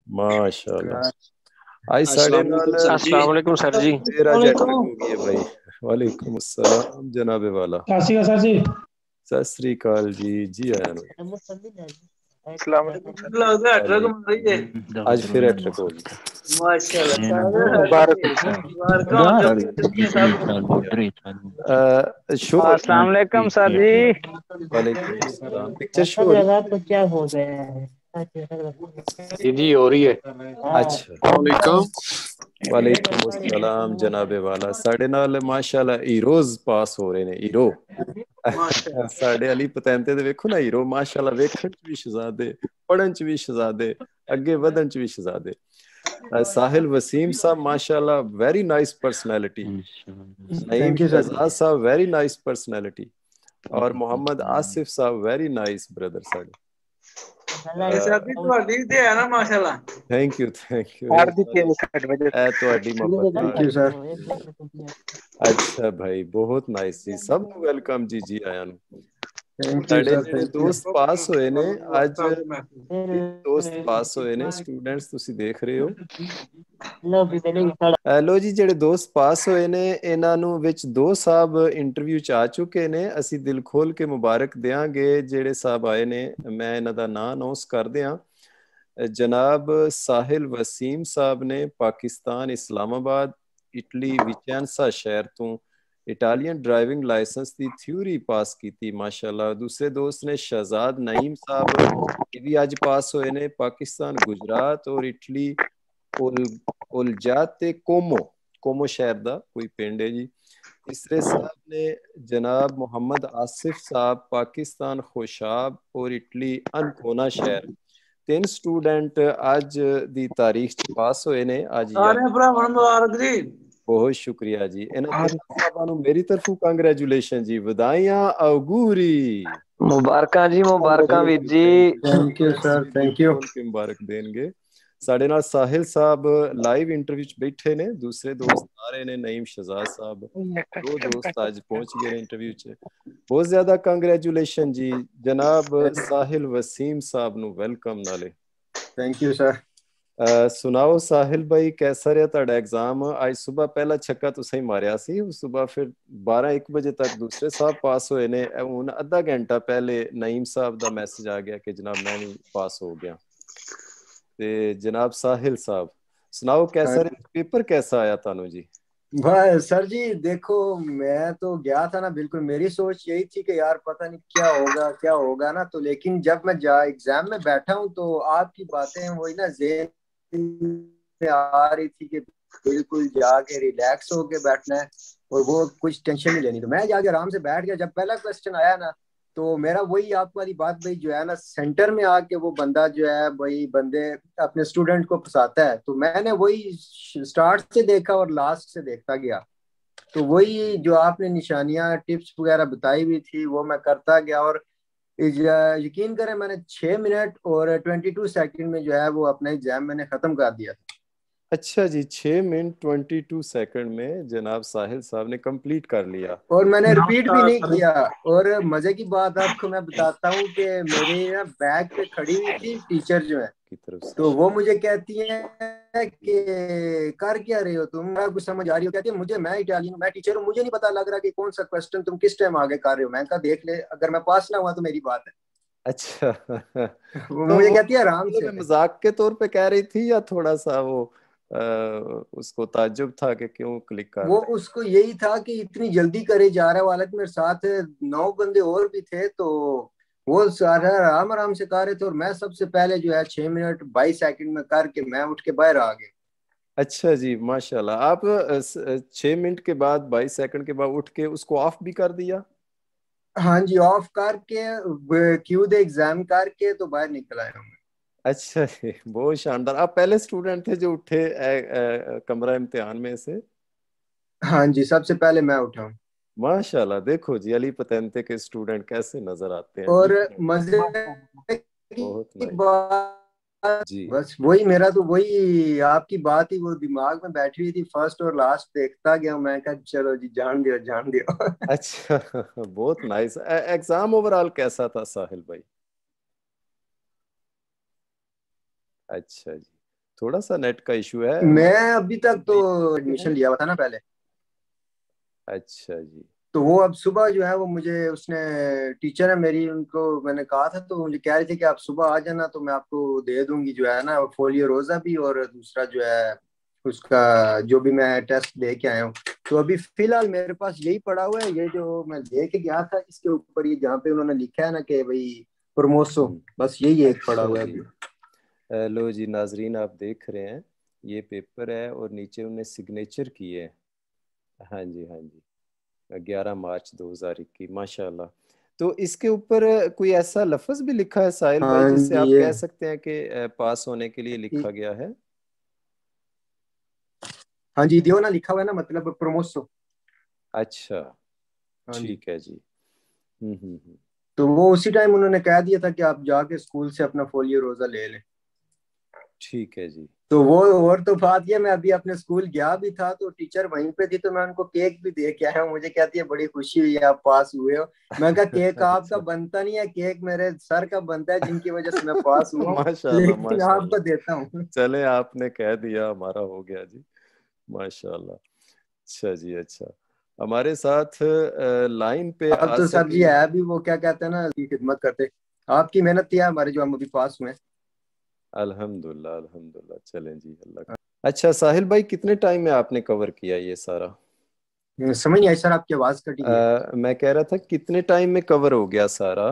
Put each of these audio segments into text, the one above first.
माशाल्लाह। आज साढ़े अस्सलाम नाल वालेकुम सर जी। अस्सलाम वालेकुम सर जी। देर आज एंटर हो गई है भाई। वालेकुम अस्सलाम जनाबे वाला। काशी का सर जी। सत श्री अकाल जी, जी आया नु। अस्सलाम वालेकुम सर जी। लगदा है ट्रक वालेकुम। मार रही है। आज फिर एंटर हो गई। माशाल्लाह सारे मुबारक हो सर। मुबारक हो जब तक सब शो अस्सलाम वालेकुम सर जी। वालेकुम अस्सलाम। पिक्चर शो हो रही तो क्या हो गया है? जी जी हो रही है। अच्छा। वालेकुम। वालेकुम अस्सलाम जनाबे वाला। साढ़े नाल माशाल्लाह हीरोज पास हो रहे ने। हीरो माशाल्लाह साढ़े अली पतैंते दे वेखो ना हीरो माशाल्लाह, वेखण च भी शहजादे, पढ़न च भी शहजादे, अगे वधन च भी शहजादे। साहिल वसीम साहब माशाल्लाह very nice personality. Naeem thank you sir. Shahzad साहब वेरी नाइस पर्सनैलिटी। और मोहम्मद आसिफ साहब वेरी नाइस ब्रदर साढ़े। सर जी ਤੁਹਾਡੀ ਤੇ ਹੈ ਨਾ ਮਾਸ਼ਾल्लाह। Thank you thank you. आठ दी 6:60 बजे। ए ਤੁਹਾਡੀ ਮੁਹੱਬਤ ਨਾਲ। Thank you sir. अच्छा भाई बहुत नाइस जी। सब ਨੂੰ ਵੈਲਕਮ ਜੀ, ਜੀ ਆਇਆਂ ਨੂੰ। थैंक यू ਸਾਡੇ सर। ਜਿਹੜੇ थैंक यू। ਦੋਸਤ ਪਾਸ ਹੋਏ ਨੇ ਅੱਜ, ਤਿੰਨ ਦੋਸਤ ਪਾਸ ਹੋਏ ਨੇ ਸਟੂਡੈਂਟਸ, ਤੁਸੀਂ ਦੇਖ ਰਹੇ ਹੋ। ਲੋ ਜੀ, ਜਿਹੜੇ ਦੋਸਤ ਪਾਸ ਹੋਏ ਨੇ ਇਹਨਾਂ ਨੂੰ ਵਿੱਚ ਦੋ ਸਾਹਿਬ ਇੰਟਰਵਿਊ ਚ ਆ ਚੁੱਕੇ ਨੇ। ਅਸੀਂ ਦਿਲ ਖੋਲ ਕੇ ਮੁਬਾਰਕ ਦਿਆਂਗੇ ਜਿਹੜੇ ਸਾਹਿਬ ਆਏ ਨੇ। ਮੈਂ ਇਹਨਾਂ ਦਾ ਨਾਂ ਅਨਾਉਂਸ ਕਰ ਦਿਆਂ। जनाब साहिल वसीम साहब ने पाकिस्तान इस्लामाबाद इटली विचेंसा शहर तो इटालियन ड्राइविंग लाइसेंस की थ्योरी पास की थी माशाल्लाह। दूसरे दोस्त ने शहजाद नईम साहब, ये भी अज पास होए ने पाकिस्तान गुजरात और इटली उलजाते कोमो कोमो शहर का कोई पिंड है जी। तीसरे साहब ने जनाब मोहम्मद आसिफ साहब पाकिस्तान खुशाब और इटली अनकोना शहर। तीन स्टूडेंट आज दी तारीख च पास होए ने आज। ਸਾਰੇ ਭਰਾਵਾਂ ਨੂੰ ਮੁਬਾਰਕ ਜੀ। बहुत शुक्रिया जी। इन्हां तीन साहबां नूं मेरी तरफों कांग्रेचुलेशन जी, बधाइयां औगूरी। मुबारकां जी, मुबारकां वीर जी। Thank you sir. Thank you. बोल के मुबारक देंगे। साढ़े नाल साहिल साहब लाइव इंटरव्यू च बैठे ने। दूसरे दोस्त आ रहे ने नईम शहजाद साहब। दो दोस्त आज पहुंच गए ने इंटरव्यू च। बहुत ज्यादा कांग्रेचुलेशन जी जनाब साहिल वसीम साहब नूं वेलकम नाले। Thank you sir. सुनाओ साहिल भाई, कैसा रहा ਤੁਹਾਡਾ एग्जाम? आज सुबह पहला छक्का तुसीं मारिया सी, उस सुबह फिर 12-1 बजे तक दूसरे साहब पास होए ने। हुन आधा घंटा पहले नईम साहब दा मैसेज आ गया कि जनाब मैं भी पास हो गया। ते जनाब साहिल साहब सुनाओ हाँ कैसा रहा पेपर, कैसा आया तानू जी? भाई सर जी देखो, मैं तो गया था ना, बिल्कुल मेरी सोच यही थी कि यार पता नहीं क्या होगा ना। तो लेकिन जब मैं जा एग्जाम में बैठा हूँ तो आपकी बातें वही ना ज़हन में आ रही थी कि बिल्कुल जाके रिलैक्स होके बैठना है और वो कुछ टेंशन नहीं लेनी। तो मैं जाके आराम से बैठ गया। जब पहला क्वेश्चन आया ना तो मेरा वही आपको वाली बात भाई जो है ना, सेंटर में आके वो बंदा जो है वही बंदे अपने स्टूडेंट को फंसाता है। तो मैंने वही स्टार्ट से देखा और लास्ट से देखता गया। तो वही जो आपने निशानियां टिप्स वगैरह बताई हुई थी वो मैं करता गया। और यकीन करें मैंने 6 मिनट और 22 सेकंड में जो है वो अपना एग्जाम मैंने खत्म कर दिया था। अच्छा जी, 6 मिनट 22 सेकंड में जनाब साहिल साहब ने कंप्लीट कर लिया। और मैंने रिपीट भी नहीं किया। और मजे की बात आपको मैं बताता हूँ कि मेरे ना बैग पे खड़ी हुई थी टीचर जो है, की तरफ से तो वो मुझे कहती है कि कर क्या रहे हो तुम, मेरा कुछ समझ आ रही हो? कहती है मुझे, मैं इटालियन हूँ, मैं टीचर हूँ, मुझे नहीं पता लग रहा कि कौन सा क्वेश्चन तुम किस टाइम आगे कर रहे हो। मैं कहा देख ले, अगर मैं पास ना हुआ तो मेरी बात है। अच्छा वो तो मुझे वो कहती है आराम से। मजाक के तौर पे कह रही थी या थोड़ा सा वो उसको ताज्जुब था कि क्यों क्लिक कर वो रहे? उसको यही था कि इतनी जल्दी करे जा रहा है, हालांकि मेरे साथ 9 बंदे और भी थे। तो वो सारा आराम आराम से कर रहे थे और मैं सबसे पहले जो है 6 मिनट 22 सेकंड में करके मैं उठ के बाहर आ गया। अच्छा जी माशाल्लाह। आप 6 मिनट के बाद 22 सेकंड के बाद उठ के उसको ऑफ भी कर दिया? हाँ जी, ऑफ करके क्यू दे एग्जाम करके तो बाहर निकल आया हूँ। अच्छा जी, बहुत शानदार। आप पहले स्टूडेंट थे जो उठे कमरा इम्तिहान में से? हाँ जी, सबसे पहले मैं उठा हूँ। माशाल्लाह। देखो जी अली पतेंते के स्टूडेंट कैसे नजर आते हैं। और डिफरेंट। मजे बहुत की नाइस बात, जी। बस वही मेरा तो वही आपकी बात ही वो दिमाग में बैठी हुई थी। फर्स्ट और लास्ट देखता गया। मैं कहा चलो जी, जान दियो जान दियो। अच्छा बहुत नाइस। एग्जाम ओवरऑल कैसा था साहिल भाई? अच्छा जी। थोड़ा सा नेट का इशू है। मैं अभी तक तो एडमिशन लिया हुआ था ना पहले। अच्छा जी। तो वो अब सुबह जो है वो मुझे उसने टीचर है मेरी, उनको मैंने कहा था तो मुझे कह रहे थे कि आप सुबह आ जाना तो मैं आपको दे दूंगी जो है ना फोलियो रोजा भी, और दूसरा जो है उसका जो भी मैं टेस्ट दे के आया हूँ। तो अभी फिलहाल मेरे पास यही पड़ा हुआ है, ये जो मैं दे के गया था इसके ऊपर ये जहाँ पे उन्होंने लिखा है ना कि भाई प्रोमोसो, बस यही एक पड़ा हुआ है जी। अभी। लो जी नाजरीन, आप देख रहे हैं ये पेपर है और नीचे उन्होंने सिग्नेचर किए है। हाँ जी, हाँ जी, 11 मार्च 2021, माशाल्लाह। तो इसके ऊपर कोई ऐसा लफ्ज भी लिखा है साहिल भाई हाँ जिससे जी, आप ये कह सकते हैं कि पास होने के लिए लिखा गया है? हाँ जी, दियो ना लिखा हुआ है ना, मतलब प्रोमोसो। अच्छा, हाँ जी। ठीक है जी। हम्म। तो वो उसी टाइम उन्होंने कह दिया था कि आप जाके स्कूल से अपना फोलियो रोजा ले लें। ठीक है जी। तो वो, और तो बात ये, मैं अभी अपने स्कूल गया भी था तो टीचर वहीं पे थी, तो मैं उनको केक भी दे के आया हूँ। मुझे कहती है बड़ी खुशी हुई है आप पास हुए हो। मैं कहा केक आपका अच्छा, बनता नहीं है, केक मेरे सर का बनता है जिनकी वजह से मैं पास हुआ हूँ, माशाल्लाह लेकिन माशाल्लाह। आपको देता हूँ। चले, आपने कह दिया, हमारा हो गया जी, माशाल्लाह। अच्छा जी, अच्छा। हमारे साथ लाइन पे अब आ तो सर जी सकेंगे? है भी वो क्या कहते हैं ना की खिदमत करते, आपकी मेहनत थी हमारे जो हम अभी पास हुए अल्हम्दुलिल्लाह अल्हम्दुलिल्लाह, चलें जी, अल्लाह का। अच्छा साहिल भाई, कितने टाइम में आपने कवर किया ये सारा? हैं। समझ नहीं आई सर, आपकी आवाज कटी गई है। मैं कह रहा था कितने टाइम में कवर हो गया सारा?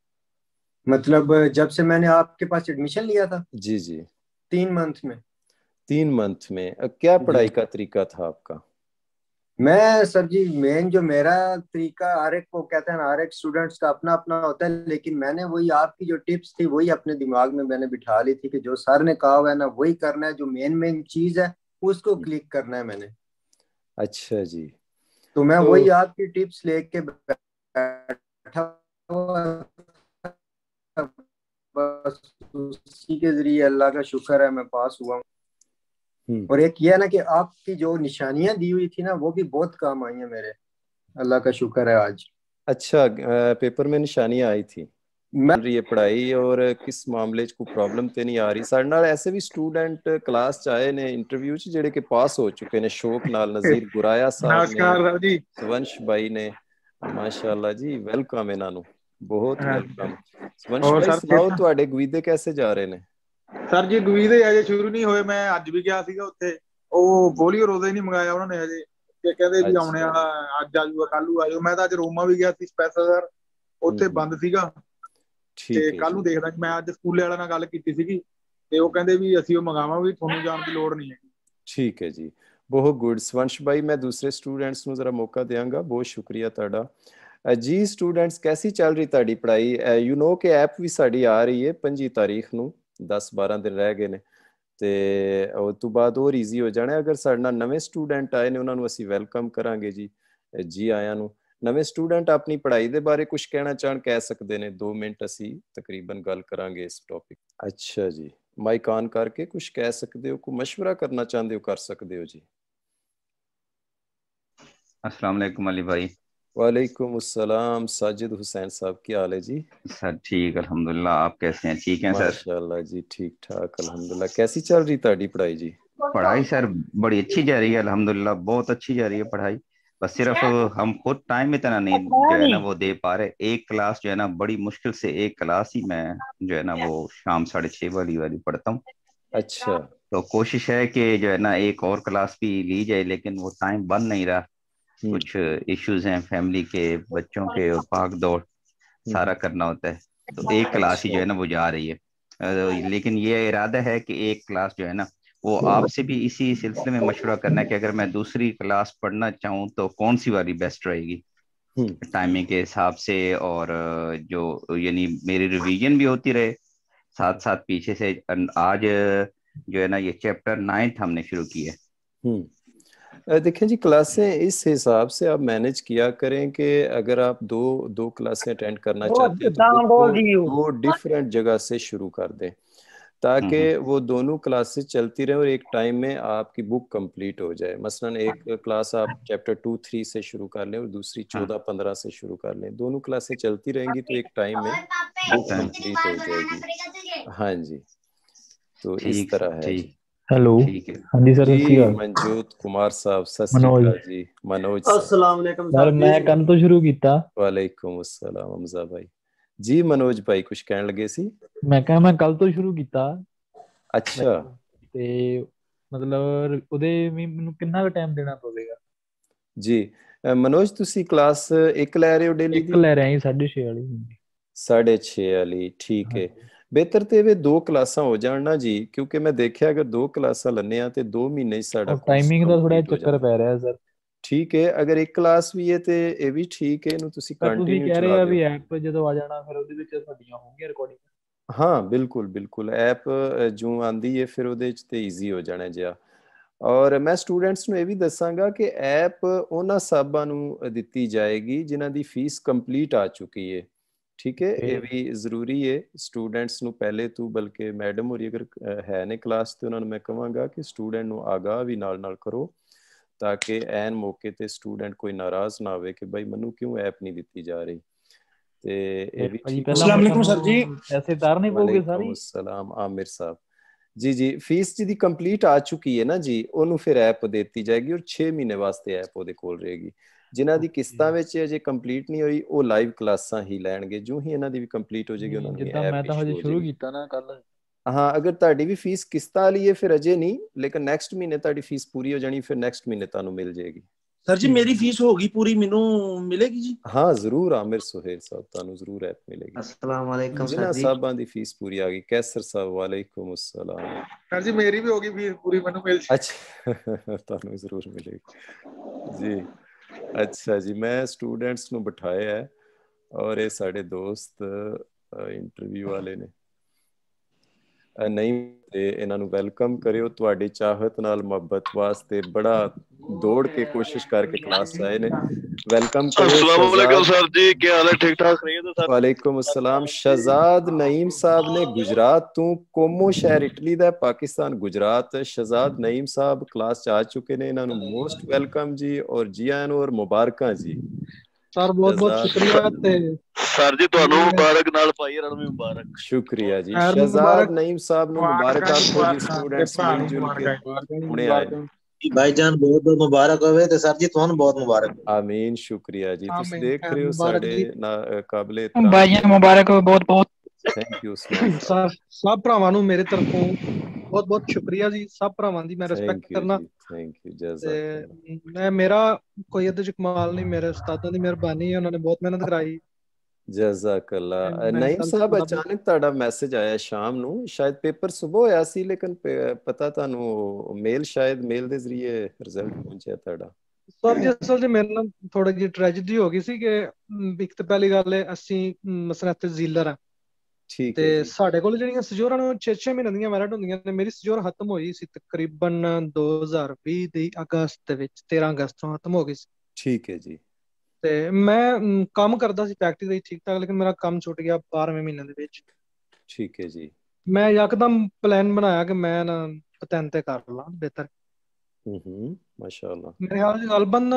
मतलब जब से मैंने आपके पास एडमिशन लिया था जी जी। 3 मंथ में। 3 मंथ में? क्या जी। पढ़ाई का तरीका था आपका? मैं सर जी मेन जो मेरा तरीका, हर एक को कहते हैं ना, हर एक स्टूडेंट्स का अपना अपना होता है, लेकिन मैंने वही आपकी जो टिप्स थी वही अपने दिमाग में मैंने बिठा ली थी कि जो सर ने कहा हुआ है ना वही करना है, जो मेन मेन चीज है उसको क्लिक करना है मैंने। अच्छा जी। तो मैं तो वही आपकी टिप्स लेके बैठा हुआ था, बस उसी के जरिए अल्लाह का शुक्र है मैं पास हुआ हूँ। हम्म। और एक ये है ना कि आपकी जो निशानियां दी हुई थी ना वो भी बहुत काम आई हैं मेरे, अल्लाह का शुक्र है आज। अच्छा, पेपर में निशानियां आई थी? मैं चल रही है पढ़ाई और किस मामले च कोई प्रॉब्लम ते नहीं आ रही? साढ़े नाल ऐसे भी स्टूडेंट क्लास च आए ने इंटरव्यू च जेड़े के पास हो चुके ने, शौक नाल, नज़ीर गुराया साहब ने, नमस्कार साहब जी। सवंश भाई ने। माशाल्लाह जी, वेलकम इन्हां नू, बहुत हाँ। वेलकम। सवंश और भाई सर सुनाओ, ਤੁਹਾਡੇ ਗਵੀਦੇ कैसे जा रहे ने? ਸਰ ਜੀ ਗਵੀਦੇ ਅਜੇ ਸ਼ੁਰੂ ਨਹੀਂ ਹੋਏ। ਮੈਂ ਅੱਜ ਵੀ ਗਿਆ ਸੀਗਾ ਉੱਥੇ, ਉਹ ਪੋਲੀਓ ਰੋਜ਼ਾ ਹੀ ਨਹੀਂ ਮੰਗਾਇਆ ਉਹਨਾਂ ਨੇ ਹਜੇ। ਤੇ ਕਹਿੰਦੇ ਵੀ ਆਉਣੇ अच्छा, ਵਾਲਾ, ਅੱਜ ਆਜੂਗਾ ਕੱਲ ਨੂੰ ਆਜੋ। ਮੈਂ ਤਾਂ ਅੱਜ ਰੋਮਾ ਵੀ ਗਿਆ ਸੀ ਸਪੈਸ਼ਲ ਸਰ, ਉੱਥੇ ਬੰਦ ਸੀਗਾ। ਤੇ ठीक है ਕੱਲ ਨੂੰ जी। ਦੇਖਦਾ। ਮੈਂ ਅੱਜ ਸਕੂਲੇ ਵਾਲਿਆਂ ਨਾਲ ਗੱਲ ਕੀਤੀ ਸੀਗੀ ਤੇ ਉਹ ਕਹਿੰਦੇ ਵੀ ਅਸੀਂ ਉਹ ਮੰਗਾਵਾਂਗੇ, ਤੁਹਾਨੂੰ ਜਾਣ ਦੀ ਲੋੜ ਨਹੀਂ ਹੈ। ठीक है जी, बहुत गुड सवंश भाई। मैं दूसरे स्टूडेंट्स ਨੂੰ ਜ਼ਰਾ ਮੌਕਾ ਦਿਆਂਗਾ। ਬਹੁਤ ਸ਼ੁਕਰੀਆ ਤੁਹਾਡਾ। ਜੀ ਸਟੂਡੈਂਟਸ, कैसी ਚੱਲ ਰਹੀ ਤੁਹਾਡੀ ਪੜ੍ਹਾਈ? ਯੂ نو ਕਿ ਐਪ ਵੀ ਸਾਡੀ ਆ ਰਹੀ ਹੈ 25 ਤਾਰੀਖ ਨੂੰ, 10-12 ਦਿਨ ਰਹਿ ਗਏ ਨੇ, ਤੇ ਉਸ ਤੋਂ ਬਾਅਦ ਹੋਰ ਈਜ਼ੀ ਹੋ ਜਾਣਾ। ਅਗਰ ਸਾਡੇ ਨਾਲ ਨਵੇਂ ਸਟੂਡੈਂਟ ਆਏ ਨੇ ਉਹਨਾਂ ਨੂੰ ਅਸੀਂ ਵੈਲਕਮ ਕਰਾਂਗੇ ਜੀ, ਜੀ ਆਇਆਂ ਨੂੰ। ਨਵੇਂ ਸਟੂਡੈਂਟ ਆਪਣੀ ਪੜ੍ਹਾਈ ਦੇ ਬਾਰੇ ਕੁਝ ਕਹਿਣਾ ਚਾਹਣ, ਕਹਿ ਸਕਦੇ ਨੇ। 2 ਮਿੰਟ ਅਸੀਂ ਤਕਰੀਬਨ ਗੱਲ ਕਰਾਂਗੇ ਇਸ ਟੌਪਿਕ। ਅੱਛਾ ਜੀ, ਮਾਈਕ ਆਨ ਕਰਕੇ ਕੁਝ ਕਹਿ ਸਕਦੇ ਹੋ, ਕੋਈ ਮਸ਼ਵਰਾ ਕਰਨਾ ਚਾਹੁੰਦੇ ਹੋ ਕਰ ਸਕਦੇ ਹੋ ਜੀ। अस्सलाम वालेकुम अली भाई। वालेकुम अस्सलाम साजिद हुसैन साहब, क्या हाल है जी? सर ठीक अल्हम्दुलिल्लाह, आप कैसे हैं? ठीक हैं सर? माशाल्लाह जी, ठीक ठाक अल्हम्दुलिल्लाह। कैसी चल रही ताड़ी पढ़ाई जी? पढ़ाई सर बड़ी अच्छी जा रही है अल्हम्दुलिल्लाह, बहुत अच्छी जा रही है पढ़ाई। बस सिर्फ हम खुद टाइम इतना नहीं जो है ना वो दे पा रहे। एक क्लास जो है ना बड़ी मुश्किल से, एक क्लास ही मैं जो है ना वो शाम 6:30 वाली पढ़ता हूँ। अच्छा। तो कोशिश है कि जो है ना एक और क्लास भी ली जाए, लेकिन वो टाइम बन नहीं रहा। कुछ इश्यूज हैं फैमिली के, बच्चों के, और भाग दौड़ सारा करना होता है। तो एक क्लास ही जो अच्छा। है ना वो जा रही है। लेकिन ये इरादा है कि एक क्लास जो है ना वो आपसे भी इसी सिलसिले में मशवरा करना है कि अगर मैं दूसरी क्लास पढ़ना चाहूँ तो कौन सी वाली बेस्ट रहेगी टाइमिंग के हिसाब से, और जो यानी मेरी रिवीजन भी होती रहे साथ साथ पीछे से। आज जो है ना ये चैप्टर 9 हमने शुरू किया है। देखें जी, क्लासें इस हिसाब से आप मैनेज किया करें कि अगर आप दो दो क्लासें अटेंड करना चाहते हैं तो दो डिफरेंट जगह से शुरू कर दें, ताकि वो दोनों क्लासेस चलती रहें और एक टाइम में आपकी बुक कंप्लीट हो जाए। मसलन एक क्लास आप चैप्टर 2-3 से शुरू कर लें और दूसरी 14-15 से शुरू कर लें। दोनों क्लासें चलती रहेंगी तो एक टाइम में बुक कंप्लीट हो जाएगी। हाँ जी, तो इस ठीक तरह है जी। ठीक हेलो। ठीक है हाँ जी सर, सत श्री जी अकाल। मनजोत कुमार साहब सत श्री मनोज अकाल जी। मनोज साहब अस्सलाम वालेकुम सर, सर मैं जी। कल तो शुरू ਕੀਤਾ। वालेकुम अस्सलाम हमजा भाई। जी मनोज भाई कुछ ਕਹਿਣ ਲੱਗੇ ਸੀ। ਮੈਂ ਕੱਲ ਤੋਂ ਸ਼ੁਰੂ ਕੀਤਾ। ਅੱਛਾ ਤੇ ਮਤਲਬ ਉਹਦੇ ਵੀ ਮੈਨੂੰ ਕਿੰਨਾ ਕੁ ਟਾਈਮ ਦੇਣਾ ਪਵੇਗਾ? ਜੀ ਮਨੋਜ ਤੁਸੀਂ ਕਲਾਸ 1 ਲੈ ਰਹੇ ਹੋ ਡੇਲੀ ਇੱਕ ਦੀ? ਲੈ ਰਿਹਾ ਜੀ 6:30 ਵਾਲੀ। 6:30 ਵਾਲੀ ਠੀਕ ਹੈ। ਹਾਂਜੀ। ਬਿਹਤਰ ਤੇ ਇਹ 2 ਕਲਾਸਾਂ ਹੋ ਜਾਣ ਨਾ ਜੀ, ਕਿਉਂਕਿ ਮੈਂ ਦੇਖਿਆ ਅਗਰ 2 ਕਲਾਸਾਂ ਲੈਂਦੇ ਆ ਤੇ 2 ਮਹੀਨੇ 'ਚ ਸਾਡਾ ਉਹ ਕੋਰਸ ਟਾਈਮਿੰਗ ਦਾ ਥੋੜਾ ਕੰਪਲੀਟ ਹੋ ਚੱਕਰ ਜਾਂਦਾ। ਪੈ ਰਿਹਾ ਸਰ। ਠੀਕ ਹੈ, ਅਗਰ ਇੱਕ ਕਲਾਸ ਵੀ ਹੈ ਤੇ ਇਹ ਵੀ ਠੀਕ ਹੈ, ਇਹਨੂੰ ਤੁਸੀਂ ਪਰ ਤੁਸੀਂ ਕੰਟੀਨਿਊ ਕਹਿ ਰਹੇ ਚਲਾ ਆ ਦਿਓ। ਵੀ ਐਪ ਜਦੋਂ ਆ ਜਾਣਾ ਫਿਰ ਉਹਦੇ ਵਿੱਚ ਤੁਹਾਡੀਆਂ ਹੋਣਗੀਆਂ ਰਿਕਾਰਡਿੰਗ। ਹਾਂ ਬਿਲਕੁਲ ਬਿਲकुल ਐਪ ਜੋ ਆਂਦੀ ਹੈ ਫਿਰ ਉਹਦੇ 'ਚ ਤੇ ਈਜ਼ੀ ਹੋ ਜਾਣਾ ਜਿਆ। ਔਰ ਮੈਂ ਸਟੂਡੈਂਟਸ ਨੂੰ ਇਹ ਵੀ ਦੱਸਾਂਗਾ ਕਿ ਐਪ ਉਹਨਾਂ ਸਾਬਾਂ ਨੂੰ ਦਿੱਤੀ ਜਾਏਗੀ ਜਿਨ੍ਹਾਂ ਦੀ ਫੀਸ ਕੰਪਲੀਟ ਆ ਚੁੱਕੀ ਹੈ। ਠੀਕ ਹੈ, ਇਹ ਵੀ ਜ਼ਰੂਰੀ ਹੈ ਸਟੂਡੈਂਟਸ ਨੂੰ ਪਹਿਲੇ ਤੋਂ, ਬਲਕਿ ਮੈਡਮ ਹੋਰੀ ਅਗਰ ਹੈ ਨੇ ਕਲਾਸ ਤੇ ਉਹਨਾਂ ਨੂੰ ਮੈਂ ਕਹਾਂਗਾ ਕਿ ਸਟੂਡੈਂਟ ਨੂੰ ਆਗਾਹ ਵੀ ਨਾਲ ਕਰੋ ਤਾਂ ਕਿ ਐਨ ਮੌਕੇ ਤੇ ਸਟੂਡੈਂਟ ਕੋਈ ਨਾਰਾਜ਼ ਨਾ ਹੋਵੇ ਕਿ ਭਾਈ ਮੈਨੂੰ ਕਿਉਂ ਐਪ ਨਹੀਂ ਦਿੱਤੀ ਜਾ ਰਹੀ। ਤੇ ਇਹ ਵੀ ਭਾਜੀ ਠੀਕ ਹੈ। ਪਹਿਲਾਂ अस्सलाम वालेकुम सर जी। ਪੈਸੇ ਤਾਰਨੇ ਪਊਗੇ ਵਾਲੇਕੁਮ ਸਾਰੀ। अस्सलाम आमिर साहब। जी ਫੀਸ ਜਿਹਦੀ ਕੰਪਲੀਟ ਆ ਚੁੱਕੀ ਹੈ ਨਾ ਜੀ, ਉਹਨੂੰ ਫਿਰ ਐਪ ਦਿੱਤੀ ਜਾਏਗੀ ਔਰ 6 ਮਹੀਨੇ ਵਾਸਤੇ ਐਪ ਉਹਦੇ ਕੋਲ ਰਹੇਗੀ। ਜਿਨ੍ਹਾਂ ਦੀ ਕਿਸ਼ਤਾਂ ਵਿੱਚ ਅਜੇ ਕੰਪਲੀਟ ਨਹੀਂ ਹੋਈ ਉਹ ਲਾਈਵ ਕਲਾਸਾਂ ਹੀ ਲੈਣਗੇ। ਜੋ ਹੀ ਇਹਨਾਂ ਦੀ ਵੀ ਕੰਪਲੀਟ ਹੋ ਜਾਏਗੀ ਉਹਨਾਂ ਨੂੰ ਵੀ ਜਿੱਦਾਂ ਐਪ ਮੈਂ ਵੀ ਤਾਂ ਹਜੇ ਸ਼ੁਰੂ ਹੋ ਸ਼ੁਰੂ ਜਾਏਗੀ। ਕੀਤਾ ਨਾ ਕੱਲ। ਹਾਂ ਅਗਰ ਤੁਹਾਡੀ ਵੀ ਫੀਸ ਕਿਸ਼ਤਾਂ ਵਾਲੀ ਹੈ ਫਿਰ ਅਜੇ ਨਹੀਂ, ਲੇਕਿਨ ਨੈਕਸਟ ਮਹੀਨੇ ਤੁਹਾਡੀ ਫੀਸ ਪੂਰੀ ਹੋ ਜਾਣੀ, ਫਿਰ ਨੈਕਸਟ ਮਹੀਨੇ ਤੁਹਾਨੂੰ ਮਿਲ ਜਾਏਗੀ। सर जी मेरी फीस होगी पूरी, मैनू मिलेगी जी? ਹਾਂ ਜ਼ਰੂਰ ਆमिर ਸੁਹੇਲ ਸਾਹਿਬ, ਤੁਹਾਨੂੰ ਜ਼ਰੂਰ ਐਪ ਮਿਲੇਗੀ। अस्सलाम वालेकुम सर ਜਿਨ੍ਹਾਂ जी। ਸਾਹਿਬਾਂ ਦੀ ਫੀਸ ਪੂਰੀ ਆ ਗਈ। ਕੈਸਰ ਸਾਹਿਬ ਵਾਲੇਕੁਮ अस्सलाम। सर जी मेरी भी होगी फीस पूरी, मैनू मिल अच्छा ਤੁਹਾਨੂੰ ਜ਼ਰੂਰ ਮਿਲੇਗੀ ਜੀ। ਅੱਛਾ ਜੀ, ਮੈਂ ਸਟੂਡੈਂਟਸ ਨੂੰ ਬਿਠਾਇਆ ਹੈ ਔਰ ਇਹ ਸਾਡੇ ਦੋਸਤ ਇੰਟਰਵਿਊ ਵਾਲੇ ਨੇ। ਨਹੀਂ ਤੇ ਇਹਨਾਂ ਨੂੰ ਵੈਲਕਮ ਕਰਿਓ। ਤੁਹਾਡੀ ਚਾਹਤ ਨਾਲ ਮੁਹੱਬਤ ਵਾਸਤੇ ਬੜਾ ਦੌੜ ਕੇ ਕੋਸ਼ਿਸ਼ ਕਰਕੇ ਕਲਾਸ ਆਏ ਨੇ। वेलकम करियो अस्सलामुअलैकुम शहजाद। सर जी, क्या हाल है? ठीक ठाक रही है तो सर? वालेकुम अस्सलाम। शहजाद नईम साहब ने गुजरात तो कोमो शहर इटली ਦਾ ਪਾਕਿਸਤਾਨ ਗੁਜਰਾਤ। ਸ਼ਹਜ਼ਾਦ ਨਈਮ ਸਾਹਿਬ ਕਲਾਸ ਚ ਆ ਚੁੱਕੇ ਨੇ। ਇਹਨਾਂ ਨੂੰ ਮੋਸਟ ਵੈਲਕਮ ਜੀ ਔਰ ਜੀ ਆਇਆਂ ਨੂੰ ਔਰ ਮੁਬਾਰਕਾਂ ਜੀ। ਸਰ ਬਹੁਤ ਬਹੁਤ ਸ਼ੁਕਰੀਆ ਤੇ सर जी ਤੁਹਾਨੂੰ ਮੁਬਾਰਕ ਨਾਲ ਭਾਈ ਇਹਨਾਂ ਨੂੰ ਵੀ ਮੁਬਾਰਕ। ਸ਼ੁਕਰੀਆ ਜੀ। ਖੈਰ ਸ਼ਹਜ਼ਾਦ ਮੁਬਾਰਕ। ਨਈਮ ਸਾਹਿਬ ਨੂੰ ਮੁਬਾਰਕ ਆਖੋ ਜੀ। ਸਟੂਡੈਂਟਸ ਮਿਲ ਜੁਲ ਕੇ ਹੁਣੇ ਆਏ। भाईजान बहुत बहुत मुबारक होवे ते सर जी ਤੁਹਾਨੂੰ ਬਹੁਤ ਮੁਬਾਰਕ। ਆਮੀਨ ਸ਼ੁਕਰੀਆ ਜੀ। ਤੁਸੀਂ ਆਮੀਨ। ਦੇਖ ਰਹੇ ਹੋ ਮੁਬਾਰਕ ਜੀ। ਸਾਡੇ ਕਾਬਲੇ ਇਤਰਾਮ ਭਾਈਆਂ ਮੁਬਾਰਕ ਹੋ ਬਹੁਤ ਬਹੁਤ। ਥੈਂਕ ਯੂ ਉਸਮਾਨ ਸਾਹਿਬ। ਸਭ ਭਰਾਵਾਂ ਨੂੰ ਮੇਰੇ ਤਰਫੋਂ ਬਹੁਤ ਬਹੁਤ ਸ਼ੁਕਰੀਆ ਜੀ। ਸਭ ਭਰਾਵਾਂ ਦੀ ਮੈਂ ਰਿਸਪੈਕਟ ਕਰਨਾ। ਥੈਂਕ ਯੂ ਜਜ਼ਾਕ। ਤੇ ਮੈਂ ਮੇਰਾ ਕੋਈ ਇਹਦੇ ਚ ਕਮਾਲ ਨਹੀਂ, ਮੇਰੇ ਉਸਤਾਦਾਂ ਦੀ ਮਿਹਰਬਾਨੀ ਹੈ, ਉਹਨਾਂ ਨੇ ਬਹੁਤ ਮਿਹਨਤ ਕਰਾਈ। ਜਜ਼ਾਕ ਅੱਲਾ। ਨਈਮ ਸਾਹਿਬ ਅਚਾਨਕ ਤੁਹਾਡਾ ਮੈਸੇਜ ਆਇਆ ਸ਼ਾਮ ਨੂੰ, ਸ਼ਾਇਦ ਪੇਪਰ ਸਵੇਰ ਹੋਇਆ ਸੀ ਲੇਕਿਨ ਪਤਾ ਤੁਹਾਨੂੰ ਮੇਲ, ਸ਼ਾਇਦ ਮੇਲ ਦੇ ਜ਼ਰੀਏ ਰਿਜ਼ਲਟ ਪਹੁੰਚਿਆ ਤੁਹਾਡਾ। ਸਰ ਜੀ ਅਸਲ 'ਚ ਮੇਰੇ ਨਾਲ ਥੋੜੀ ਜਿਹੀ ਟ੍ਰੈਜਡੀ ਹੋ ਗਈ ਸੀ ਕਿ ਇੱਕ ਤਾਂ ਪਹਿਲੀ ਗੱਲ ਹੈ ਅਸੀਂ ਮਸਲਾ ਇੱਥੇ ਜ਼ੀਲਰ ਆ ਠੀਕ ਤੇ ਸਾਡੇ ਕੋਲ ਜਿਹੜੀਆਂ ਸਜੋਰਾਂ ਨੂੰ 6-6 ਮਹੀਨੇ ਦੀਆਂ ਵੈਲਿਡ ਹੁੰਦੀਆਂ ਨੇ। ਮੇਰੀ ਸਜੋਰ ਖਤਮ ਹੋਈ ਸੀ ਤਕਰੀਬਨ 2020 ਦੀ ਅਗਸਤ ਦੇ ਵਿੱਚ, 13 ਅਗਸਤ ਨੂੰ ਖਤਮ ਹੋ ਗਈ ਸੀ। ਠੀਕ ਹੈ ਜੀ। ਤੇ ਮੈਂ ਕੰਮ ਕਰਦਾ ਸੀ ਫੈਕਟਰੀ ਦੇ ਠੀਕ ਠਾਕ, ਲੇਕਿਨ ਮੇਰਾ ਕੰਮ ਛੁੱਟ ਗਿਆ 12ਵੇਂ ਮਹੀਨੇ ਦੇ ਵਿੱਚ। ਠੀਕ ਹੈ ਜੀ। ਮੈਂ ਯਕਦਮ ਪਲਾਨ ਬਣਾਇਆ ਕਿ ਮੈਂ ਨਾ ਪਤੈਨ ਤੇ ਕਰ ਲਾਂ ਬਿਹਤਰ। ਮਾਸ਼ਾਅੱਲਾ। ਮੇਰੇ ਖਿਆਲ ਚ ਗਲਬਨ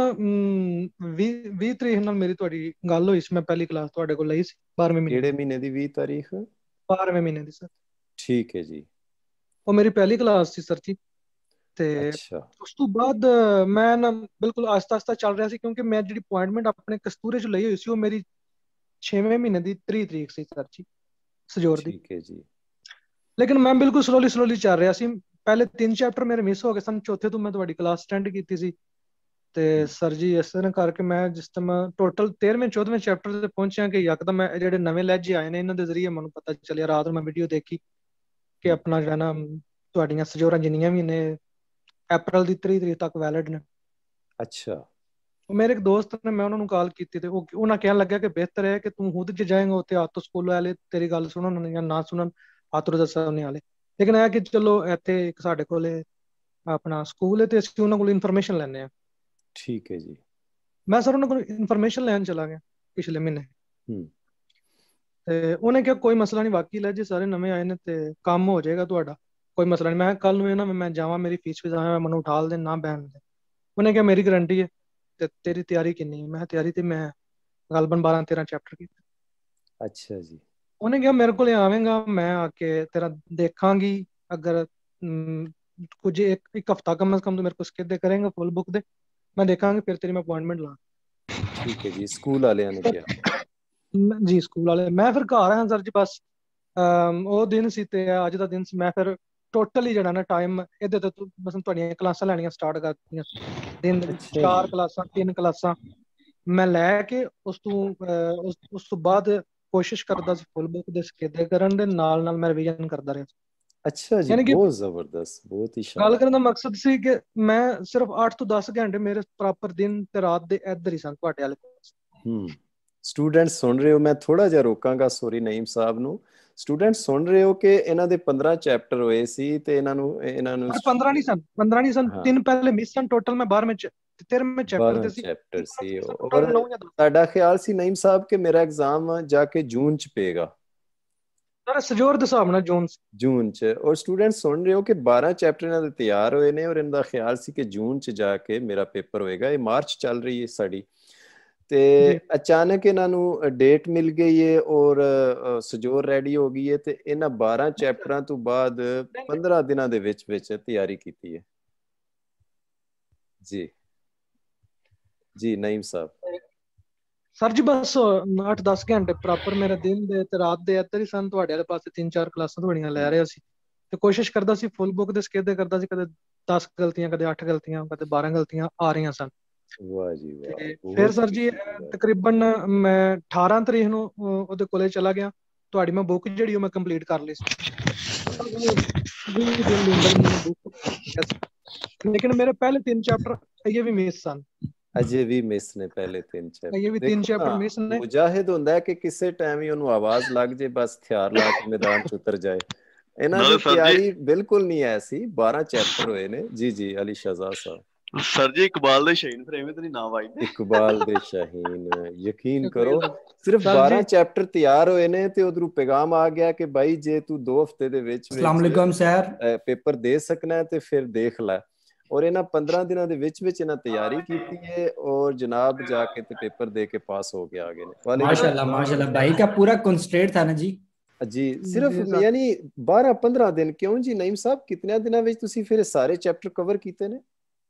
20 ਤਰੀਕ ਨਾਲ ਮੇਰੀ ਤੁਹਾਡੀ ਗੱਲ ਹੋਈ ਸੀ। ਮੈਂ ਪਹਿਲੀ ਕਲਾਸ ਤੁਹਾਡੇ ਕੋਲ ਲਈ ਸੀ 12ਵੇਂ ਮਹੀਨੇ। ਕਿਹੜੇ ਮਹੀਨੇ ਦੀ 20 ਤਾਰੀਖ? 12ਵੇਂ ਮਹੀਨੇ ਦੀ ਸਰ। ਠੀਕ ਹੈ ਜੀ। ਉਹ ਮੇਰੀ ਪਹਿਲੀ ਕਲਾਸ ਸੀ ਸਰ ਜੀ। ਤੇ ਉਸ ਤੋਂ ਬਾਅਦ ਮੈਂ ਨਾ ਬਿਲਕੁਲ ਆਸਤਾ ਆਸਤਾ ਚੱਲ ਰਿਹਾ ਸੀ ਕਿਉਂਕਿ ਮੈਂ ਜਿਹੜੀ ਅਪਾਇੰਟਮੈਂਟ ਆਪਣੇ ਕਸਤੂਰੇ ਚ ਲਈ ਹੋਈ ਸੀ ਉਹ ਮੇਰੀ 6ਵੇਂ ਮਹੀਨੇ ਦੀ 30 ਤਰੀਕ ਸੀ ਸਰ ਜੀ, ਸਜੋਰ ਦੀ। ਠੀਕ ਹੈ ਜੀ। ਲੇਕਿਨ ਮੈਂ ਬਿਲਕੁਲ ਸਲੋਲੀ ਚੱਲ ਰਿਹਾ ਸੀ। ਪਹਿਲੇ 3 ਚੈਪਟਰ ਮੇਰੇ ਮਿਸ ਹੋ ਗਏ ਸਨ, ਚੌਥੇ ਤੋਂ ਮੈਂ ਤੁਹਾਡੀ ਕਲਾਸ ਅਟੈਂਡ ਕੀਤੀ ਸੀ। ਤੇ ਸਰ ਜੀ ਇਸ ਤਰ੍ਹਾਂ ਕਰਕੇ ਮੈਂ ਜਿਸ ਤਰ੍ਹਾਂ ਟੋਟਲ 13ਵੇਂ 14ਵੇਂ ਚੈਪਟਰ ਤੇ ਪਹੁੰਚਿਆ ਕਿ ਯਕਦਮ ਮੈਂ ਜਿਹੜੇ ਨਵੇਂ ਲਹਿਜੇ ਆਏ ਨੇ ਇਹਨਾਂ ਦੇ ਜ਼ਰੀਏ ਮੈਨੂੰ ਪਤਾ ਚੱਲਿਆ। ਰਾਤ ਨੂੰ ਮੈਂ ਵੀਡੀਓ ਦੇਖੀ ਕਿ ਆਪਣਾ ਜਿਹੜਾ ਨਾ ਤੁਹਾਡੀਆਂ ਸਜੋਰਾਂ ਜਿੰਨੀਆਂ ਵੀ ਨੇ ਅਪ੍ਰੈਲ ਦੀ 30 ਤਰੀਕ ਤੱਕ ਵੈਲਿਡ ਨੇ। ਅੱਛਾ। ਮੇਰੇ ਇੱਕ ਦੋਸਤ ਨੇ, ਮੈਂ ਉਹਨਾਂ ਨੂੰ ਕਾਲ ਕੀਤੀ ਤੇ ਉਹਨਾਂ ਕਹਿਣ ਲੱਗਿਆ ਕਿ ਬਿਹਤਰ ਹੈ ਕਿ ਤੂੰ ਖੁਦ ਜੇ ਜਾਏਗਾ ਉੱਥੇ ਆਤੋ ਸਕੂਲ ਵਾਲੇ ਤੇਰੀ ਗੱਲ ਸੁਣਨ ਜਾਂ ਨਾ ਸੁਣਨ, ਆਤੋ ਦਾ ਸਾਹਮਣੇ ਵਾਲੇ। ਲੇਕਿਨ ਇਹ ਕਿ ਚਲੋ ਇੱਥੇ ਇੱਕ ਸਾਡੇ ਕੋਲੇ ਆਪਣਾ ਸਕੂਲ ਹੈ ਤੇ ਅਸੀਂ ਉਹਨਾਂ ਕੋਲ ਇਨਫੋਰਮੇਸ਼ਨ ਲੈਂਦੇ ਹਾਂ। ਠੀਕ ਹੈ ਜੀ। ਮੈਂ ਸਰ ਉਹਨਾਂ ਕੋਲ ਇਨਫੋਰਮੇਸ਼ਨ ਲੈਣ ਚਲਾ ਗਿਆ ਪਿਛਲੇ ਮਹੀਨੇ। ਤੇ ਉਹਨੇ ਕਿਹਾ ਕੋਈ ਮਸਲਾ ਨਹੀਂ, ਵਾਕਈ ਲੈ ਜੀ ਸਾਰੇ ਨਵੇਂ ਆਏ ਨੇ ਤੇ ਕੰਮ ਹੋ ਜਾਏਗਾ ਤੁਹਾਡਾ, ਕੋਈ ਮਸਲਾ ਨਹੀਂ। ਮੈਂ ਕੱਲ ਨੂੰ ਨਾ ਮੈਂ ਜਾਵਾਂ, ਮੇਰੀ ਫੀਸ ਵੀ ਜਾਵਾਂ, ਮੈਨੂੰ ਉਠਾਲ ਦੇ ਨਾ ਬੈਣ ਦੇ। ਉਹਨੇ ਕਿਹਾ ਮੇਰੀ ਗਰੰਟੀ ਹੈ। ਤੇ ਤੇਰੀ ਤਿਆਰੀ ਕਿੰਨੀ ਹੈ? ਮੈਂ ਤਿਆਰੀ ਤੇ ਮੈਂ ਗਲਬਨ 12-13 ਚੈਪਟਰ ਕੀਤੇ। ਅੱਛਾ ਜੀ। ਉਹਨੇ ਕਿਹਾ ਮੇਰੇ ਕੋਲ ਆਵੇਂਗਾ, ਮੈਂ ਆ ਕੇ ਤੇਰਾ ਦੇਖਾਂਗੀ, ਅਗਰ कुछ एक हफ्ता कम से कम तो मेरे को इसके दे करेंगे फुल बुक दे, मैं देखांगे फिर तेरी मैं अपॉइंटमेंट ला। ठीक है जी। स्कूल वाले ने क्या जी स्कूल वाले मैं फिर घर आया सर जी बस ਉਹ ਦਿਨ ਸੀ ਤੇ ਅੱਜ ਦਾ ਦਿਨ ਸੀ। ਮੈਂ ਫਿਰ ਟੋਟਲੀ ਜਿਹੜਾ ਨਾ ਟਾਈਮ ਇਹਦੇ ਤੇ ਬਸ ਤੁਹਾਡੀਆਂ ਕਲਾਸਾਂ ਲੈਣੀਆਂ ਸਟਾਰਟ ਕਰ ਦਿੱਤੀਆਂ ਦਿਨ ਦੇ ਵਿੱਚ 4 ਕਲਾਸਾਂ 3 ਕਲਾਸਾਂ ਮੈਂ ਲੈ ਕੇ ਉਸ ਤੋਂ ਬਾਅਦ ਕੋਸ਼ਿਸ਼ ਕਰਦਾ ਸੀ ਫੁੱਲ ਬੁੱਕ ਦੇ ਸਿੱਕੇ ਕਰਨ ਦੇ ਨਾਲ ਨਾਲ ਮੈਂ ਰਿਵੀਜ਼ਨ ਕਰਦਾ ਰਿਹਾ। ਅੱਛਾ ਜੀ, ਬਹੁਤ ਜ਼ਬਰਦਸਤ, ਬਹੁਤ ਹੀ ਸ਼ਾਨਦਾਰ। ਗੱਲ ਕਰਨ ਦਾ ਮਕਸਦ ਸੀ ਕਿ ਮੈਂ ਸਿਰਫ 8 ਤੋਂ 10 ਘੰਟੇ ਮੇਰੇ ਪ੍ਰੋਪਰ ਦਿਨ ਤੇ ਰਾਤ ਦੇ ਇੱਧਰ ਹੀ ਸਨ ਤੁਹਾਡੇ ਵਾਲੇ ਕੋਲ। ਸਟੂਡੈਂਟਸ ਸੁਣ ਰਹੇ ਹੋ, ਮੈਂ ਥੋੜਾ ਜਿਹਾ ਰੋਕਾਂਗਾ ਸੋਰੀ ਨਈਮ ਸਾਹਿਬ ਨੂੰ। ਸਟੂਡੈਂਟਸ ਸੁਣ ਰਹੇ ਹੋ ਕਿ ਇਹਨਾਂ ਦੇ 15 ਚੈਪਟਰ ਹੋਏ ਸੀ ਤੇ ਇਹਨਾਂ ਨੂੰ 15 ਨਹੀਂ ਸਨ 3 ਪਹਿਲੇ ਮਿਸ ਸਨ ਟੋਟਲ। ਮੈਂ 12ਵੇਂ 13ਵੇਂ ਚੈਪਟਰ ਚੈਪਟਰ ਸੀ। ਔਰ ਤੁਹਾਡਾ ਖਿਆਲ ਸੀ ਨਈਮ ਸਾਹਿਬ ਕਿ ਮੇਰਾ ਐਗਜ਼ਾਮ ਜਾ ਕੇ ਜੂਨ ਚ ਪਏਗਾ? ਸਰ ਸਜੋਰ ਦੇ ਹਿਸਾਬ ਨਾਲ ਜੂਨ ਚ। ਔਰ ਸਟੂਡੈਂਟਸ ਸੁਣ ਰਹੇ ਹੋ ਕਿ 12 ਚੈਪਟਰ ਇਹਨਾਂ ਦੇ ਤਿਆਰ ਹੋਏ ਨੇ ਔਰ ਇਹਨਾਂ ਦਾ ਖਿਆਲ ਸੀ ਕਿ ਜੂਨ ਚ ਜਾ ਕੇ ਮੇਰਾ ਪੇਪਰ ਹੋਏਗਾ। ਇਹ ਮਾਰਚ ਚੱਲ ਰਹੀ ਹੈ ਸਾਡੀ ਤੇ ਅਚਾਨਕ ਇਹਨਾਂ ਨੂੰ ਡੇਟ ਮਿਲ ਗਈ ਹੈ ਔਰ ਸਜੋਰ ਰੈਡੀ ਹੋ ਗਈ ਹੈ ਤੇ ਇਹਨਾਂ 12 ਚੈਪਟਰਾਂ ਤੋਂ ਬਾਅਦ 15 ਦਿਨਾਂ ਦੇ ਵਿੱਚ ਤਿਆਰੀ ਕੀਤੀ ਹੈ। ਜੀ ਜੀ ਨਈਮ ਸਾਹਿਬ। ਸਰ ਜੀ ਬਸ 8-10 ਘੰਟੇ ਪ੍ਰੋਪਰ ਮੇਰੇ ਦਿਨ ਦੇ ਤੇ ਰਾਤ ਦੇ ਇੱਧਰ ਹੀ ਸਨ ਤੁਹਾਡੇ ਵਾਲੇ ਪਾਸੇ 3-4 ਕਲਾਸਾਂ ਤੁਹਾਡੀਆਂ ਲੈ ਰਿਹਾ ਸੀ ਤੇ ਕੋਸ਼ਿਸ਼ ਕਰਦਾ ਸੀ ਫੁੱਲ ਬੁੱਕ ਦੇ ਸਿੱਕੇ ਕਰਦਾ ਸੀ। ਕਦੇ 10 ਗਲਤੀਆਂ ਕਦੇ 8 ਗਲਤੀਆਂ ਕਦੇ 12 ਗਲਤੀਆਂ ਆ ਰਹੀਆਂ ਸਨ। ਵਾਹ ਜੀ ਵਾਹ। ਫਿਰ ਸਰ ਜੀ ਤਕਰੀਬਨ ਮੈਂ 18 ਤਰੀਕ ਨੂੰ ਉਹਦੇ ਕੋਲੇ ਚਲਾ ਗਿਆ। ਤੁਹਾਡੀ ਮੈਂ ਬੁੱਕ ਜਿਹੜੀ ਉਹ ਮੈਂ ਕੰਪਲੀਟ ਕਰ ਲਈ ਸੀ ਲੇਕਿਨ ਮੇਰੇ ਪਹਿਲੇ 3 ਚੈਪਟਰ ਇਹ ਵੀ ਮਿਸ ਸਨ। ਅਜੇ ਵੀ ਮਿਸ ਨੇ ਪਹਿਲੇ 3 ਚੈਪਟਰ। ਇਹ ਵੀ 3 ਚੈਪਟਰ ਮਿਸ ਨੇ। ਮੁਜਾਹਿਦ ਹੁੰਦਾ ਹੈ ਕਿ ਕਿਸੇ ਟਾਈਮ ਹੀ ਉਹਨੂੰ ਆਵਾਜ਼ ਲੱਗ ਜੇ ਬਸ ਹਥਿਆਰ ਲਾ ਕੇ ਮੈਦਾਨ ਚ ਉਤਰ ਜਾਏ। ਇਹਨਾਂ ਦੀ ਤਿਆਰੀ ਬਿਲਕੁਲ ਨਹੀਂ ਐਸੀ। 12 ਚੈਪਟਰ ਹੋਏ ਨੇ। ਜੀ ਜੀ ਅਲੀ ਸ਼ਹਜ਼ਾਦ ਸਾਹਿਬ। ਸਰ ਜੀ ਇਕਬਾਲ ਦੇ ਸ਼ਹੀਨ ਫਿਰ ਐਵੇਂ ਤਾਂ ਨਹੀਂ ਨਾਮ ਆਈ? ਇਕਬਾਲ ਦੇ ਸ਼ਹੀਨ ਯਕੀਨ ਕਰੋ ਸਿਰਫ 12 ਚੈਪਟਰ ਤਿਆਰ ਹੋਏ ਨੇ ਤੇ ਉਧਰੋਂ ਪੈਗਾਮ ਆ ਗਿਆ ਕਿ ਭਾਈ ਜੇ ਤੂੰ 2 ਹਫ਼ਤੇ ਦੇ ਵਿੱਚ ਪੇਪਰ ਦੇ ਸਕਣਾ ਤੇ ਫਿਰ ਦੇਖ ਲੈ। ਔਰ ਇਹਨਾਂ 15 ਦਿਨਾਂ ਦੇ ਵਿੱਚ ਇਹਨਾਂ ਤਿਆਰੀ ਕੀਤੀ ਹੈ ਔਰ ਜਨਾਬ ਜਾ ਕੇ ਤੇ ਪੇਪਰ ਦੇ ਕੇ ਪਾਸ ਹੋ ਕੇ ਆ ਗਏ ਨੇ। माशाल्लाह भाई का पूरा कंस्ट्रेंट था ना जी। जी सिर्फ यानी 12-15 दिन क्यों जी नईम साहब? कितने दिनों ਵਿੱਚ ਤੁਸੀਂ ਫਿਰ ਸਾਰੇ ਚੈਪਟਰ ਕਵਰ ਕੀਤੇ ਨੇ?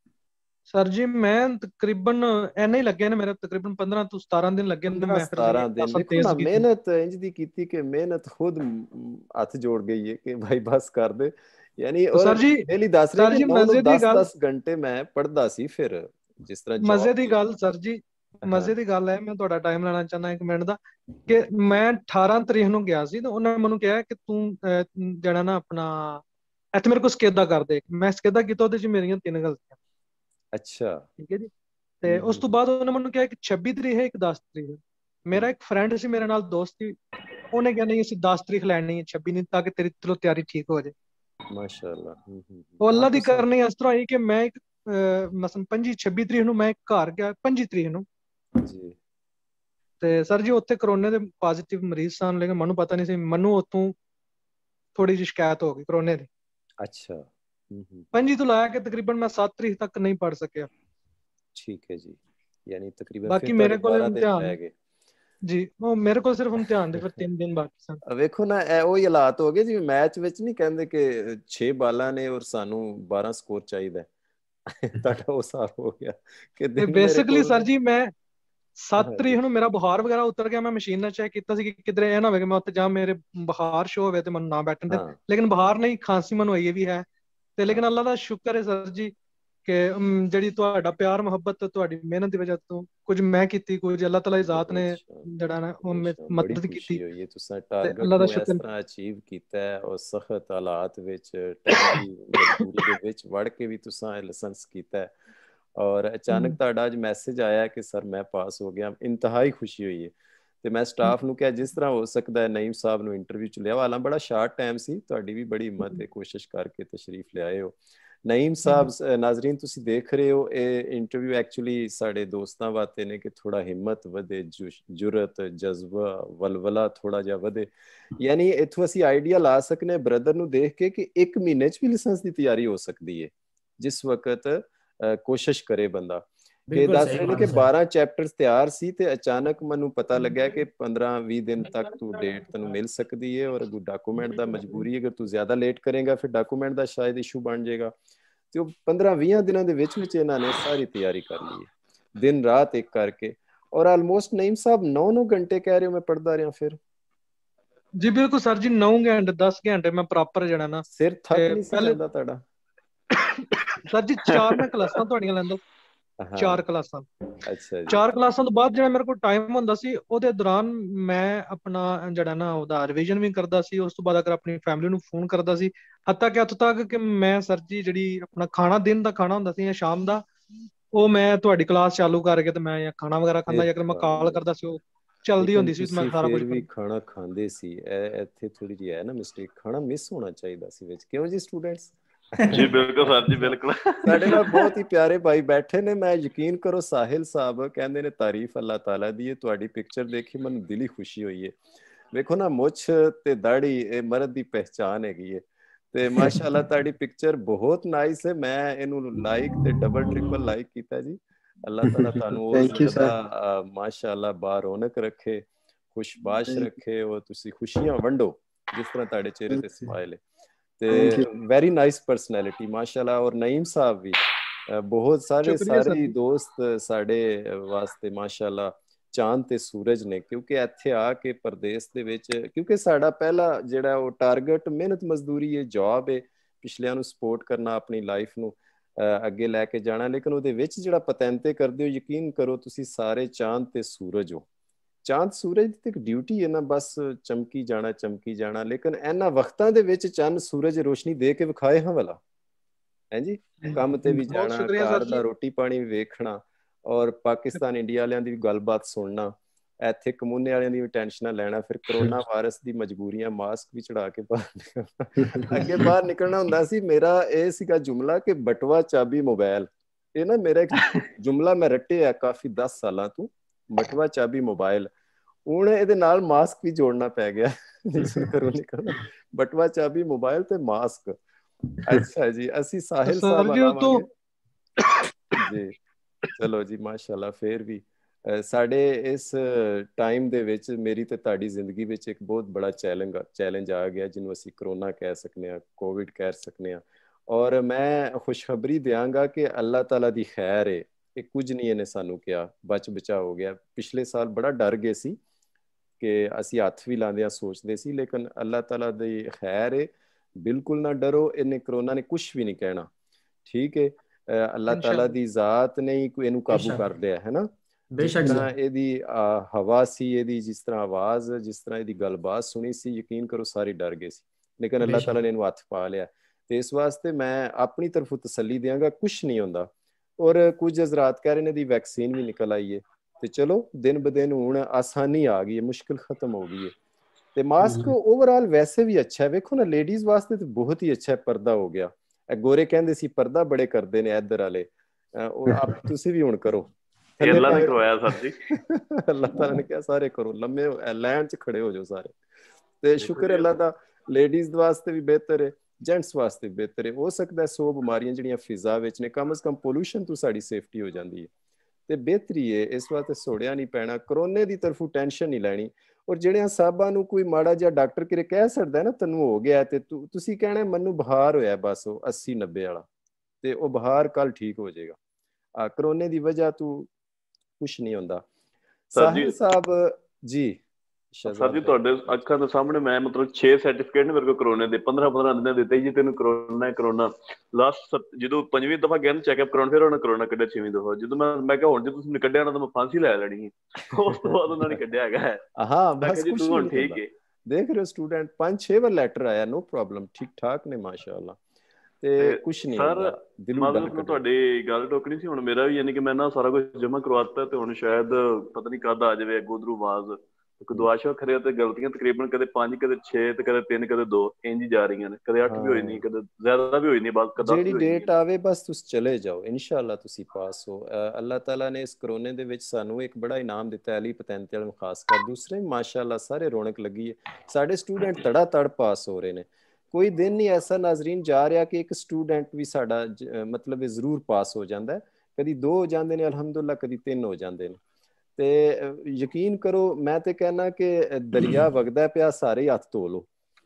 ਸਰ ਜੀ ਮੈਂ ਤਕਰੀਬਨ ਐਨੇ ਹੀ ਲੱਗੇ ਨੇ ਮੇਰੇ ਤਕਰੀਬਨ 15 ਤੋਂ 17 ਦਿਨ ਲੱਗੇ ਨੇ। ਮੈਂ 17 ਦਿਨ ਮਿਹਨਤ ਇੰਜ ਦੀ ਕੀਤੀ ਕਿ ਮਿਹਨਤ ਖੁਦ ਹੱਥ ਜੋੜ ਗਈ ਹੈ ਕਿ ਭਾਈ ਬਸ ਕਰ ਦੇ। ਯਾਨੀ ਸਰ ਜੀ ਡੇਲੀ ਦੱਸ ਰਹੇ ਨੇ 10 ਘੰਟੇ ਮੈਂ ਪੜ੍ਹਦਾ ਸੀ। ਫਿਰ ਜਿਸ ਤਰ੍ਹਾਂ ਮਜ਼ੇ ਦੀ ਗੱਲ ਸਰ ਜੀ ਮਜ਼ੇ ਦੀ ਗੱਲ ਹੈ ਮੈਂ ਤੁਹਾਡਾ ਟਾਈਮ ਲੈਣਾ ਚਾਹੁੰਦਾ 1 ਮਿੰਟ ਦਾ ਕਿ ਮੈਂ 18 ਤਰੀਕ ਨੂੰ ਗਿਆ ਸੀ ਤੇ ਉਹਨਾਂ ਮੈਨੂੰ ਕਿਹਾ ਕਿ ਤੂੰ ਜਿਹੜਾ ਨਾ ਆਪਣਾ ਇੱਥੇ ਮੇਰੇ ਕੋਲ ਸਕੇਦਾ ਕਰ ਦੇ। ਮੈਂ ਸਕੇਦਾ ਕੀਤਾ ਉਹਦੇ ਚ ਮੇਰੀਆਂ 3 ਗਲਤੀਆਂ। ਅੱਛਾ ਠੀਕ ਹੈ ਜੀ। ਤੇ ਉਸ ਤੋਂ ਬਾਅਦ ਉਹਨਾਂ ਮੈਨੂੰ ਕਿਹਾ ਕਿ 26 ਤਰੀਕ ਹੈ ਇੱਕ 10 ਤਰੀਕ ਹੈ। ਮੇਰਾ ਇੱਕ ਫਰੈਂਡ ਸੀ ਮੇਰੇ ਨਾਲ ਦੋਸਤ ਸੀ ਉਹਨੇ ਕਿਹਾ ਨਹੀਂ ਅਸੀਂ 10 ਤਰੀਕ ਲੈਣੀ ਹੈ 26 ਨਹੀਂ ਤਾਂ ਕਿ ਤੇਰੀ ਚਲੋ ਤਿਆਰੀ ਠੀਕ ਹੋ ਜਾਏ। ਮਾਸ਼ਾਅੱਲਾ। ਉਹ ਅੱਲਾ ਦੀ ਕਰਨੀ ਇਸ ਤਰ੍ਹਾਂ ਹੋਈ ਕਿ ਮੈਂ ਇੱਕ ਮਸਲਨ 25-26 ਤਰੀਕ ਨੂੰ ਮੈਂ ਘਰ ਗਿਆ 25 ਤਰੀਕ ਨੂੰ ਜੀ ਤੇ ਸਰ ਜੀ ਉੱਥੇ ਕਰੋਨੇ ਦੇ ਪੋਜ਼ਿਟਿਵ ਮਰੀਜ਼ ਸਨ ਲੇਕਿਨ ਮੈਨੂੰ ਪਤਾ ਨਹੀਂ ਸੀ। ਮੈਨੂੰ ਉੱਥੋਂ ਥੋੜੀ ਜਿਹੀ ਸ਼ਿਕਾਇਤ ਹੋ ਗਈ ਕਰੋਨੇ ਦੀ। ਅੱਛਾ 5 ਤੋਂ ਲਾਇਆ ਕਿ ਤਕਰੀਬਨ ਮੈਂ 7 ਤਰੀਕ ਤੱਕ ਨਹੀਂ ਪੜ ਸਕਿਆ। ਠੀਕ ਹੈ ਜੀ। ਯਾਨੀ ਤਕਰੀਬਨ ਬਾਕੀ ਮੇਰੇ ਕੋਲ ਇਮਤਿਹਾਨ ਜੀ ਉਹ ਮੇਰੇ ਕੋਲ ਸਿਰਫ ਇਮਤਿਹਾਨ ਦੇ ਫਿਰ 3 ਦਿਨ ਬਾਕੀ ਸਨ। ਵੇਖੋ ਨਾ ਇਹ ਉਹੀ ਹਾਲਾਤ ਹੋ ਗਏ ਜਿਵੇਂ ਮੈਚ ਵਿੱਚ ਨਹੀਂ ਕਹਿੰਦੇ ਕਿ 6 ਬਾਲਾਂ ਨੇ ਔਰ ਸਾਨੂੰ 12 ਸਕੋਰ ਚਾਹੀਦਾ। ਤੁਹਾਡਾ ਉਹ ਸਾਰ ਹੋ ਗਿਆ ਕਿ ਬੇਸਿਕਲੀ ਸਰ ਜੀ ਮੈਂ 7 ਤਰੀਕ ਨੂੰ ਮੇਰਾ ਬੁਖਾਰ ਵਗੈਰਾ ਉਤਰ ਗਿਆ। ਮੈਂ ਮਸ਼ੀਨ ਨਾਲ ਚੈੱਕ ਕੀਤਾ ਸੀ ਕਿ ਕਿਧਰੇ ਇਹ ਨਾ ਹੋਵੇ ਕਿ ਮੈਂ ਉੱਥੇ ਜਾ ਮੇਰੇ ਬੁਖਾਰ ਸ਼ੋ ਹੋਵੇ ਤੇ ਮੈਨੂੰ ਨਾ ਬੈਠਣ ਦੇ। ਲੇਕਿਨ ਬੁਖਾਰ ਨਹੀਂ ਖਾਂਸੀ ਮੈਨੂੰ ਹੋਈ ਵੀ ਹੈ ਤੇ ਲੇਕਿਨ ਅੱਲਾ ਦਾ ਸ਼ੁਕਰ ਹੈ ਸਰ ਜੀ ਕਿ ਜਿਹੜੀ ਤੁਹਾਡਾ ਪਿਆਰ ਮੁਹੱਬਤ ਤੁਹਾਡੀ ਮਿਹਨਤ ਦੀ ਵਜ੍ਹਾ ਤੋਂ ਕੁਝ ਮੈਂ ਕੀਤੀ ਕੁਝ ਅੱਲਾਹ ਤਾਲਾ ਦੀ ਜ਼ਾਤ ਨੇ ਜਿਹੜਾ ਨਾ ਉਹ ਮਦਦ ਕੀਤੀ ਹੋਈ ਹੈ। ਤੁਸੀਂ ਟਾਰਗੇਟ ਨੂੰ ਇਸ ਤਰ੍ਹਾਂ ਅਚੀਵ ਕੀਤਾ ਹੈ ਔਰ ਸਖਤ ਹਾਲਾਤ ਵਿੱਚ ਟੈਂਕੀ ਮਜਬੂਰੀ ਦੇ ਵਿੱਚ ਵੜ ਕੇ ਵੀ ਤੁਸੀਂ ਇਹ ਲਾਇਸੈਂਸ ਕੀਤਾ ਹੈ ਔਰ ਅਚਾਨਕ ਤੁਹਾਡਾ ਅੱਜ ਮੈਸੇਜ ਆਇਆ ਕਿ ਸਰ ਮੈਂ ਪਾਸ ਹੋ ਗਿਆ। ਇੰਤਹਾਈ ਖੁਸ਼ੀ ਹੋਈ ਹੈ ਤੇ ਮੈਂ ਸਟਾਫ ਨੂੰ ਕਿਹਾ ਜਿਸ ਤਰ੍ਹਾਂ ਹੋ ਸਕਦਾ ਹੈ ਨਈਮ ਸਾਹਿਬ ਨੂੰ ਇੰਟਰਵਿਊ ਚ ਲਿਆ। ਹਾਲਾਂ ਬੜਾ ਸ਼ਾਰਟ ਟਾਈਮ ਸੀ ਤੁਹਾਡੀ ਵੀ ਬੜੀ ਹਿੰਮਤ ਹੈ ਕੋਸ਼ਿਸ਼ ਕਰਕੇ ਤਸ਼ਰੀਫ ਲਿਆਏ ਹੋ। ਨਈਮ ਸਾਹਿਬ ਨਾਜ਼ਰੀਨ ਤੁਸੀਂ ਦੇਖ ਰਹੇ ਹੋ ਇਹ ਇੰਟਰਵਿਊ ਐਕਚੁਅਲੀ ਸਾਡੇ ਦੋਸਤਾਂ ਵਾਸਤੇ ਨੇ ਕਿ ਥੋੜਾ ਹਿੰਮਤ ਵਧੇ ਜੁਰਤ ਜਜ਼ਬਾ ਵਲਵਲਾ ਥੋੜਾ ਜਿਹਾ ਵਧੇ। ਯਾਨੀ ਇੱਥੋਂ ਅਸੀਂ ਆਈਡੀਆ ਲਾ ਸਕਨੇ ਬ੍ਰਦਰ ਨੂੰ ਦੇਖ ਕੇ ਕਿ 1 ਮਹੀਨੇ ਚ ਵੀ ਲਾਇਸੈਂਸ ਦੀ ਤਿਆਰੀ ਹੋ ਸਕਦੀ ਹੈ ਜਿਸ ਵਕਤ ਕੋਸ਼ਿਸ਼ ਕਰੇ ਬੰਦਾ। ਕਿ ਦੱਸ ਰਹੇ ਨੇ ਕਿ 12 ਚੈਪਟਰਸ ਤਿਆਰ ਸੀ ਤੇ ਅਚਾਨਕ ਮੈਨੂੰ ਪਤਾ ਲੱਗਿਆ ਕਿ 15-20 ਦਿਨ ਤੱਕ ਤੂੰ ਡੇਟ ਤੈਨੂੰ ਮਿਲ ਸਕਦੀ ਹੈ, ਔਰ ਡਾਕੂਮੈਂਟ ਦਾ ਮਜਬੂਰੀ ਅਗਰ ਤੂੰ ਜ਼ਿਆਦਾ ਲੇਟ ਕਰੇਗਾ ਫਿਰ ਡਾਕੂਮੈਂਟ ਦਾ ਸ਼ਾਇਦ ਇਸ਼ੂ ਬਣ ਜਾਏਗਾ। ਤੇ ਉਹ 15-20 ਦਿਨਾਂ ਦੇ ਵਿੱਚ ਇਹਨਾਂ ਨੇ ਸਾਰੀ ਤਿਆਰੀ ਕਰ ਲਈ ਹੈ, ਦਿਨ ਰਾਤ ਇੱਕ ਕਰਕੇ। ਔਰ ਆਲਮੋਸਟ ਨਈਮ ਸਾਹਿਬ 9 ਘੰਟੇ ਕਹਿ ਰਹੇ ਹੋ ਮੈਂ ਪੜ੍ਹਦਾ ਰਿਹਾ ਫਿਰ। ਜੀ ਬਿਲਕੁਲ ਸਰ ਜੀ, 9 ਘੰਟੇ 10 ਘੰਟੇ ਮੈਂ ਪ੍ਰੋਪਰ ਜਿਹੜਾ ਨਾ ਸਿਰ ਥੱਕ ਨਹੀਂ ਸੀ ਜਾਂਦਾ ਤੁਹਾਡਾ? ਸਰ ਜੀ 4 ਮੈਂ ਕਲਾਸਾਂ ਤੁਹਾਡੀਆਂ ਲੈਂਦਾ, 4 ਕਲਾਸਾਂ। ਅੱਛਾ ਜੀ। 4 ਕਲਾਸਾਂ ਤੋਂ ਬਾਅਦ ਜਿਹੜਾ ਮੇਰੇ ਕੋਲ ਟਾਈਮ ਹੁੰਦਾ ਸੀ ਉਹਦੇ ਦੌਰਾਨ ਮੈਂ ਆਪਣਾ ਜਿਹੜਾ ਨਾ ਉਹਦਾ ਰਿਵੀਜ਼ਨ ਵੀ ਕਰਦਾ ਸੀ। ਉਸ ਤੋਂ ਬਾਅਦ ਅਗਰ ਆਪਣੀ ਫੈਮਿਲੀ ਨੂੰ ਫੋਨ ਕਰਦਾ ਸੀ, ਹੱਤਾ ਕਿ ਇੱਥੋਂ ਤੱਕ ਕਿ ਮੈਂ ਸਰ ਜੀ ਜਿਹੜੀ ਆਪਣਾ ਖਾਣਾ, ਦਿਨ ਦਾ ਖਾਣਾ ਹੁੰਦਾ ਸੀ ਜਾਂ ਸ਼ਾਮ ਦਾ, ਉਹ ਮੈਂ ਤੁਹਾਡੀ ਕਲਾਸ ਚਾਲੂ ਕਰਕੇ ਤੇ ਮੈਂ ਖਾਣਾ ਵਗੈਰਾ ਖਾਂਦਾ, ਜਾਂ ਅਗਰ ਮੈਂ ਕਾਲ ਕਰਦਾ ਸੀ ਉਹ ਚਲਦੀ ਹੁੰਦੀ ਸੀ, ਮੈਂ ਸਾਰਾ ਕੁਝ ਵੀ ਖਾਣਾ ਖਾਂਦੇ ਸੀ। ਇੱਥੇ ਥੋੜੀ ਜਿਹੀ ਹੈ ਨਾ ਮਿਸਟੇਕ, ਖਾਣਾ ਮਿਸ ਹੋਣਾ ਚਾਹੀਦਾ ਸੀ ਵਿੱਚ, ਕਿਉਂ ਜੀ ਸਟੂਡੈਂਟਸ? ਜੀ ਬਿਲਕੁਲ ਸਰ ਜੀ, ਬਿਲਕੁਲ। ਸਾਡੇ ਨਾਲ ਬਹੁਤ ਹੀ ਪਿਆਰੇ ਭਾਈ ਬੈਠੇ ਨੇ, ਮੈਂ ਯਕੀਨ ਕਰੋ ਸਾਹਿਲ ਸਾਹਿਬ ਕਹਿੰਦੇ ਨੇ ਤਾਰੀਫ ਅੱਲਾਹ ਤਾਲਾ ਦੀ ਹੈ। ਤੁਹਾਡੀ ਪਿਕਚਰ ਦੇਖੀ ਮੈਨੂੰ ਦਿਲੀ ਖੁਸ਼ੀ ਹੋਈ ਹੈ। ਵੇਖੋ ਨਾ, ਮੁੱਛ ਤੇ ਦਾੜੀ ਇਹ ਮਰਦ ਦੀ ਪਹਿਚਾਨ ਹੈਗੀ ਹੈ। ਤੇ ਮਾਸ਼ਾਅੱਲਾ ਤੁਹਾਡੀ ਪਿਕਚਰ ਬਹੁਤ ਨਾਈਸ ਹੈ। ਮੈਂ ਇਹਨੂੰ ਲਾਈਕ ਤੇ ਡਬਲ ਟ੍ਰਿਪਲ ਲਾਈਕ ਕੀਤਾ ਜੀ। ਅੱਲਾਹ ਤਾਲਾ ਤੁਹਾਨੂੰ ਉਸ ਜ਼ਿਆਦਾ ਮਾਸ਼ਾਅੱਲਾ ਬਾਰੌਨਕ ਰੱਖੇ, ਖੁਸ਼ਬਾਸ਼ ਰੱਖੇ, ਉਹ ਤੁਸੀਂ ਖੁਸ਼ੀਆਂ ਵੰਡੋ ਜਿਸ ਤਰ੍ਹਾਂ ਤੁਹਾਡੇ ਚਿਹਰੇ ਤੇ ਸਮਾਈਲ ਹੈ। ਤੇ ਵੈਰੀ ਨਾਈਸ ਪਰਸਨੈਲਿਟੀ ਮਾਸ਼ਾਅੱਲਾ। ਔਰ ਨਈਮ ਸਾਹਿਬ ਵੀ ਬਹੁਤ ਸਾਰੇ ਦੋਸਤ ਸਾਡੇ ਵਾਸਤੇ ਮਾਸ਼ਾਅੱਲਾ ਚਾਂਦ ਤੇ ਸੂਰਜ ਨੇ, ਕਿਉਂਕਿ ਇੱਥੇ ਆ ਕੇ ਪਰਦੇਸ ਦੇ ਵਿੱਚ, ਕਿਉਂਕਿ ਸਾਡਾ ਪਹਿਲਾ ਜਿਹੜਾ ਉਹ ਟਾਰਗੇਟ ਮਿਹਨਤ ਮਜ਼ਦੂਰੀ ਹੈ, ਜੌਬ ਹੈ, ਪਿਛਲਿਆਂ ਨੂੰ ਸਪੋਰਟ ਕਰਨਾ, ਆਪਣੀ ਲਾਈਫ ਨੂੰ ਅੱਗੇ ਲੈ ਕੇ ਜਾਣਾ। ਲੇਕਿਨ ਉਹਦੇ ਵਿੱਚ ਜਿਹੜਾ ਪਤੈਂਤੇ ਕਰਦੇ ਹੋ, ਯਕੀਨ ਕਰੋ ਤੁਸੀਂ ਸਾਰੇ ਚਾਂਦ ਤੇ ਸੂਰਜ ਹੋ। ਚਾਂਦ ਸੂਰਜ ਦੀ ਇੱਕ ਡਿਊਟੀ ਹੈ ਨਾ, ਬਸ ਚਮਕੀ ਜਾਣਾ ਚਮਕੀ ਜਾਣਾ। ਲੇਕਿਨ ਇਹਨਾਂ ਵਕਤਾਂ ਦੇ ਵਿੱਚ ਚੰਨ ਸੂਰਜ ਰੋਸ਼ਨੀ ਦੇ ਕੇ ਵਿਖਾਏ ਹਾਂ ਵਾਲਾ ਹੈ ਜੀ। ਕੰਮ ਤੇ ਵੀ ਜਾਣਾ, ਘਰ ਦਾ ਰੋਟੀ ਪਾਣੀ ਵੀ ਵੇਖਣਾ, ਔਰ ਪਾਕਿਸਤਾਨ ਇੰਡੀਆ ਵਾਲਿਆਂ ਦੀ ਵੀ ਗੱਲਬਾਤ ਸੁਣਨਾ, ਇੱਥੇ ਕਮੂਨੇ ਵਾਲਿਆਂ ਦੀ ਵੀ ਟੈਨਸ਼ਨਾਂ ਲੈਣਾ, ਫਿਰ ਕਰੋਨਾ ਵਾਇਰਸ ਦੀ ਮਜਬੂਰੀਆਂ, ਮਾਸਕ ਵੀ ਚੜਾ ਕੇ ਬਾਹਰ ਨਿਕਲਣਾ। ਅੱਗੇ ਬਾਹਰ ਨਿਕਲਣਾ ਹੁੰਦਾ ਸੀ, ਮੇਰਾ ਇਹ ਸੀਗਾ ਜੁਮਲਾ ਕਿ ਬਟਵਾ ਚਾਬੀ ਮੋਬਾਈਲ। ਇਹ ਨਾ ਮੇਰਾ ਇੱਕ ਜੁਮਲਾ ਮੈਂ ਰੱਟਿਆ ਕਾਫੀ 10 ਸਾਲਾਂ ਤੋਂ, ਬਟਵਾ ਚਾਬੀ ਮੋਬਾਈਲ। ਹੁਣ ਇਹਦੇ ਨਾਲ ਮਾਸਕ ਵੀ ਜੋੜਨਾ ਪੈ ਗਿਆ ਘਰੋਂ ਨਿਕਲਣਾ, ਬਟਵਾ ਚਾਬੀ ਮੋਬਾਈਲ ਤੇ ਮਾਸਕ। ਅੱਛਾ ਜੀ, ਅਸੀਂ ਸਾਹਿਲ ਸਾਹਿਬ ਆਵਾਂਗੇ ਜੀ। ਚਲੋ ਜੀ ਮਾਸ਼ਾਅੱਲਾ। ਫੇਰ ਵੀ ਸਾਡੇ ਇਸ ਟਾਈਮ ਦੇ ਵਿੱਚ ਮੇਰੀ ਤੇ ਤੁਹਾਡੀ ਜ਼ਿੰਦਗੀ ਵਿੱਚ ਇੱਕ ਬਹੁਤ ਬੜਾ ਚੈਲੰਜ ਆ ਗਿਆ, ਜਿਹਨੂੰ ਅਸੀਂ ਕਰੋਨਾ ਕਹਿ ਸਕਦੇ ਹਾਂ, ਕੋਵਿਡ ਕਹਿ ਸਕਦੇ ਹਾਂ। ਔਰ ਮੈਂ ਖੁਸ਼ਖਬਰੀ ਦਿਆਂਗਾ ਕਿ ਅੱਲਾਹ ਤਾਲਾ ਦੀ ਖੈਰ ਹੈ, ਇਹ ਕੁਝ ਨਹੀਂ ਇਹਨੇ ਸਾਨੂੰ ਕਿਹਾ, ਬਚ ਬਚਾ ਹੋ ਗਿਆ। ਪਿਛਲੇ ਸਾਲ ਬੜਾ ਡਰ ਗਏ ਸੀ ਕਿ ਅਸੀਂ ਹੱਥ ਵੀ ਲਾਉਂਦਿਆਂ ਸੋਚਦੇ ਸੀ, ਲੇਕਿਨ ਅੱਲਾਹ ਤਾਲਾ ਦੀ ਖੈਰ ਹੈ, ਬਿਲਕੁਲ ਨਾ ਡਰੋ। ਇਹਨੇ ਕਰੋਨਾ ਨੇ ਕੁਝ ਵੀ ਨਹੀਂ ਕਹਿਣਾ, ਠੀਕ ਹੈ। ਅੱਲਾਹ ਤਾਲਾ ਦੀ ਜ਼ਾਤ ਨੇ ਇਹਨੂੰ ਕਾਬੂ ਕਰ ਲਿਆ ਹੈ ਨਾ। ਜਿਸ ਤਰ੍ਹਾਂ ਇਹਦੀ ਹਵਾ ਸੀ, ਇਹਦੀ ਜਿਸ ਤਰ੍ਹਾਂ ਆਵਾਜ਼, ਜਿਸ ਤਰ੍ਹਾਂ ਇਹਦੀ ਗੱਲਬਾਤ ਸੁਣੀ ਸੀ, ਯਕੀਨ ਕਰੋ ਸਾਰੇ ਡਰ ਗਏ ਸੀ, ਲੇਕਿਨ ਅੱਲਾਹ ਤਾਲਾ ਨੇ ਇਹਨੂੰ ਹੱਥ ਪਾ ਲਿਆ। ਤੇ ਇਸ ਵਾਸਤੇ ਮੈਂ ਆਪਣੀ ਤਰਫੋਂ ਤਸੱਲੀ ਦਿਆਂਗਾ, ਕੁਛ ਨਹੀਂ ਹੁੰਦਾ। ਔਰ ਕੁਝ ਹਜ਼ਰਾਤ ਕਹਿ ਰਹੇ ਨੇ ਦੀ ਵੈਕਸੀਨ ਵੀ ਨਿਕਲ ਆਈ ਹੈ, ਤੇ ਚਲੋ ਦਿਨ ਬ ਦਿਨ ਹੁਣ ਆਸਾਨੀ ਆ ਗਈ ਹੈ, ਮੁਸ਼ਕਿਲ ਖਤਮ ਹੋ ਗਈ ਹੈ। ਤੇ ਮਾਸਕ ਓਵਰਆਲ ਵੈਸੇ ਵੀ ਅੱਛਾ ਹੈ। ਵੇਖੋ ਨਾ, ਲੇਡੀਜ਼ ਵਾਸਤੇ ਤਾਂ ਬਹੁਤ ਹੀ ਅੱਛਾ ਹੈ, ਪਰਦਾ ਹੋ ਗਿਆ। ਗੋਰੇ ਕਹਿੰਦੇ ਸੀ ਪਰਦਾ ਬੜੇ ਕਰਦੇ ਨੇ ਇੱਧਰ ਵਾਲੇ, ਤੁਸੀਂ ਵੀ ਹੁਣ ਕਰੋ। ਅੱਲਾਹ ਨੇ ਕਰਵਾਇਆ ਸਰ ਜੀ, ਅੱਲਾਹ ਤਾਲਾ ਨੇ ਕਿਹਾ ਸਾਰੇ ਕਰੋ, ਲੰਮੇ ਲਾਈਨ 'ਚ ਖੜੇ ਹੋ ਜਾਓ ਸਾਰੇ। ਤੇ ਸ਼ੁਕਰ ਅੱਲਾਹ ਦਾ, ਲੇਡੀਜ਼ ਵਾਸਤੇ ਵੀ ਬਿਹਤਰ ਹੈ, ਜੈਂਟਸ ਵਾਸਤੇ ਬਿਹਤਰ ਹੈ। ਹੋ ਸਕਦਾ 100 ਬਿਮਾਰੀਆਂ ਜਿਹੜੀਆਂ ਫਿਜ਼ਾ ਵਿੱਚ ਨੇ, ਕਮ ਸੇ ਕਮ ਪੋਲੂਸ਼ਨ ਤੋਂ ਸਾਡੀ ਸੇਫਟੀ ਹੋ ਜਾਂਦੀ ਹੈ, ਤੇ ਬਿਹਤਰੀ ਹੈ। ਇਸ ਵਾਸਤੇ ਸੋੜਿਆ ਨਹੀਂ ਪੈਣਾ, ਕਰੋਨੇ ਦੀ ਤਰਫੋਂ ਟੈਨਸ਼ਨ ਨਹੀਂ ਲੈਣੀ। ਔਰ ਜਿਹੜਿਆਂ ਸਾਹਿਬਾਂ ਨੂੰ ਕੋਈ ਮਾੜਾ ਜਿਹਾ ਡਾਕਟਰ ਕਿਰੇ ਕਹਿ ਸਕਦਾ ਨਾ ਤੈਨੂੰ ਹੋ ਗਿਆ, ਤੇ ਤੁਸੀਂ ਕਹਿਣਾ ਮੈਨੂੰ ਬੁਖਾਰ ਹੋਇਆ ਬਸ ਉਹ 80-90 ਵਾਲਾ, ਤੇ ਉਹ ਬੁਖਾਰ ਕੱਲ ਠੀਕ ਹੋ ਜਾਏਗਾ। ਕਰੋਨੇ ਦੀ ਵਜ੍ਹਾ ਤੋਂ ਕੁਛ ਨਹੀਂ ਹੁੰਦਾ। ਸਾਹਿਲ ਸਾਹਿਬ ਜੀ, ਸਰ ਜੀ ਤੁਹਾਡੇ ਅੱਖਾਂ ਦੇ ਸਾਹਮਣੇ ਮੈਂ ਮਤਲਬ 6 ਸਰਟੀਫਿਕੇਟ ਨੇ ਮੇਰੇ ਕੋਲ ਕਰੋਨੇ ਦੇ, 15 ਦਿਨਾਂ ਦਿੱਤੇ ਜੀ। ਤੈਨੂੰ ਕਰੋਨਾ ਹੈ ਕਰੋਨਾ। ਲਾਸਟ ਜਦੋਂ 5ਵੀਂ ਦਫਾ ਗਿਆ ਚੈੱਕਅਪ ਕਰਾਉਣ, ਫਿਰ ਉਹਨਾਂ ਕਰੋਨਾ ਕੱਢਿਆ 6ਵੀਂ ਦਫਾ। ਜਦੋਂ ਮੈਂ ਕਿਹਾ ਹੁਣ ਜੇ ਤੁਸੀਂ ਕੱਢਿਆ ਨਾ ਤਾਂ ਮੈਂ ਫਾਂਸੀ ਲੈ ਲੈਣੀ ਹੈ। ਉਸ ਤੋਂ ਬਾਅਦ ਉਹਨਾਂ ਨੇ ਕੱਢਿਆ ਹੈਗਾ। ਹਾਂ ਬਸ ਜੀ ਤੂੰ ਹੁਣ ਠੀਕ ਹੈ। ਦੇਖ ਰਹੇ ਹੋ ਸਟੂਡੈਂਟ, 5-6 ਵਾਰ ਲੈਟਰ ਆਇਆ, ਨੋ ਪ੍ਰੋਬਲਮ, ਠੀਕ ਠਾਕ ਨੇ ਮਾਸ਼ਾਅੱਲਾ। ਤੇ ਕੁਛ ਨਹੀਂ ਹੁੰਦਾ। ਮਤਲਬ ਮੈਂ ਤੁਹਾਡੀ ਗੱਲ ਟੋਕਣੀ ਸੀ। ਹੁਣ ਮੇਰਾ ਵੀ ਯਾਨੀ ਕਿ ਮੈਂ ਨਾ ਸਾਰਾ ਕੁਝ ਜਮ੍ਹਾਂ ਕਰਵਾਤਾ, ਤੇ ਹੁਣ ਸ਼ਾਇਦ ਪਤਾ ਨਹੀਂ ਕਦ ਆ ਜਾਵੇ ਅੱਗੋਂ ਉਧਰੋਂ ਆਵਾਜ਼। ਦੁਆਸ਼ਾ ਖਰੇ ਤੇ ਗਲਤੀਆਂ ਤਕਰੀਬਨ ਕਦੇ 5, ਕਦੇ 6 ਤੇ ਕਦੇ 3, ਕਦੇ 2 ਇੰਝ ਹੀ ਜਾ ਰਹੀਆਂ ਨੇ। ਕਦੇ 8 ਵੀ ਹੋਈ ਨਹੀਂ, ਕਦੇ ਜ਼ਿਆਦਾ ਵੀ ਹੋਈ ਨਹੀਂ, ਬਸ ਜਿਹੜੀ ਡੇਟ ਆਵੇ ਬਸ ਤੁਸੀਂ ਚਲੇ ਜਾਓ, ਇਨਸ਼ਾਅੱਲਾ ਤੁਸੀਂ ਪਾਸ ਹੋ। ਅੱਲਾਹ ਤਾਲਾ ਨੇ ਇਸ ਕਰੋਨੇ ਦੇ ਵਿੱਚ ਸਾਨੂੰ ਇੱਕ ਬੜਾ ਇਨਾਮ ਦਿੱਤਾ, ਅਲੀ ਪਤੈਂਤੇ ਵਾਲੇ ਖਾਸ ਕਰ, ਦੂਸਰੇ ਮਾਸ਼ਾਅੱਲਾ ਸਾਰੇ ਰੌਣਕ ਲੱਗੀ ਹੈ। ਸਾਡੇ ਸਟੂਡੈਂਟ ਤੜਾ ਤੜ ਪਾਸ ਹੋ ਰਹੇ ਨੇ। ਕੋਈ ਦਿਨ ਨਹੀਂ ਐਸਾ ਨਾਜ਼ਰੀਨ ਜਾ ਰਿਹਾ ਕਿ ਇੱਕ ਸਟੂਡੈਂਟ ਵੀ ਸਾਡਾ ਮਤਲਬ ਜ਼ਰੂਰ ਪਾਸ ਹੋ ਜਾਂਦਾ ਹੈ, कभी 2 हो जाते हैं अलहमदुल्ला, कभी 3 हो जाते हैं। ते यकीन करो मैं तो कहना कि दरिया वगदा पिया, सारे ही हथ धो लो,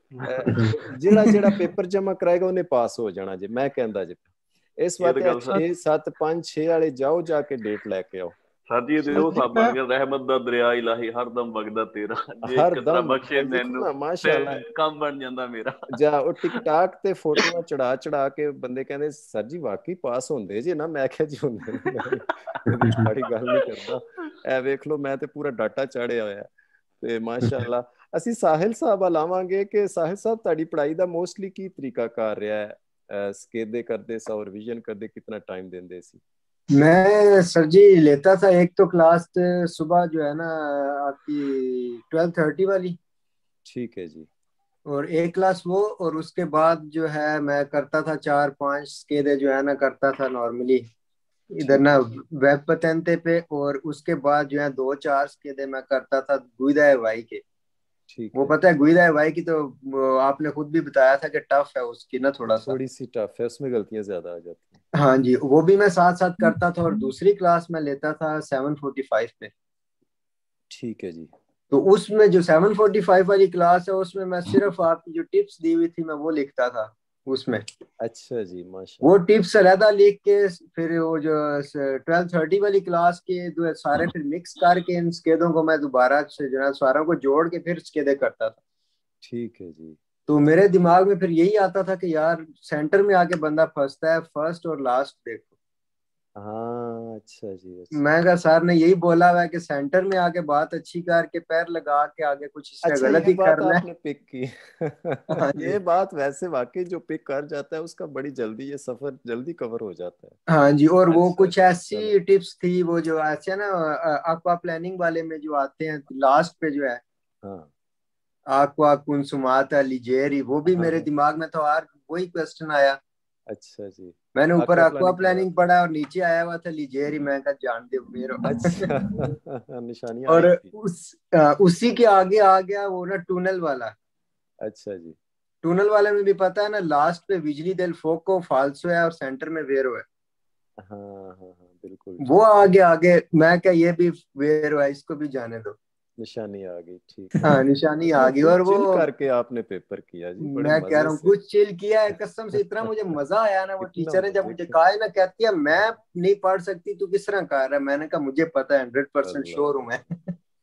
जेड़ा जेड़ा पेपर जमा कराएगा उन्हें पास हो जाना जी। मैं कहंदा जी इस वास्ते 6 7 5 6 वाले जाओ जाके डेट लेके आओ। सर जी ते ਉਹ ਸਾਬ ਬਣ ਗਿਆ ਰਹਿਮਤ ਦਾ ਦਰਿਆ ਇਲਾਹੀ ਹਰਦਮ ਵਗਦਾ ਤੇਰਾ, ਜੇ ਕਿਤਨਾ ਬਖਸ਼ੇ ਮੈਨੂੰ ਮਾਸ਼ਾਅੱਲਾ ਕੰਮ ਬਣ ਜਾਂਦਾ ਮੇਰਾ। ਜਾ ਉਹ ਟਿਕਟਾਕ ਤੇ ਫੋਟੋਆਂ ਚੜਾ ਚੜਾ ਕੇ ਬੰਦੇ ਕਹਿੰਦੇ ਸਰ ਜੀ ਵਾਕਈ ਪਾਸ ਹੁੰਦੇ ਜੀ ਨਾ। ਮੈਂ ਕਿਹਾ ਜੀ ਹੁੰਦੇ ਬੜੀ ਗੱਲ ਨਹੀਂ ਕਰਦਾ, ਇਹ ਵੇਖ ਲਓ ਮੈਂ ਤੇ ਪੂਰਾ ਡਾਟਾ ਚਾੜਿਆ ਹੋਇਆ ਤੇ ਮਾਸ਼ਾਅੱਲਾ। ਅਸੀਂ ਸਾਹਿਲ ਸਾਹਿਬ ਲਾਵਾਂਗੇ ਕਿ ਸਾਹਿਲ ਸਾਹਿਬ ਤੁਹਾਡੀ ਪੜ੍ਹਾਈ ਦਾ ਮੋਸਟਲੀ ਕੀ ਤਰੀਕਾ ਕਰ ਰਿਹਾ ਹੈ? ਸਕੇਦੇ ਕਰਦੇ ਸੌ ਰਿवीजन ਕਰਦੇ कितना टाइम देंदे सी? मैं सर जी लेता था एक तो क्लास सुबह जो है ना आपकी 12:30 वाली, ठीक है जी, और एक क्लास वो, और उसके बाद जो है मैं करता था 4-5 स्केदे जो है ना करता था नॉर्मली इधर ना वेब पतंते पे, और उसके बाद जो है 2-4 स्केदे मैं करता था गुइदा वाई के। ठीक वो पता है गुइदा वाई की तो आपने खुद भी बताया था कि टफ है उसकी ना, थोड़ी सी टफ है, उसमें गलतियां ज्यादा आ जाती हैं। हाँ जी, वो भी मैं साथ साथ करता था, और दूसरी क्लास में लेता था 7:45 पे। ठीक है जी। तो उसमें जो 7:45 वाली क्लास है उसमें मैं सिर्फ आपकी जो टिप्स दी हुई थी मैं वो लिखता था उसमें। अच्छा जी, माशाल्लाह। वो टिप्स अलहदा लिख के फिर वो जो 12:30 वाली क्लास के जो सारे फिर मिक्स करके इन स्केदों को मैं दोबारा से जो है सारों को जोड़ के फिर स्केदे करता था। ठीक है जी। तो मेरे दिमाग में फिर यही आता था कि यार सेंटर में आके बंदा फंसता है, फर्स्ट और लास्ट देखो। हाँ अच्छा जी, अच्छा। मैं कहा सर ने यही बोला हुआ है कि सेंटर में आके बात अच्छी करके पैर लगा के आगे कुछ इससे अच्छा, गलत ही करना है। आपने पिक की ये बात वैसे वाकई जो पिक कर जाता है उसका बड़ी जल्दी ये सफर जल्दी कवर हो जाता है। हाँ जी, और वो अच्छा, कुछ ऐसी टिप्स थी वो जो ऐसे ना एक्वा प्लानिंग वाले में जो आते हैं लास्ट पे जो है, हाँ एक्वा कुंसुमाता लिजेरी, वो भी मेरे दिमाग में तो यार वही क्वेश्चन आया। अच्छा जी, मैंने ऊपर एक्वा प्लानिंग पढ़ा और नीचे आया हुआ था लिजेरी, मैं कहा जान दे मेरो। अच्छा निशानियां और उसी के आगे आ गया वो ना टनल वाला। अच्छा जी, टनल वाले में भी पता है ना लास्ट पे बिजली del फोको फाल्सो है और सेंटर में वेरो है। हाँ बिल्कुल, वो आगे मैं क्या ये भी वेरो है, इसको भी जाने दो, निशानी आ गई। ठीक, हाँ निशानी आ गई। और वो करके आपने पेपर किया जी, बड़े मैं कह रहा हूँ कुछ चिल किया है कसम से, इतना मुझे मजा आया ना। वो टीचर ने जब मुझे कहा है ना, कहती है मैं नहीं पढ़ सकती तू किस तरह कर रहा है, मैंने कहा मुझे पता है 100% श्योर हूँ मैं।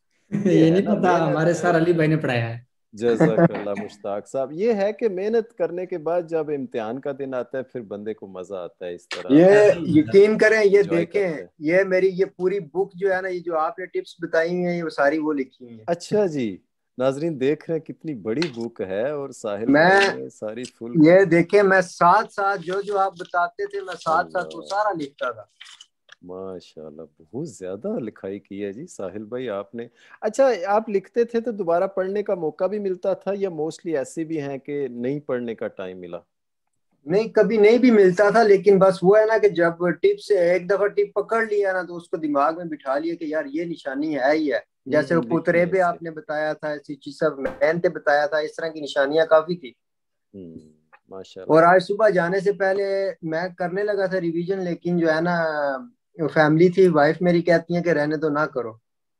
ये नहीं पता हमारे सर अली भाई ने पढ़ाया है। जज़ाकल्लाह मुश्ताक साहब। ये है कि मेहनत करने के बाद जब इम्तिहान का दिन आता है फिर बंदे को मजा आता है इस तरह। ये यकीन करें, ये देखें, ये मेरी ये पूरी बुक जो है ना, ये जो आपने टिप्स बताई हुई है ये सारी वो लिखी हुई है। अच्छा जी, नाजरीन देख रहे हैं कितनी बड़ी बुक है, और साहिल मैं सारी फुल ये देखें, मैं साथ साथ जो आप बताते थे मैं साथ साथ वो सारा लिखता था। माशाल्लाह, बहुत ज्यादा लिखाई की है जी साहिल भाई आपने। अच्छा, आप लिखते थे तो दोबारा पढ़ने का मौका भी मिलता था, या मोस्टली ऐसे भी हैं कि नहीं पढ़ने का टाइम मिला? नहीं, कभी नहीं भी मिलता था, लेकिन बस वो है ना कि जब टिप से एक दफा टिप पकड़ लिया ना तो उसको दिमाग में बिठा लिया कि यार ये निशानी है ही है। जैसे वो पुतरे पे आपने बताया था, ऐसी चीज सब मैन पे बताया था, इस तरह की निशानियां काफी थी। माशाल्लाह। और आज सुबह जाने से पहले मैं करने लगा था रिवीजन, लेकिन जो है ना फैमिली थी, वाइफ मेरी कहती है कि रहने दो, ना करो,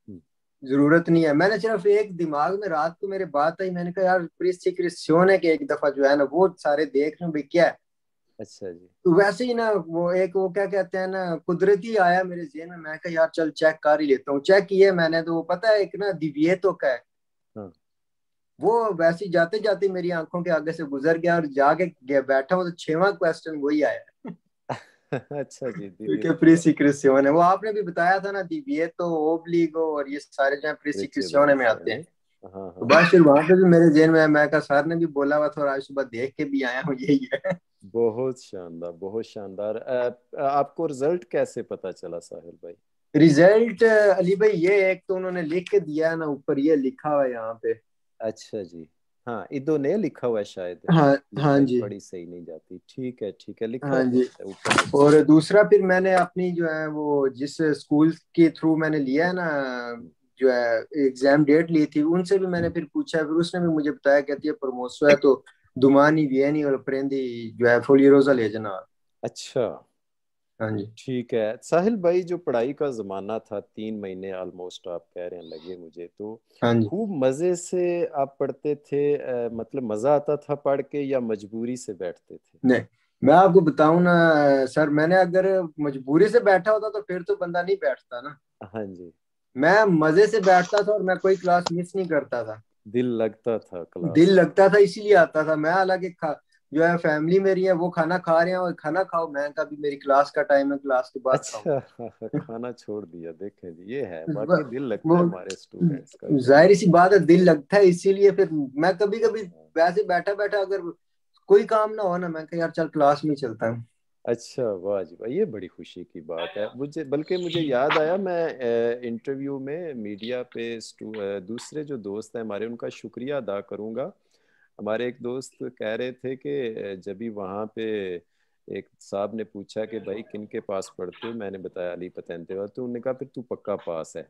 जरूरत नहीं है। मैंने सिर्फ एक दिमाग में रात को मेरे बात आई, मैंने कहा यार प्रिस्क्रिप्शन है कि एक दफा जो है ना वो सारे देख रहे क्या है। अच्छा जी। तो वैसे ही ना वो एक वो क्या कहते हैं ना कुदरती आया मेरे ज़हन में, मैं कहा यार चल चेक कर ही लेता हूँ। चेक किए मैंने तो पता है एक ना दिव्येतो का है, वो वैसे ही जाते जाते मेरी आंखों के आगे से गुजर गया, और जाके बैठा हूँ तो 6वां क्वेश्चन वही आया। अच्छा जी, प्रिस्क्रिप्शन है वो आपने भी बताया था ना, दिव्येतो ओब्लिगो और ये सारे जो प्रिस्क्रिप्शन में आते हैं। तो बस फिर वहां पे भी मेरे जेल में मैं कहा सर ने भी बोला हुआ था और आज सुबह देख के भी आया हूँ, यही है। बहुत शानदार, बहुत शानदार। आपको रिजल्ट कैसे पता चला साहिल भाई? रिजल्ट अली भाई ये एक तो उन्होंने लिख के दिया ना, ऊपर ये लिखा हुआ है यहाँ पे। अच्छा जी, हाँ इदो ने लिखा हुआ है शायद। हाँ जी, बड़ी सही नहीं जाती। ठीक है लिखा हाँ जी। ऊपर। और दूसरा फिर मैंने अपनी जो है वो जिस स्कूल के थ्रू मैंने लिया है ना जो है एग्जाम डेट ली थी, उनसे भी मैंने फिर पूछा, फिर उसने भी मुझे बताया, कहती है प्रमोशन है तो दुमानी वियनी और प्रेंदी जो है फुल रोजा ले जाना। अच्छा, हाँ जी ठीक है साहिल भाई, जो पढ़ाई का ज़माना था 3 महीने ऑलमोस्ट आप कह रहे हैं लगे मुझे, तो हाँ जी। खूब मज़े से आप पढ़ते थे? मतलब मज़ा आता था पढ़ के या मजबूरी से बैठते थे? नहीं, मैं आपको बताऊं ना सर, मैंने अगर मजबूरी से बैठा होता तो फिर तो बंदा नहीं बैठता ना। हाँ जी। मैं मजे से बैठता था और मैं कोई क्लास मिस नहीं करता था। दिल लगता था दिल क्लास? लगता था इसीलिए आता था मैं। हालांकि जो है फैमिली मेरी है वो खाना खा रहे हैं और खाना खाओ, मैं कभी मेरी क्लास का टाइम है, क्लास के बाद अच्छा खाऊंगा। खाना छोड़ दिया, देखें जी ये है, बाकी दिल लगता वो है हमारे स्टूडेंट्स का भी। जाहिर सी बात है, दिल लगता है, इसीलिए फिर मैं कभी कभी वैसे बैठा बैठा अगर कोई काम ना हो ना, मैं कह यार चल क्लास में ही चलता हूँ। अच्छा वाह जी वाह, ये बड़ी खुशी की बात है मुझे। बल्कि मुझे याद आया, मैं इंटरव्यू में मीडिया पे दूसरे जो दोस्त हैं हमारे, उनका शुक्रिया अदा करूंगा। हमारे एक दोस्त कह रहे थे कि जब भी वहाँ पे एक साहब ने पूछा कि भाई किन के पास पढ़ते हो, मैंने बताया अली पतंते वाला, तो उन्होंने कहा फिर तू पक्का पास है।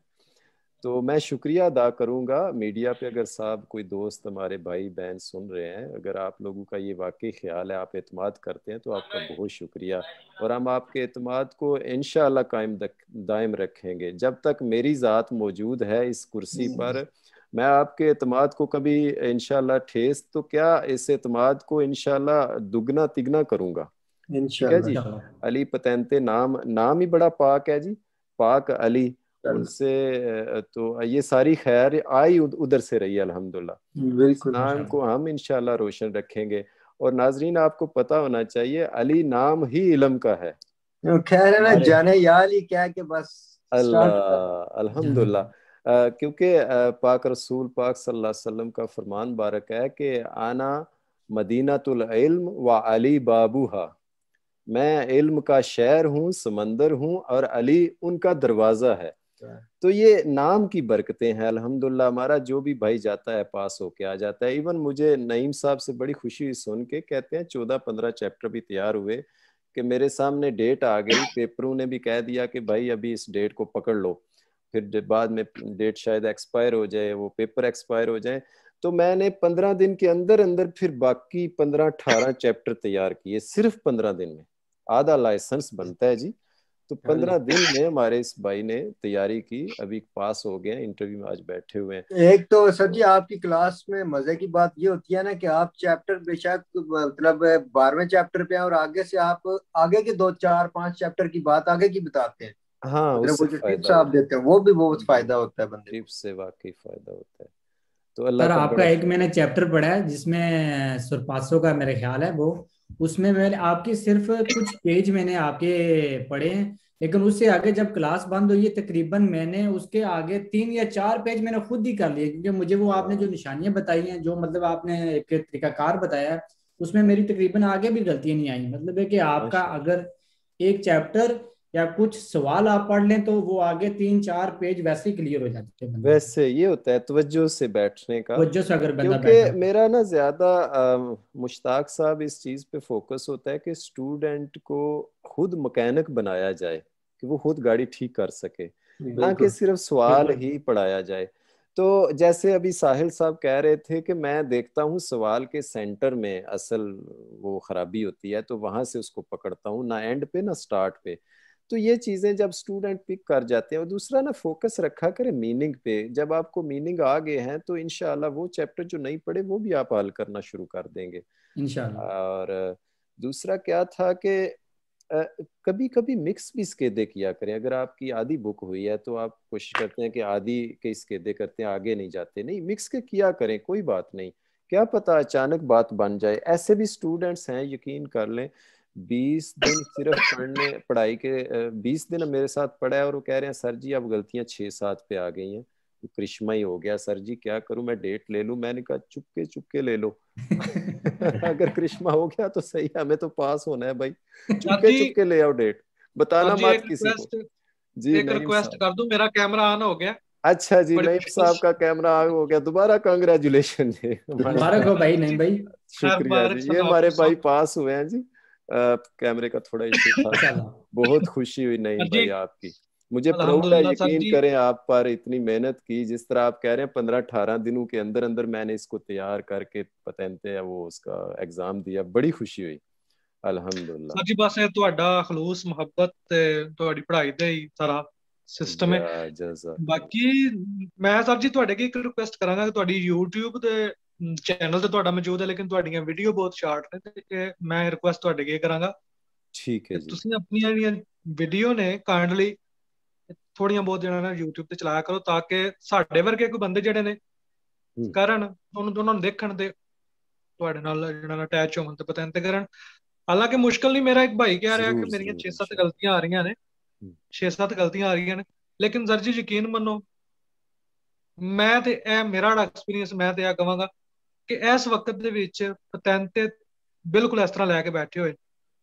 तो मैं शुक्रिया अदा करूंगा मीडिया पे, अगर साहब कोई दोस्त हमारे भाई बहन सुन रहे हैं, अगर आप लोगों का ये वाकई ख्याल है, आप एतमाद करते हैं, तो आपका बहुत शुक्रिया। और हम आपके एतमाद को इंशाअल्लाह कायम दायम रखेंगे जब तक मेरी ज़ात मौजूद है इस कुर्सी पर। मैं आपके एतमाद को कभी इंशाअल्लाह ठेस तो क्या, इस एतमाद को इंशाअल्लाह दुगना तिगना करूंगा। ठीक है जी। इंशाल्लाह। अली पतंते नाम, नाम ही बड़ा पाक है जी, पाक अली। उनसे तो ये सारी खैर आई उधर से रही अल्हम्दुलिल्लाह। इस बिल्कुल नाम को हम इंशाल्लाह रोशन रखेंगे। और नाजरीन आपको पता होना चाहिए, अली नाम ही इल्म का है। खैर है ना, हमारे जाने यार ही क्या कि बस स्टार्ट कर। अल्लाह अल्हम्दुलिल्लाह। क्योंकि पाक रसूल पाक सल्लल्लाहु अलैहि वसल्लम का फरमान बारक है कि आना मदीनातुल इल्म व अली बाबूहा, मैं इल्म का शहर हूँ, समंदर हूँ, और अली उनका दरवाज़ा है। तो ये नाम की बरकतें हैं अल्हम्दुलिल्लाह। हमारा जो भी भाई जाता है पास होके आ जाता है। इवन मुझे नईम साहब से बड़ी खुशी हुई सुन के, कहते हैं 14-15 चैप्टर भी तैयार हुए कि मेरे सामने डेट आ गई, पेपरों ने भी कह दिया कि भाई अभी इस डेट को पकड़ लो, फिर बाद में डेट शायद एक्सपायर हो जाए, वो पेपर एक्सपायर हो जाए। तो मैंने 15 दिन के अंदर अंदर फिर बाकी 15-18 चैप्टर तैयार किए, सिर्फ 15 दिन में। आधा लाइसेंस बनता है जी। तो 15 दिन में हमारे इस भाई ने तैयारी की, अभी पास हो गए, इंटरव्यू में आज बैठे हुए हैं। एक तो सर जी आपकी क्लास में मजे की बात ये होती है ना कि आप चैप्टर बेशक मतलब 12वें चैप्टर पे हैं और आगे से आप आगे के 2 4 5 चैप्टर की बात आगे की बताते हैं। हाँ, मतलब उससे वो जो टिप्स फायदा आप होता देते हैं वो भी बहुत है। फायदा होता है बंदे को। टिप्स से वाकई फायदा होता है। तो अल्लाह सर का आपका बड़ा एक शुक्र। मैंने चैप्टर पढ़ा है जिसमें सुरपासों का मेरे ख्याल है वो, उसमें मैंने आपके सिर्फ कुछ पेज मैंने आपके पढ़े हैं, लेकिन उससे आगे जब क्लास बंद हुई है तकरीबन मैंने उसके आगे 3 या 4 पेज मैंने खुद ही कर लिए, क्योंकि मुझे वो आपने जो निशानियां बताई हैं, जो मतलब आपने एक तरीकाकार बताया है, उसमें मेरी तकरीबन आगे भी गलतियां नहीं आई। मतलब है कि आपका माशा अगर एक चैप्टर या कुछ सवाल आप पढ़ लें तो वो आगे 3 4 पेज वैसे ही क्लियर हो जाते हैं बंदे को, वैसे ये होता है तवज्जो से बैठने का। वजह से अगर बंदा क्योंकि बैठा हो। मेरा ना ज्यादा मुश्ताक साहब इस चीज पे फोकस होता है कि स्टूडेंट को खुद मैकेनिक बनाया जाए, कि वो खुद गाड़ी ठीक कर सके, ना कि बिल्कुल सिर्फ सवाल ही पढ़ाया जाए। तो जैसे अभी साहिल साहब कह रहे थे कि मैं देखता हूँ सवाल के सेंटर में असल वो खराबी होती है, तो वहां से उसको पकड़ता हूँ, ना एंड पे ना स्टार्ट पे। तो ये चीजें जब स्टूडेंट पिक कर जाते हैं, और दूसरा ना फोकस रखा करें मीनिंग पे। जब आपको मीनिंग आ गए हैं तो इंशाल्लाह वो चैप्टर जो नहीं पढ़े वो भी आप हल करना शुरू कर देंगे। इंशाल्लाह। और दूसरा क्या था कि कभी कभी मिक्स भी स्केदे किया करें। अगर आपकी आधी बुक हुई है तो आप कोशिश करते हैं कि आधी के स्केदे करते हैं, आगे नहीं जाते, नहीं मिक्स के किया करें, कोई बात नहीं। क्या पता अचानक बात बन जाए। ऐसे भी स्टूडेंट्स हैं, यकीन कर लें, 20 दिन सिर्फ पढ़ने पढ़ाई के 20 दिन मेरे साथ पढ़ा है, और वो कह रहे हैं सर जी अब गलतियां 6-7 पे आ गई हैं, तो करिश्मा ही हो गया सर जी, क्या करूं, मैं डेट ले लूं? मैंने कहा चुपके चुपके ले लो अगर करिश्मा हो गया तो सही है, हमें तो पास होना है भाई, सर चुपके जी, चुपके ले आओ डेट, बताना सर जी मत एक किसी को। रिक्वेस्ट, जी एक नईम रिक्वेस्ट साहब। कर दूं, मेरा कैमरा ऑन हो गया अच्छा जी, बड़ी नईम मुश्किल साहब से। का कैमरा ऑन हो गया दोबारा, कांग्रेचुलेशन जी मुबारक हो माशाल्लाह। भाई, नहीं जी भाई। खैर शुक्रिया मुबारक जी, ये हमारे सलाफिर भाई साहब। पास हुए हैं जी। कैमरे का थोड़ा इशू था। माशाल्लाह। बहुत खुशी हुई नईम सर जी भाई आपकी, मुझे प्राउड है, अल्हम्दुलिल्लाह सर यकीन जी। करें आप पर इतनी मेहनत की, जिस तरह आप कह रहे हैं 15-18 दिनों के अंदर अंदर मैंने इसको तैयार करके पतंते है वो उसका एग्जाम दिया, बड़ी खुशी हुई। ਅਲਹਮਦੁਲਿਲਾ ਸਰ ਜੀ ਬਸ ਇਹ ਤੁਹਾਡਾ ਖਲੂਸ ਮੁਹੱਬਤ ਤੇ ਤੁਹਾਡੀ ਪੜ੍ਹਾਈ ਦਾ ਹੀ ਸਾਰਾ ਸਿਸਟਮ ਹੈ। ਬਾਕੀ ਮੈਂ ਸਰ ਜੀ ਤੁਹਾਡੇ ਕੀ ਇੱਕ ਰਿਕੁਐਸਟ ਕਰਾਂਗਾ ਕਿ ਤੁਹਾਡੀ YouTube ਦੇ ਚੈਨਲ ਤੇ ਤੁਹਾਡਾ ਮੌਜੂਦ ਹੈ, ਲੇਕਿਨ ਤੁਹਾਡੀਆਂ ਵੀਡੀਓ ਬਹੁਤ ਸ਼ਾਰਟ ਨੇ, ਤੇ ਮੈਂ ਰਿਕੁਐਸਟ ਤੁਹਾਡੇ ਕੀ ਕਰਾਂਗਾ, ਠੀਕ ਹੈ ਜੀ, ਤੁਸੀਂ ਆਪਣੀਆਂ ਜਿਹੜੀਆਂ ਵੀਡੀਓ ਨੇ ਕਾਈਂਡਲੀ ਥੋੜੀਆਂ ਬਹੁਤ ਜਿਹੜਾ ਨਾ YouTube ਤੇ ਚਲਾਇਆ ਕਰੋ, ਤਾਂ ਕਿ ਸਾਡੇ ਵਰਗੇ ਕੋਈ ਬੰਦੇ ਜਿਹੜੇ ਨੇ ਕਰਨ ਉਹਨਾਂ ਨੂੰ ਦੇਖਣ ਤੇ ਤੁਹਾਡੇ ਨਾਲ ਜਿਹੜਾ ਅਟੈਚ ਹੋਣ ਤੇ ਪਸੰਦ ਤੇ ਕਰਨ। ਹਾਲਾਂਕਿ ਮੁਸ਼ਕਲ ਨਹੀਂ, ਮੇਰਾ ਇੱਕ ਭਾਈ ਕਹਿ ਰਿਹਾ ਕਿ ਮੇਰੀਆਂ 6-7 ਗਲਤੀਆਂ ਆ ਰਹੀਆਂ ਨੇ, 6-7 ਗਲਤੀਆਂ ਆ ਰਹੀਆਂ ਨੇ, ਲੇਕਿਨ ਸਰ ਜੀ ਯਕੀਨ ਮੰਨੋ ਮੈਂ ਤੇ ਇਹ ਮੇਰਾ ਐਕਸਪੀਰੀਅੰਸ ਮੈਂ ਤੇ ਇਹ ਕਹਾਂਗਾ ਕਿ ਇਸ ਵਕਤ ਦੇ ਵਿੱਚ ਪਤੰਨ ਤੇ ਬਿਲਕੁਲ ਇਸ ਤਰ੍ਹਾਂ ਲੈ ਕੇ ਬੈਠੇ ਹੋਏ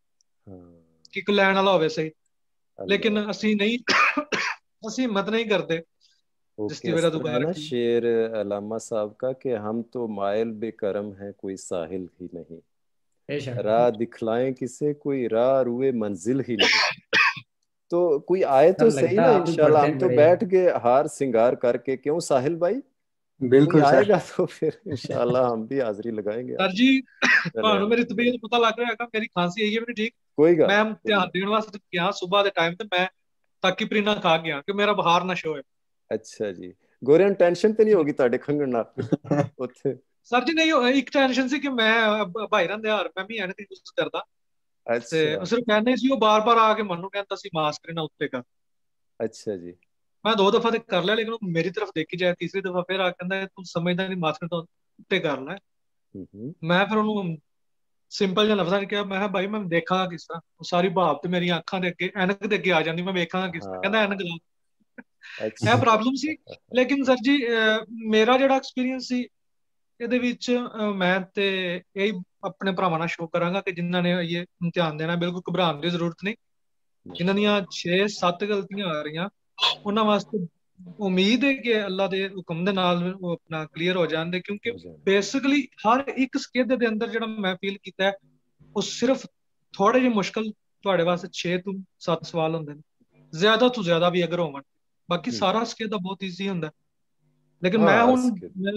ਕਿ ਕੋਈ ਲੈਣ ਵਾਲਾ ਹੋਵੇ ਸਹੀ, ਲੇਕਿਨ ਅਸੀਂ ਨਹੀਂ, ਅਸੀਂ ਹਿੰਮਤ नहीं करते। जिसकी वजह दोबारा शेर अलामा साहब का कि हम तो मायल बेकरम हैं कोई साहिल ही नहीं, राह दिखलाएं किसे कोई राह रुए मंजिल ही नहीं। तो कोई आए तो सही ना, इंशाल्लाह हम तो बैठ के हार सिंगार करके, क्यों साहिल भाई? बिल्कुल आएगा तो फिर इंशाल्लाह हम भी हाजिरी लगाएंगे। सर जी ਤੁਹਾਨੂੰ ਮੇਰੀ ਤਬੀਅਤ ਪਤਾ ਲੱਗ ਰਿਹਾ ਹੈਗਾ, ਮੇਰੀ ਖਾਂਸੀ ਆਈ ਹੈ ਮੈਨੂੰ ਠੀਕ, ਕੋਈ ਗੱਲ ਮੈਂ ਧਿਆਨ ਦੇਣ ਵਾਸਤੇ ਗਿਆ ਸਵੇਰ ਦੇ ਟਾਈਮ ਤੇ ਮੈਂ ਤਾਕੀ ਪ੍ਰੀਨਾ ਖਾ ਗਿਆ ਕਿ ਮੇਰਾ ਬੁਖਾਰ ਨਾ ਸ਼ੋ ਹੋਏ। ਅੱਛਾ ਜੀ, ਗੋਰਿਆਂ ਟੈਨਸ਼ਨ ਤੇ ਨਹੀਂ ਹੋਗੀ ਤੁਹਾਡੇ ਖੰਗਣ ਨਾਲ ਉੱਥੇ? ਸਰ ਜੀ ਨਹੀਂ, ਇੱਕ ਟੈਨਸ਼ਨ ਸੀ ਕਿ ਮੈਂ ਭਾਈ ਰਨ ਦੇ ਹਾਰ ਮੈਂ ਵੀ ਐਨਕ ਯੂਜ਼ ਕਰਦਾ, ਤੇ ਸਿਰਫ ਕਹਿੰਦੇ ਸੀ ਉਹ ਬਾਰ-ਬਾਰ ਆ ਕੇ ਮੈਨੂੰ ਕਹਿੰਦਾ ਸੀ ਮਾਸਕ ਨਾ ਉੱਤੇ ਕਰ। ਅੱਛਾ ਜੀ, ਮੈਂ 2 ਦਫਾ ਤੇ ਕਰ ਲਿਆ, ਲੇਕਿਨ ਉਹ ਮੇਰੀ ਤਰਫ ਦੇਖੀ ਜਾਏ, ਤੀਸਰੀ ਦਫਾ ਫਿਰ ਆ ਕਹਿੰਦਾ ਤੂੰ ਸਮਝਦਾ ਨਹੀਂ, ਮਾਸਕ ਤੋਂ ਉੱਤੇ ਕਰ ਲੈ। ਮੈਂ ਫਿਰ ਉਹਨੂੰ ਸਿੰਪਲ ਜਿਹਾ ਲਫ਼ਜ਼ਾਂ ਕਿਹਾ, ਮੈਂ ਕਿਹਾ ਭਾਈ ਮੈਂ ਦੇਖਾਂਗਾ ਕਿਸ ਤਰ੍ਹਾਂ, ਉਹ ਸਾਰੀ ਭਾਵ ਤੇ ਮੇਰੀਆਂ ਅੱਖਾਂ ਦੇ ਅੱਗੇ ਐਨਕ ਦੇ ਅੱਗੇ ਆ ਜਾਂਦੀ, ਮੈਂ ਵੇਖਾਂਗਾ ਕਿਸ ਤਰ੍ਹਾਂ। ਕਹਿੰਦਾ ਐਨਕ ਲਾ, ਇਹ ਪ੍ਰੋਬਲਮ ਸੀ। ਲੇਕਿਨ ਸਰ ਜੀ ਮੇਰਾ ਜਿਹੜਾ ਐਕਸਪੀਰੀਅੰਸ ਸੀ ਇਹਦੇ ਵਿੱਚ ਮੈਂ ਤੇ ਇਹ ਆਪਣੇ ਭਰਾਵਾਂ ਨਾਲ ਸ਼ੋਅ ਕਰਾਂਗਾ ਕਿ ਜਿਨ੍ਹਾਂ ਨੇ ਇਹ ਇਮਤਿਹਾਨ ਦੇਣਾ, ਬਿਲਕੁਲ ਘਬਰਾਉਣ ਦੀ ਜ਼ਰੂਰਤ ਨਹੀਂ। ਜਿਨ੍ਹਾਂ ਦੀਆਂ 6-7 ਗਲਤੀਆਂ ਆ ਰਹੀਆਂ ਉਹਨਾਂ ਵਾਸਤੇ ਉਮੀਦ ਹੈ ਕਿ ਅੱਲਾ ਦੇ ਹੁਕਮ ਦੇ ਨਾਲ ਉਹ ਆਪਣਾ ਕਲੀਅਰ ਹੋ ਜਾਂਦੇ, ਕਿਉਂਕਿ ਬੇਸਿਕਲੀ ਹਰ ਇੱਕ ਸਕੇਦ ਦੇ ਅੰਦਰ ਜਿਹੜਾ ਮੈਂ ਫੀਲ ਕੀਤਾ ਉਹ ਸਿਰਫ ਥੋੜੇ ਜਿਹੇ ਮੁਸ਼ਕਲ ਤੁਹਾਡੇ ਵਾਸਤੇ 6 ਤੋਂ 7 ਸਵਾਲ ਹੁੰਦੇ ਨੇ, ਜ਼ਿਆਦਾ ਤੋਂ ਜ਼ਿਆਦਾ ਵੀ ਅਗਰ ਹੋਵਣ, ਬਾਕੀ ਸਾਰਾ ਸਕੇਦ ਦਾ ਬਹੁਤ ਈਜ਼ੀ ਹੁੰਦਾ। ਲੇਕਿਨ ਮੈਂ ਹੁਣ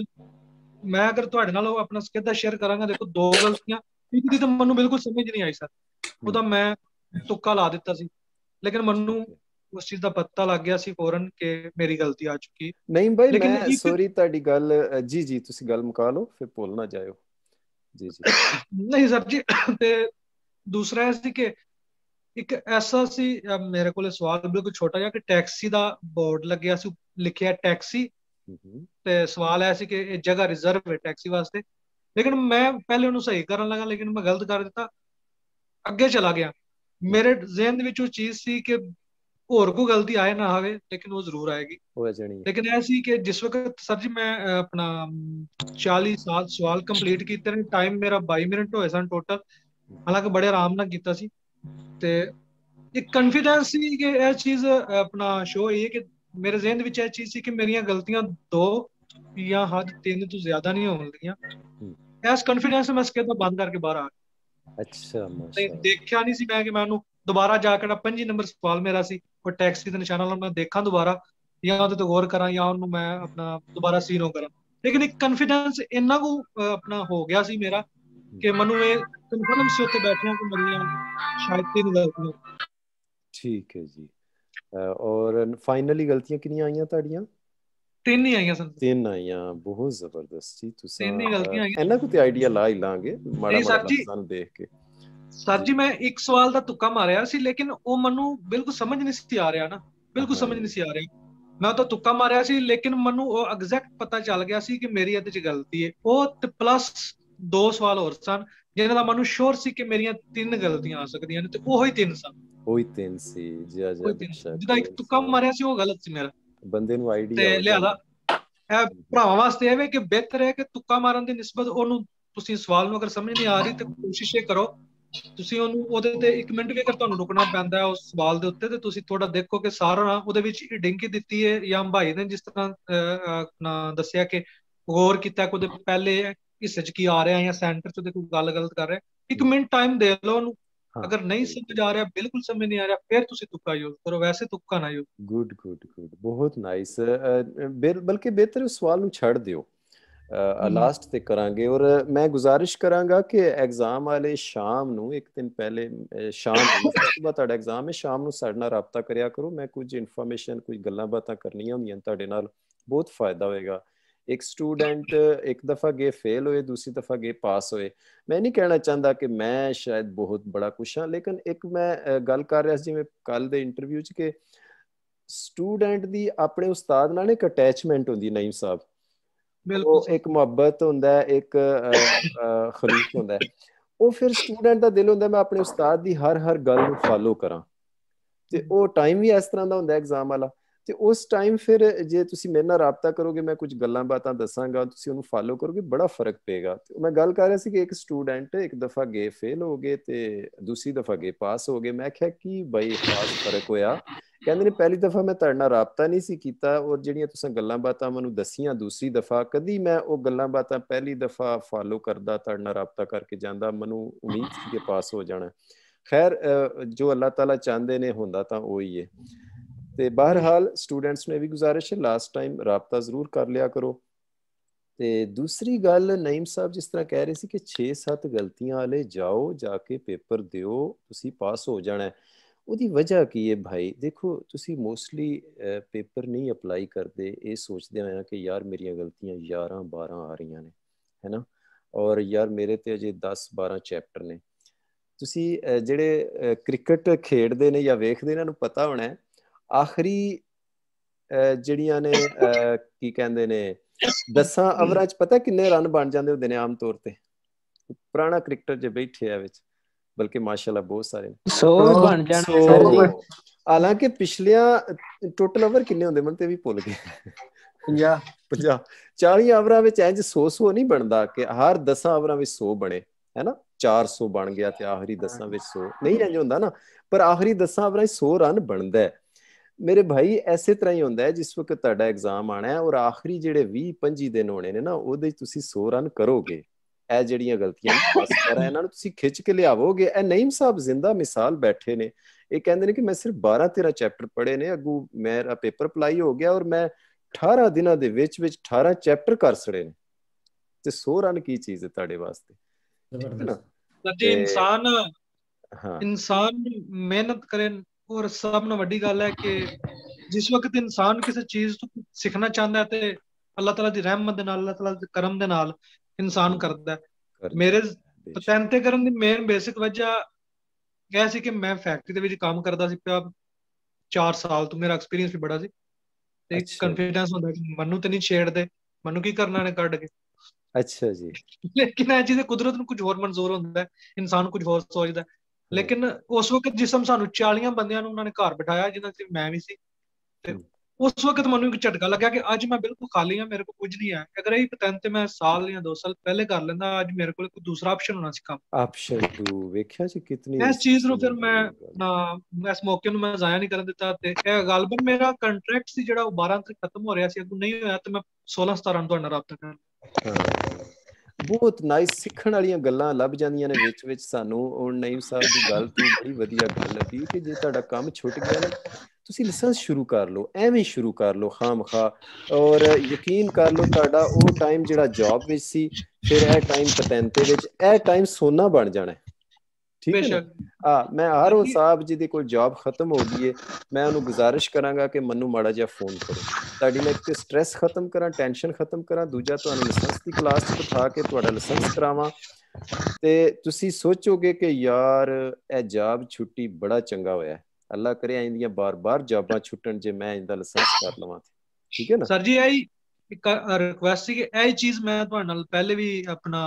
ਮੈਂ ਅਗਰ ਤੁਹਾਡੇ ਨਾਲ ਉਹ ਆਪਣਾ ਸਕੇਦ ਦਾ ਸ਼ੇਅਰ ਕਰਾਂਗਾ, ਦੇਖੋ 2 ਗਲਤੀਆਂ, ਇੱਕ ਦੀ ਤਾਂ ਮੈਨੂੰ ਬਿਲਕੁਲ ਸਮਝ ਨਹੀਂ ਆਈ ਸਰ, ਉਹਦਾ ਮੈਂ ਤੁੱਕਾ ਲਾ ਦਿੱਤਾ ਸੀ, ਲੇਕਿਨ ਮੈਨੂੰ ਉਸ ਚੀਜ਼ ਦਾ ਪਤਾ ਲੱਗ ਗਿਆ ਸੀ ਫੌਰਨ ਕਿ ਮੇਰੀ ਗਲਤੀ ਆ ਚੁੱਕੀ। ਨਹੀਂ ਭਾਈ ਮੈਂ ਸੌਰੀ ਤੁਹਾਡੀ ਗੱਲ ਜੀ ਤੁਸੀਂ ਗੱਲ ਮੁਕਾ ਲਓ ਫਿਰ ਭੁੱਲ ਨਾ ਜਾਇਓ। ਜੀ ਨਹੀਂ ਸਰ ਜੀ, ਤੇ ਦੂਸਰਾ ਇਹ ਸੀ ਕਿ ਇੱਕ ਐਸਾ ਸੀ ਮੇਰੇ ਕੋਲ ਸਵਾਲ ਬਿਲਕੁਲ ਛੋਟਾ ਜਿਹਾ ਕਿ ਟੈਕਸੀ ਦਾ ਬੋਰਡ ਲੱਗਿਆ ਸੀ, ਲਿਖਿਆ ਟੈਕਸੀ, ਤੇ ਸਵਾਲ ਇਹ ਸੀ ਕਿ ਇਹ ਜਗ੍ਹਾ ਰਿਜ਼ਰਵ ਹੈ ਟੈਕਸੀ ਵਾਸਤੇ, ਲੇਕਿਨ ਮੈਂ ਪਹਿਲੇ ਉਹਨੂੰ ਸਹੀ ਕਰਨ ਲੱਗਾ, ਲੇਕਿਨ ਮੈਂ ਗਲਤ ਕਰ ਦਿੱਤਾ, ਅੱਗੇ ਚਲਾ ਗਿਆ। ਮੇਰੇ ਜ਼ਿਹਨ ਦੇ ਵਿੱਚ ਉਹ ਚੀਜ਼ ਸੀ ਕਿ ਹੋਰ ਕੋਈ ਗਲਤੀ ਆਏ ਨਾ ਆਵੇ, ਲੇਕਿਨ ਉਹ ਜ਼ਰੂਰ ਆਏਗੀ। ਲੇਕਿਨ ਇਹ ਸੀ ਕਿ ਜਿਸ ਵਕਤ ਸਰ ਜੀ ਮੈਂ ਆਪਣਾ 40 ਸਵਾਲ ਕੰਪਲੀਟ ਕੀਤੇ ਨੇ, ਟਾਈਮ ਮੇਰਾ 22 ਮਿੰਟ ਹੋਏ ਸਨ ਟੋਟਲ, ਹਾਲਾਂਕਿ ਬੜੇ ਆਰਾਮ ਨਾਲ ਕੀਤਾ ਸੀ, ਤੇ ਇੱਕ ਕਨਫੀਡੈਂਸ ਸੀ ਕਿ ਇਹ ਚੀਜ਼ ਆਪਣਾ ਸ਼ੋ ਹੋਈ ਹੈ ਕਿ ਮੇਰੇ ਜ਼ਿਹਨ ਦੇ ਵਿੱਚ ਇਹ ਚੀਜ਼ ਸੀ ਕਿ ਮੇਰੀਆਂ ਗਲਤੀਆਂ 2 ਜਾਂ ਹੱਦ 3 ਤੋਂ ਜ਼ਿਆਦਾ ਨਹੀਂ ਹੋਣਗੀਆਂ। ਇਸ ਕਨਫੀਡੈਂਸ ਮੈਂ ਸਕੇਦ ਬੰਦ ਕਰਕੇ ਬਾਹਰ ਆ ਗਿਆ। ਅੱਛਾ, ਤੇ ਦੇਖਿਆ ਨਹੀਂ ਸੀ ਮੈਂ ਕਿ ਮੈਂ ਉਹਨੂੰ ਦੁਬਾਰਾ ਜਾ ਕੇ 5 ਨੰਬਰ ਸਵਾਲ ਮੇਰਾ ਸੀ ਉਹ ਟੈਕਸੀ ਦੇ ਨਿਸ਼ਾਨਾ ਨਾਲ ਮੈਂ ਦੇਖਾਂ ਦੁਬਾਰਾ, ਜਾਂ ਉਹਦੇ ਤੇ ਗੌਰ ਕਰਾਂ, ਜਾਂ ਉਹਨੂੰ ਮੈਂ ਆਪਣਾ ਦੁਬਾਰਾ ਸੀਨੋ ਕਰਾਂ, ਲੇਕਿਨ ਇੱਕ ਕਨਫੀਡੈਂਸ ਇੰਨਾ ਕੁ ਆਪਣਾ ਹੋ ਗਿਆ ਸੀ ਮੇਰਾ ਕਿ ਮੈਨੂੰ ਇਹ ਕਨਫਰਮ ਸੀ ਉੱਥੇ ਬੈਠਿਆਂ ਕਿ ਮੇਰੀਆਂ ਸ਼ਾਇਦ 3 ਗਲਤੀਆਂ। ਠੀਕ ਹੈ ਜੀ, ਔਰ ਫਾਈਨਲੀ ਗਲਤੀਆਂ ਕਿੰਨੀਆਂ ਆਈਆਂ ਤੁਹਾਡੀਆਂ? 3 ਹੀ ਆਈਆਂ ਸਨ। 3 ਆਈਆਂ, ਬਹੁਤ ਜ਼ਬਰਦਸਤ ਜੀ। ਤੁਸੀਂ 3 ਹੀ ਗਲਤੀਆਂ ਆਈਆਂ, ਇਹਨਾਂ ਕੋਈ ਆਈਡੀਆ ਲਾ ਹੀ ਲਾਂਗੇ ਮਾੜਾ ਮਾੜਾ ਸਾਨੂੰ ਦੇਖ ਕੇ। ਸਰ ਜੀ ਮੈਂ ਇੱਕ ਸਵਾਲ ਦਾ ਤੁੱਕਾ ਮਾਰਿਆ ਸੀ, ਲੇਕਿਨ ਉਹ ਮੈਨੂੰ ਬਿਲਕੁਲ ਸਮਝ ਨਹੀਂ ਸੀ ਆ ਰਿਹਾ ਨਾ, ਬਿਲਕੁਲ ਸਮਝ ਨਹੀਂ ਸੀ ਆ ਰਿਹਾ, ਮੈਂ ਤਾਂ ਤੁੱਕਾ ਮਾਰਿਆ ਸੀ, ਲੇਕਿਨ ਮੈਨੂੰ ਉਹ ਐਗਜ਼ੈਕਟ ਪਤਾ ਚੱਲ ਗਿਆ ਸੀ ਕਿ ਮੇਰੀ ਇਹਦੇ 'ਚ ਗਲਤੀ ਹੈ। ਉਹ ਤੇ ਪਲੱਸ 2 ਸਵਾਲ ਹੋਰ ਸਨ ਜਿਹਨਾਂ ਦਾ ਮੈਨੂੰ ਸ਼ੋਰ ਸੀ ਕਿ ਮੇਰੀਆਂ 3 ਗਲਤੀਆਂ ਆ ਸਕਦੀਆਂ ਨੇ, ਤੇ ਉਹੀ 3 ਸਨ। ਉਹੀ 3 ਸੀ ਜੀ, ਜਿਹਦਾ ਇੱਕ ਤੁੱਕਾ ਮਾਰਿਆ ਸੀ ਉਹ ਗਲਤ ਸੀ ਮੇਰਾ। ਬੰਦੇ ਨੂੰ ਆਈਡੀਆ ਤੇ ਲਿਆਦਾ ਇਹ ਭਰਾਵਾਂ ਵਾਸਤੇ ਇਹ ਵੇ ਕਿ ਬਿਹਤਰ ਹੈ ਕਿ ਤੁੱਕਾ ਮਾਰਨ ਦੀ ਨਿਸਬਤ ਉਹਨੂੰ ਤੁਸੀਂ ਸਵਾਲ ਨੂੰ ਅਗਰ ਸਮਝ ਨਹੀਂ ਆ ਰਹੀ ਤੇ ਕੋਸ਼ਿਸ਼ ਇਹ ਕਰੋ ਤੁਸੀਂ ਉਹਨੂੰ ਉਹਦੇ ਤੇ 1 ਮਿੰਟ ਵੀ ਅਗਰ ਤੁਹਾਨੂੰ ਰੁਕਣਾ ਪੈਂਦਾ ਉਸ ਸਵਾਲ ਦੇ ਉੱਤੇ, ਤੇ ਤੁਸੀਂ ਥੋੜਾ ਦੇਖੋ ਕਿ ਸਾਰਾ ਉਹਦੇ ਵਿੱਚ ਡਿੰਕੀ ਦਿੱਤੀ ਹੈ ਜਾਂ ਭਾਈ ਨੇ ਜਿਸ ਤਰ੍ਹਾਂ ਦੱਸਿਆ ਕਿ ਗੌਰ ਕੀਤਾ ਕਿ ਉਹਦੇ ਪਹਿਲੇ ਹਿੱਸੇ 'ਚ ਕੀ ਆ ਰਿਹਾ ਜਾਂ ਸੈਂਟਰ 'ਚ ਉਹਦੇ ਕੋਈ ਗੱਲ ਗਲਤ ਕਰ ਰਿਹਾ, 1 ਮਿੰਟ ਟਾਈਮ ਦੇ ਲਓ ਉਹਨੂੰ। ਅਗਰ ਨਹੀਂ ਸਮਝ ਆ ਰਿਹਾ, ਬਿਲਕੁਲ ਸਮਝ ਨਹੀਂ ਆ ਰਿਹਾ, ਫਿਰ ਤੁਸੀਂ ਤੁੱਕਾ ਯੂਜ਼ ਕਰੋ, ਵੈਸੇ ਤੁੱਕਾ ਨਾ ਯੂਜ਼। ਗੁੱਡ, ਬਹੁਤ ਨਾਈਸ। ਬਲਕਿ ਬਿਹਤਰ ਉਸ ਸਵਾਲ ਨੂੰ ਛੱਡ ਦਿਓ, ਲਾਸਟ ਤੇ ਕਰਾਂਗੇ। ਔਰ ਮੈਂ ਗੁਜ਼ਾਰਿਸ਼ ਕਰਾਂਗਾ ਕਿ ਐਗਜ਼ਾਮ ਵਾਲੇ ਸ਼ਾਮ ਨੂੰ, ਇੱਕ ਦਿਨ ਪਹਿਲੇ ਸ਼ਾਮ ਨੂੰ, ਸੁਬਹ ਤੁਹਾਡਾ ਐਗਜ਼ਾਮ ਹੈ, ਸ਼ਾਮ ਨੂੰ ਸਾਡੇ ਨਾਲ ਰਾਬਤਾ ਕਰਿਆ ਕਰੋ। ਮੈਂ ਕੁਝ ਇਨਫੋਰਮੇਸ਼ਨ, ਕੁਝ ਗੱਲਾਂ ਬਾਤਾਂ ਕਰਨੀਆਂ ਹੁੰਦੀਆਂ ਤੁਹਾਡੇ ਨਾਲ, ਬਹੁਤ ਫਾਇਦਾ ਹੋਏਗਾ। ਇੱਕ ਸਟੂਡੈਂਟ ਇੱਕ ਦਫਾ ਗੇ ਫੇਲ ਹੋਏ, ਦੂਸਰੀ ਦਫਾ ਗੇ ਪਾਸ ਹੋਏ। ਮੈਂ ਨਹੀਂ ਕਹਿਣਾ ਚਾਹੁੰਦਾ ਕਿ ਮੈਂ ਸ਼ਾਇਦ ਬਹੁਤ ਬੜਾ ਕੁਛ ਹਾਂ, ਲੇਕਿਨ ਇੱਕ ਮੈਂ ਗੱਲ ਕਰ ਰਿਹਾ ਸੀ ਜਿਵੇਂ ਕੱਲ ਦੇ ਇੰਟਰਵਿਊ 'ਚ ਕਿ ਸਟੂਡੈਂਟ ਦੀ ਆਪਣੇ ਉਸਤਾਦ ਨਾਲ ਇੱਕ ਅਟੈਚਮੈਂਟ ਹੁੰਦੀ, ਨਈਮ ਸਾਹਿਬ। ਉਹ ਇੱਕ ਮੁਹੱਬਤ ਹੁੰਦਾ, ਇੱਕ ਖਲੂਸ ਹੁੰਦਾ। ਉਹ ਫਿਰ ਸਟੂਡੈਂਟ ਦਾ ਦਿਲ ਹੁੰਦਾ ਮੈਂ ਆਪਣੇ ਉਸਤਾਦ ਦੀ ਹਰ ਗੱਲ ਨੂੰ ਫਾਲੋ ਕਰਾਂ। ਤੇ ਉਹ ਟਾਈਮ ਵੀ ਇਸ ਤਰ੍ਹਾਂ ਦਾ ਹੁੰਦਾ ਐਗਜ਼ਾਮ ਵਾਲਾ। ਤੇ ਉਸ ਟਾਈਮ ਫਿਰ ਜੇ ਤੁਸੀਂ ਮੇਰੇ ਨਾਲ ਰਾਬਤਾ ਕਰੋਗੇ, ਮੈਂ ਕੁਝ ਗੱਲਾਂ ਬਾਤਾਂ ਦੱਸਾਂਗਾ, ਤੁਸੀਂ ਉਹਨੂੰ ਫਾਲੋ ਕਰੋਗੇ, ਬੜਾ ਫਰਕ ਪਏਗਾ। ਤੇ ਮੈਂ ਗੱਲ ਕਰ ਰਿਹਾ ਸੀ ਕਿ ਇੱਕ ਸਟੂਡੈਂਟ ਇੱਕ ਦਫਾ ਗੇ ਫੇਲ ਹੋ ਗਏ ਤੇ ਦੂਸਰੀ ਦਫਾ ਗੇ ਪਾਸ ਹੋ ਗਏ। ਮੈਂ ਕਿਹਾ ਕੀ ਬਈ ਖਾਸ ਫਰਕ ਹੋਇਆ? ਕਹਿੰਦੇ ਨੇ ਪਹਿਲੀ ਦਫਾ ਮੈਂ ਤੁਹਾਡੇ ਨਾਲ ਰਾਬਤਾ ਨਹੀਂ ਸੀ ਕੀਤਾ, ਔਰ ਜਿਹੜੀਆਂ ਤੁਸੀਂ ਗੱਲਾਂ ਬਾਤਾਂ ਮੈਨੂੰ ਦੱਸੀਆਂ ਦੂਸਰੀ ਦਫਾ, ਕਦੀ ਮੈਂ ਉਹ ਗੱਲਾਂ ਬਾਤਾਂ ਪਹਿਲੀ ਦਫਾ ਫਾਲੋ ਕਰਦਾ, ਤੁਹਾਡੇ ਨਾਲ ਰਾਬਤਾ ਕਰਕੇ ਜਾਂਦਾ, ਮੈਨੂੰ ਉਮੀਦ ਸੀ ਕਿ ਪਾਸ ਹੋ ਜਾਣਾ। ਖੈਰ ਜੋ ਅੱਲਾਹ ਤਾਲਾ ਚਾਹੁੰਦੇ ਨੇ ਹੁੰਦਾ ਤਾਂ ਉਹੀ ਹੈ। ਤੇ ਬਹਰਹਾਲ ਸਟੂਡੈਂਟਸ ਨੂੰ ਇਹ ਵੀ ਗੁਜ਼ਾਰਿਸ਼ ਹੈ ਲਾਸਟ ਟਾਈਮ ਰਾਬਤਾ ਜ਼ਰੂਰ ਕਰ ਲਿਆ ਕਰੋ। ਤੇ ਦੂਸਰੀ ਗੱਲ, ਨਈਮ ਸਾਹਿਬ ਜਿਸ ਤਰ੍ਹਾਂ ਕਹਿ ਰਹੇ ਸੀ ਕਿ 6-7 ਗਲਤੀਆਂ ਵਾਲੇ ਜਾਓ, ਜਾ ਕੇ ਪੇਪਰ ਦਿਓ, ਤੁਸੀਂ ਪਾਸ ਹੋ ਜਾਣਾ। ਉਹਦੀ ਵਜ੍ਹਾ ਕੀ ਹੈ ਭਾਈ? ਦੇਖੋ ਤੁਸੀਂ ਮੋਸਟਲੀ ਪੇਪਰ ਨਹੀਂ ਅਪਲਾਈ ਕਰਦੇ ਇਹ ਸੋਚਦੇ ਹੋਇਆ ਕਿ ਯਾਰ ਮੇਰੀਆਂ ਗਲਤੀਆਂ 11-12 ਆ ਰਹੀਆਂ ਨੇ, ਹੈ ਨਾ, ਔਰ ਯਾਰ ਮੇਰੇ ਤੇ ਅਜੇ 10-12 ਚੈਪਟਰ ਨੇ। ਤੁਸੀਂ ਜਿਹੜੇ ਕ੍ਰਿਕਟ ਖੇਡਦੇ ਨੇ ਜਾਂ ਵੇਖਦੇ ਨੇ, ਇਹਨਾਂ ਨੂੰ ਪਤਾ ਹੋਣਾ ਆਖਰੀ ਜਿਹੜੀਆਂ ਨੇ ਕੀ ਕਹਿੰਦੇ ਨੇ 10 ਓਵਰਾਂ 'ਚ ਪਤਾ ਕਿੰਨੇ ਰਨ ਬਣ ਜਾਂਦੇ ਹੁੰਦੇ ਨੇ ਆਮ ਤੌਰ ਤੇ? ਪੁਰਾਣਾ ਕ੍ਰਿਕਟਰ ਜੇ ਬੈਠੇ ਆ ਵਿੱਚ, ਬਲਕਿ ਮਾਸ਼ਾਅੱਲਾ ਬਹੁਤ ਸਾਰੇ 100 ਬਣ ਜਾਣਾ ਸਰ ਜੀ। ਹਾਲਾਂਕਿ ਪਿਛਲੀਆਂ ਟੋਟਲ ਓਵਰ ਕਿੰਨੇ ਹੁੰਦੇ ਮੈਨੂੰ ਤੇ ਵੀ ਭੁੱਲ ਗਏ। 50 40 ਓਵਰਾਂ ਵਿੱਚ ਇੰਜ 100 ਨਹੀਂ ਬਣਦਾ ਕਿ ਹਰ 10 ਓਵਰਾਂ ਵਿੱਚ 100 ਬਣੇ, ਹੈ ਨਾ। 400 ਬਣ ਗਿਆ ਤੇ ਆਖਰੀ 10 ਵਿੱਚ 100 ਨਹੀਂ ਇੰਜ ਹੁੰਦਾ ਨਾ, ਪਰ ਆਖਰੀ 10 ਓਵਰਾਂ ਵਿੱਚ 100 ਰਨ ਬਣਦਾ ਹੈ ਮੇਰੇ ਭਾਈ। ਐਸੇ ਤਰ੍ਹਾਂ ਹੀ ਹੁੰਦਾ ਹੈ ਜਿਸ ਵਕਤ ਤੁਹਾਡਾ ਐਗਜ਼ਾਮ ਆਣਾ ਹੈ ਔਰ ਆਖਰੀ ਜਿਹੜੇ 20-25 ਦਿਨ ਹੋਣੇ ਨੇ ਨਾ, ਉਹਦੇ 'ਚ ਤੁਸੀਂ 100 ਰਨ ਕਰੋਗੇ। ਇਹ ਜਿਹੜੀਆਂ ਗਲਤੀਆਂ ਬਸ ਕਰਾਂ ਇਹਨਾਂ ਨੂੰ ਤੁਸੀਂ ਖਿੱਚ ਕੇ ਲਿਆਵੋਗੇ। ਇਹ ਨਈਮ ਸਾਹਿਬ ਜ਼ਿੰਦਾ ਮਿਸਾਲ ਬੈਠੇ ਨੇ, ਇਹ ਕਹਿੰਦੇ ਨੇ ਕਿ ਮੈਂ ਸਿਰਫ 12-13 ਚੈਪਟਰ ਪੜ੍ਹੇ ਨੇ, ਅੱਗੂ ਮੇਰਾ ਪੇਪਰ ਅਪਲਾਈ ਹੋ ਗਿਆ ਔਰ ਮੈਂ 18 ਦਿਨਾਂ ਦੇ ਵਿੱਚ 18 ਚੈਪਟਰ ਕਰ ਸੜੇ ਨੇ। ਤੇ 100 ਰਨ ਕੀ ਚੀਜ਼ ਹੈ ਤੁਹਾਡੇ ਵਾਸਤੇ? ਇਨਸਾਨ ਮਿਹਨਤ ਕਰੇ। ਔਰ ਸਭ ਤੋਂ ਵੱਡੀ ਗੱਲ ਹੈ ਕਿ ਜਿਸ ਵਕਤ ਇਨਸਾਨ ਕਿਸੇ ਚੀਜ਼ ਤੋਂ ਸਿੱਖਣਾ ਚਾਹੁੰਦਾ ਹੈ ਤੇ ਅੱਲਾਹ ਤਾਲਾ ਦੀ ਰਹਿਮਤ ਦੇ ਨਾਲ, ਅੱਲਾਹ ਤਾਲਾ ਦੇ ਕਰਮ ਦੇ ਨਾਲ ਇਨਸਾਨ ਕਰਦਾ ਹੈ। ਮੇਰੇ ਪਤੈਂਤੇ ਕਰਨ ਦੀ ਮੇਨ ਬੇਸਿਕ ਵਜ੍ਹਾ ਇਹ ਸੀ ਕਿ ਮੈਂ ਫੈਕਟਰੀ ਦੇ ਵਿੱਚ ਕੰਮ ਕਰਦਾ ਸੀ ਪਿਆ 4 ਸਾਲ ਤੋਂ, ਮੇਰਾ ਐਕਸਪੀਰੀਅੰਸ ਵੀ ਬੜਾ ਸੀ ਤੇ ਕੰਫੀਡੈਂਸ ਹੁੰਦਾ ਕਿ ਮੈਨੂੰ ਤੇ ਨਹੀਂ ਛੇੜਦੇ, ਮੈਨੂੰ ਕੀ ਕਰਨਾ ਨੇ ਕੱਢ ਕੇ। ਅੱਛਾ ਜੀ। ਲੇਕਿਨ ਇਹ ਚੀਜ਼ ਕੁਦਰਤ ਨੂੰ ਕੁਝ ਹੋਰ ਮਨਜ਼ੂਰ ਹੁੰਦਾ ਹੈ, ਇਨਸਾਨ ਕੁਝ ਹੋਰ ਸੋਚਦਾ। ਲੇਕਿਨ ਉਸ ਵਕਤ ਜਿਸਮ ਸਾਨੂੰ 40 ਬੰਦਿਆਂ ਨੂੰ ਉਹਨਾਂ ਨੇ ਘਰ ਬਿਠਾਇਆ ਜਿਹਨਾਂ ਚ ਮੈਂ ਵੀ ਸੀ, ਤੇ ਉਸ ਵਕਤ ਮੈਨੂੰ ਇੱਕ ਝਟਕਾ ਲੱਗਿਆ ਕਿ ਅੱਜ ਮੈਂ ਬਿਲਕੁਲ ਖਾਲੀ ਹਾਂ, ਮੇਰੇ ਕੋਲ ਕੁਝ ਨਹੀਂ ਹੈ। ਅਗਰ ਇਹ ਪਤੈਂਤੇ ਮੈਂ ਸਾਲ ਜਾਂ 2 ਸਾਲ ਪਹਿਲੇ ਕਰ ਲੈਂਦਾ, ਅੱਜ ਮੇਰੇ ਕੋਲ ਕੋਈ ਦੂਸਰਾ ਆਪਸ਼ਨ ਹੋਣਾ ਸੀ ਕੰਮ। ਆਪਸ਼ਨ 2 ਵੇਖਿਆ ਸੀ ਕਿਤਨੀ। ਇਸ ਚੀਜ਼ ਨੂੰ ਫਿਰ ਮੈਂ ਇਸ ਮੌਕੇ ਨੂੰ ਮੈਂ ਜ਼ਾਇਆ ਨਹੀਂ ਕਰਨ ਦਿੱਤਾ। ਤੇ ਇਹ ਗਾਲਬਨ ਮੇਰਾ ਕੰਟਰੈਕਟ ਸੀ ਜਿਹੜਾ ਉਹ 12 ਤੱਕ ਖਤਮ ਹੋ ਰਿਹਾ ਸੀ, ਅੱਗੋਂ ਨਹੀਂ ਹੋਇਆ ਤੇ ਮੈਂ 16-17 ਨੂੰ ਤੁਹਾਡਾ ਰਾਬਤਾ ਕਰ। ਬਹੁਤ ਨਾਈਸ ਸਿੱਖਣ ਵਾਲੀਆਂ ਗੱਲਾਂ ਲੱਭ ਜਾਂਦੀਆਂ ਨੇ ਵਿੱਚ ਵਿੱਚ ਸਾਨੂੰ। ਹੁਣ ਨਈਮ ਸਾਹਿਬ ਦੀ ਗੱਲ ਤੋਂ ਬੜੀ ਵਧੀਆ ਗੱਲ ਲੱਗੀ ਕਿ ਜੇ ਤੁਹਾਡਾ ਕੰਮ ਛੁੱਟ ਗਿਆ ਨਾ, ਤੁਸੀਂ ਲਾਇਸੈਂਸ ਸ਼ੁਰੂ ਕਰ ਲਓ, ਐਵੇਂ ਸ਼ੁਰੂ ਕਰ ਲਓ ਖਾਮਖਾ, ਔਰ ਯਕੀਨ ਕਰ ਲਓ ਤੁਹਾਡਾ ਉਹ ਟਾਈਮ ਜਿਹੜਾ ਜੌਬ ਵਿੱਚ ਸੀ, ਫਿਰ ਇਹ ਟਾਈਮ ਪਤੈਂਤੇ ਵਿੱਚ, ਇਹ ਟਾਈਮ ਸੋਨਾ ਬਣ ਜਾਣਾ। ਠੀਕ ਹੈ ਨਾ। ਮੈਂ ਹਾਰੂਨ ਸਾਹਿਬ ਜੀ ਦੀ ਕੋਈ ਜੌਬ ਖਤਮ ਹੋ ਗਈ ਹੈ, ਮੈਂ ਉਹਨੂੰ ਗੁਜ਼ਾਰਿਸ਼ ਕਰਾਂਗਾ ਕਿ ਮੈਨੂੰ ਮਾੜਾ ਜਿਹਾ ਫੋਨ ਕਰੋ, ਤੁਹਾਡੀ ਮੈਂ ਇੱਕ ਤੇ ਸਟ੍ਰੈਸ ਖਤਮ ਕਰਾਂ, ਟੈਨਸ਼ਨ ਖਤਮ ਕਰਾਂ, ਦੂਜਾ ਤੁਹਾਨੂੰ ਲਾਇਸੈਂਸ ਦੀ ਕਲਾਸ 'ਚ ਬਿਠਾ ਕੇ ਤੁਹਾਡਾ ਲਾਇਸੈਂਸ ਕਰਾਵਾਂ ਤੇ ਤੁਸੀਂ ਸੋਚੋਗੇ ਕਿ ਯਾਰ ਇਹ ਜੌਬ ਛੁੱਟੀ ਬੜਾ ਚੰਗਾ ਹੋਇਆ। ਅੱਲਾ ਕਰੇ ਆਈਂਦੀਆਂ ਬਾਰ-ਬਾਰ ਜੌਬਾਂ ਛੁੱਟਣ ਜੇ ਮੈਂ ਇਹਦਾ ਲਾਇਸੈਂਸ ਕਰ ਲਵਾਂ। ਠੀਕ ਹੈ ਨਾ ਸਰ ਜੀ। ਇਹੀ ਇੱਕ ਰਿਕੁਐਸਟ ਸੀ ਕਿ ਇਹ ਚੀਜ਼ ਮੈਂ ਤੁਹਾਡੇ ਨਾਲ ਪਹਿਲੇ ਵੀ ਆਪਣਾ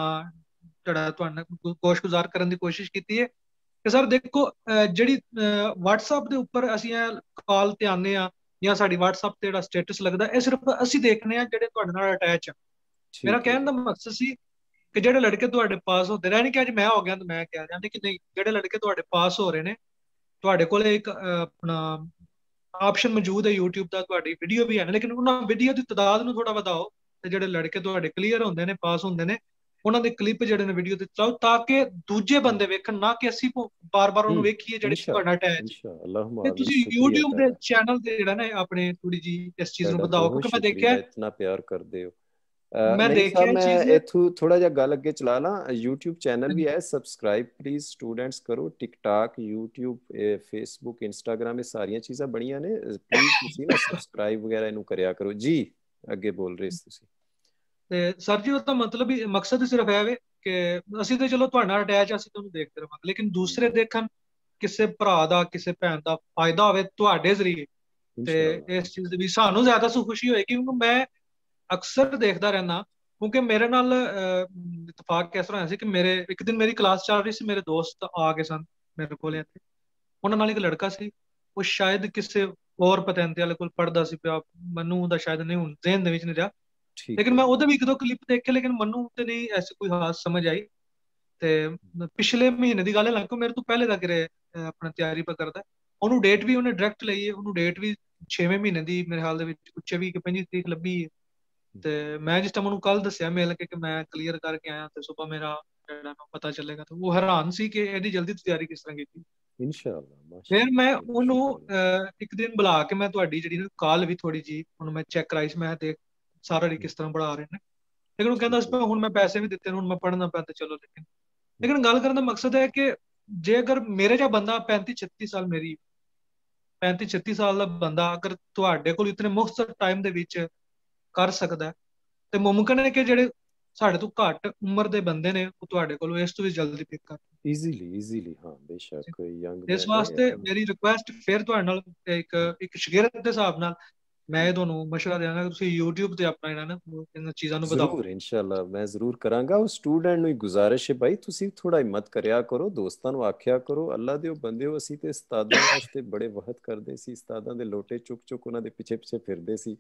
ਤੁਹਾਡਾ ਕੋਸ਼ਗੁਜ਼ਾਰ ਕਰਨ ਦੀ ਕੋਸ਼ਿਸ਼ ਕੀਤੀ ਹੈ ਕਿ ਸਰ ਦੇਖੋ ਜਿਹੜੀ WhatsApp ਦੇ ਉੱਪਰ ਅਸੀਂ ਇਹ ਕਾਲ ਤੇ ਆਨੇ ਆ ਜਾਂ ਸਾਡੀ WhatsApp ਤੇ ਜਿਹੜਾ ਸਟੇਟਸ ਲੱਗਦਾ, ਇਹ ਸਿਰਫ ਅਸੀਂ ਦੇਖਨੇ ਆ ਜਿਹੜੇ ਤੁਹਾਡੇ ਨਾਲ ਅਟੈਚ ਆ। ਮੇਰਾ ਕਹਿਣ ਦਾ ਮਕਸਦ ਸੀ ਕਿ ਜਿਹੜੇ ਲੜਕੇ ਤੁਹਾਡੇ ਪਾਸ ਹੁੰਦੇ ਨੇ, ਨਹੀਂ ਕਿ ਅੱਜ ਮੈਂ ਹੋ ਗਿਆ ਤਾਂ ਮੈਂ ਕਹਿ ਰਿਹਾ ਕਿ ਨਹੀਂ, ਜਿਹੜੇ ਲੜਕੇ ਤੁਹਾਡੇ ਪਾਸ ਹੋ ਰਹੇ ਨੇ, ਤੁਹਾਡੇ ਕੋਲ ਇੱਕ ਆਪਣਾ ਆਪਸ਼ਨ ਮੌਜੂਦ ਹੈ YouTube ਦਾ, ਤੁਹਾਡੀ ਵੀਡੀਓ ਵੀ ਹੈ, ਲੇਕਿਨ ਉਹਨਾਂ ਵੀਡੀਓ ਦੀ ਤਾਦਾਦ ਨੂੰ ਥੋੜਾ ਵਧਾਓ ਤੇ ਜਿਹੜੇ ਲੜਕੇ ਤੁਹਾਡੇ ਕਲੀਅਰ ਹੁੰਦੇ ਨੇ, ਪਾਸ ਹੁੰਦੇ ਨੇ, ਉਹਨਾਂ ਦੇ ਕਲਿੱਪ ਜਿਹੜੇ ਨੇ ਵੀਡੀਓ ਤੇ ਚਲਾਓ ਤਾਂ ਕਿ ਦੂਜੇ ਬੰਦੇ ਵੇਖਣ, ਨਾ ਕਿ ਅਸੀਂ ਬਾਰ-ਬਾਰ ਉਹਨੂੰ ਵੇਖੀਏ ਜਿਹੜੇ ਤੁਹਾਡਾ ਅਟੈਚ। ਤੇ ਤੁਸੀਂ YouTube ਦੇ ਚੈਨਲ ਤੇ ਜਿਹੜਾ ਨਾ ਆਪਣੇ ਥੋੜੀ ਜੀ ਇਸ ਚੀਜ਼ ਨੂੰ ਵਧਾਓ, ਕਿਉਂਕਿ ਮੈਂ ਦੇਖਿਆ ਇਤਨਾ ਪਿਆਰ ਕਰਦੇ ਹੋ। मैं नहीं देखिए साहब, ਇਹ मैं ਚੀਜ਼ इथू थोड़ा जा गल अगे चला ला। यूट्यूब चैनल भी है, सब्सक्राइब प्लीज स्टूडेंट्स करो। टिकटॉक, यूट्यूब, फेसबुक, इंस्टाग्राम, ये सारियां चीज़ां बड़ियां ने, प्लीज तुसी ना सब्सक्राइब वगैरह इनू करया करो जी। अगे बोल रहे सी तुसी। ਤੇ ਸਰ ਜੀ ਉਹਦਾ ਮਤਲਬ ਹੀ ਮਕਸਦ ਹੀ ਸਿਰਫ ਇਹ ਵੇ ਕਿ ਅਸੀਂ ਤੇ ਚਲੋ ਤੁਹਾਡੇ ਨਾਲ ਅਟੈਚ, ਅਸੀਂ ਤੁਹਾਨੂੰ ਦੇਖਦੇ ਰਹਾਂਗੇ, ਲੇਕਿਨ ਦੂਸਰੇ ਦੇਖਣ ਕਿਸੇ ਭਰਾ ਦਾ ਕਿਸੇ ਭੈਣ ਦਾ ਫਾਇਦਾ ਹੋਵੇ ਤੁਹਾਡੇ ਜ਼ਰੀਏ, ਤੇ ਇਸ ਚੀਜ਼ ਦੀ ਵੀ ਸਾਨੂੰ ਜ਼ਿਆਦਾ ਖੁਸ਼ੀ ਹੋਏਗੀ। ਕਿਉਂਕਿ ਮੈਂ ਅਕਸਰ ਦੇਖਦਾ ਰਹਿਣਾ, ਕਿਉਂਕਿ ਮੇਰੇ ਨਾਲ ਇਤਫਾਕ ਇਸ ਤਰ੍ਹਾਂ ਹੋਇਆ ਸੀ ਕਿ ਮੇਰੇ ਇੱਕ ਦਿਨ ਮੇਰੀ ਕਲਾਸ ਚੱਲ ਰਹੀ ਸੀ, ਮੇਰੇ ਦੋਸਤ ਆ ਗਏ ਸਨ ਮੇਰੇ ਕੋਲ ਇੱਥੇ, ਉਹਨਾਂ ਨਾਲ ਇੱਕ ਲੜਕਾ ਸੀ, ਉਹ ਸ਼ਾਇਦ ਕਿਸੇ ਹੋਰ ਪਤੰਤੇ ਵਾਲੇ ਕੋਲ ਪੜ੍ਹਦਾ ਸੀ ਪਿਆ, ਮੈਨੂੰ ਉਹਦਾ ਸ਼ਾਇਦ ਨਹੀਂ ਹੁਣ ਜ਼ਿਹਨ ਦੇ ਵਿੱਚ ਨਹੀਂ ਰਿਹਾ, ਲੇਕਿਨ ਮੈਂ ਉਹਦੇ ਵੀ ਇੱਕ ਦੋ ਕਲਿੱਪ ਦੇਖੇ, ਲੇਕਿਨ ਮੈਨੂੰ ਤੇ ਨਹੀਂ ਐਸੀ ਕੋਈ ਖਾਸ ਸਮਝ ਆਈ। ਤੇ ਪਿਛਲੇ ਮਹੀਨੇ ਦੀ ਗੱਲ ਹੈ, ਲੱਗ ਮੇਰੇ ਤੋਂ ਪਹਿਲੇ ਦਾ ਕਿਰੇ ਆਪਣਾ ਤਿਆਰੀ ਪਾ ਕਰਦਾ, ਉਹਨੂੰ ਡੇਟ ਵੀ ਉਹਨੇ ਡਾਇਰੈਕਟ ਲਈ ਹੈ, ਉਹਨੂੰ ਡੇਟ ਵੀ 6ਵੇਂ ਮਹੀਨੇ ਦੀ ਮੇਰੇ ਹਾਲ ਦੇ ਵਿੱਚ ਕੁਛ ਵੀ 25 ਤਰੀਕ ਲੱਭੀ ਹੈ। ਤੇ ਮੈਂ ਜਿਸ ਟਾਈਮ ਉਹਨੂੰ ਕੱਲ ਦੱਸਿਆ ਮਿਲ ਕੇ ਕਿ ਮੈਂ ਕਲੀਅਰ ਕਰਕੇ ਆਇਆ ਤੇ ਸਵੇਰ ਮੇਰਾ ਜਿਹੜਾ ਪਤਾ ਚੱਲੇਗਾ, ਤੇ ਉਹ ਹੈਰਾਨ ਸੀ ਕਿ ਇਹਦੀ ਜਲਦੀ ਤਿਆਰੀ ਕਿਸ ਤਰ੍ਹਾਂ ਕੀਤੀ। ਇਨਸ਼ਾਅੱਲਾ। ਫਿਰ ਮੈਂ ਉਹਨੂੰ ਇੱਕ ਦਿਨ ਬੁਲਾ ਕੇ ਮੈਂ ਤੁਹਾਡੀ ਜਿਹੜੀ ਕਾਲ ਵੀ ਥੋੜੀ ਜੀ ਉਹਨੂੰ ਮੈਂ ਚੈੱਕ ਕਰਾਈ ਸੀ, ਮੈਂ ਦੇਖ ਸਾਰਾ ਕਿਸ ਤਰ੍ਹਾਂ ਪੜਾ ਰਹੇ ਨੇ, ਲੇਕਿਨ ਉਹ ਕਹਿੰਦਾ ਸੀ ਹੁਣ ਮੈਂ ਪੈਸੇ ਵੀ ਦਿੱਤੇ, ਹੁਣ ਮੈਂ ਪੜ੍ਹਨਾ ਪਿਆ ਤੇ ਚਲੋ। ਲੇਕਿਨ ਗੱਲ ਕਰਨ ਦਾ ਮਕਸਦ ਹੈ ਕਿ ਜੇ ਅਗਰ ਮੇਰੇ ਜਿਹਾ ਬੰਦਾ 35-36 ਸਾਲ, ਮੇਰੀ 35-36 ਸਾਲ ਦਾ ਬੰਦਾ ਅਗਰ ਤੁਹਾਡੇ ਕੋਲ ਇਤਨੇ ਮੁਖਤਸਰ ਟਾਈਮ ਦੇ ਵਿੱਚ ਕਰ ਸਕਦਾ ਹੈ, ਤੇ ਮੁਮਕਿਨ ਹੈ ਕਿ ਜਿਹੜੇ ਸਾਡੇ ਤੋਂ ਘੱਟ ਉਮਰ ਦੇ ਬੰਦੇ ਨੇ ਉਹ ਤੁਹਾਡੇ ਕੋਲ ਇਸ ਤੋਂ ਵੀ ਜਲਦੀ ਪਿਕ ਕਰ ਈਜ਼ੀਲੀ। ਹਾਂ ਬੇਸ਼ੱਕ ਯੰਗ ਇਸ ਵਾਸਤੇ ਮੇਰੀ ਰਿਕੁਐਸਟ ਫਿਰ ਤੁਹਾਡੇ ਨਾਲ ਇੱਕ ਸ਼ਾਗਿਰਦ ਦੇ ਹਿਸਾਬ ਨਾਲ ਮੈਂ ਇਹ ਤੁਹਾਨੂੰ ਮਸ਼ਵਰਾ ਦੇਵਾਂਗਾ, ਤੁਸੀਂ YouTube ਤੇ ਆਪਣਾ ਇਹਨਾਂ ਚੀਜ਼ਾਂ ਨੂੰ ਵਧਾਓ। ਜ਼ਰੂਰ ਇਨਸ਼ਾਅੱਲਾ ਮੈਂ ਜ਼ਰੂਰ ਕਰਾਂਗਾ। ਉਹ ਸਟੂਡੈਂਟ ਨੂੰ ਗੁਜ਼ਾਰਿਸ਼ ਹੈ ਭਾਈ, ਤੁਸੀਂ ਥੋੜਾ ਹਿੰਮਤ ਕਰਿਆ ਕਰੋ, ਦੋਸਤਾਂ ਨੂੰ ਆਖਿਆ ਕਰੋ, ਅੱਲਾ ਦੇ ਬੰਦੇ ਹੋ, ਅਸੀਂ ਤੇ ਉਸਤਾਦਾਂ ਵਾਸਤੇ ਬੜੇ ਵਹਦ ਕਰਦੇ ਸੀ, ਉਸਤਾਦਾਂ ਦੇ ਲੋਟੇ ਚੁੱਕ ਉਹਨਾਂ ਦੇ ਪਿੱਛੇ ਫਿਰਦੇ ਸੀ।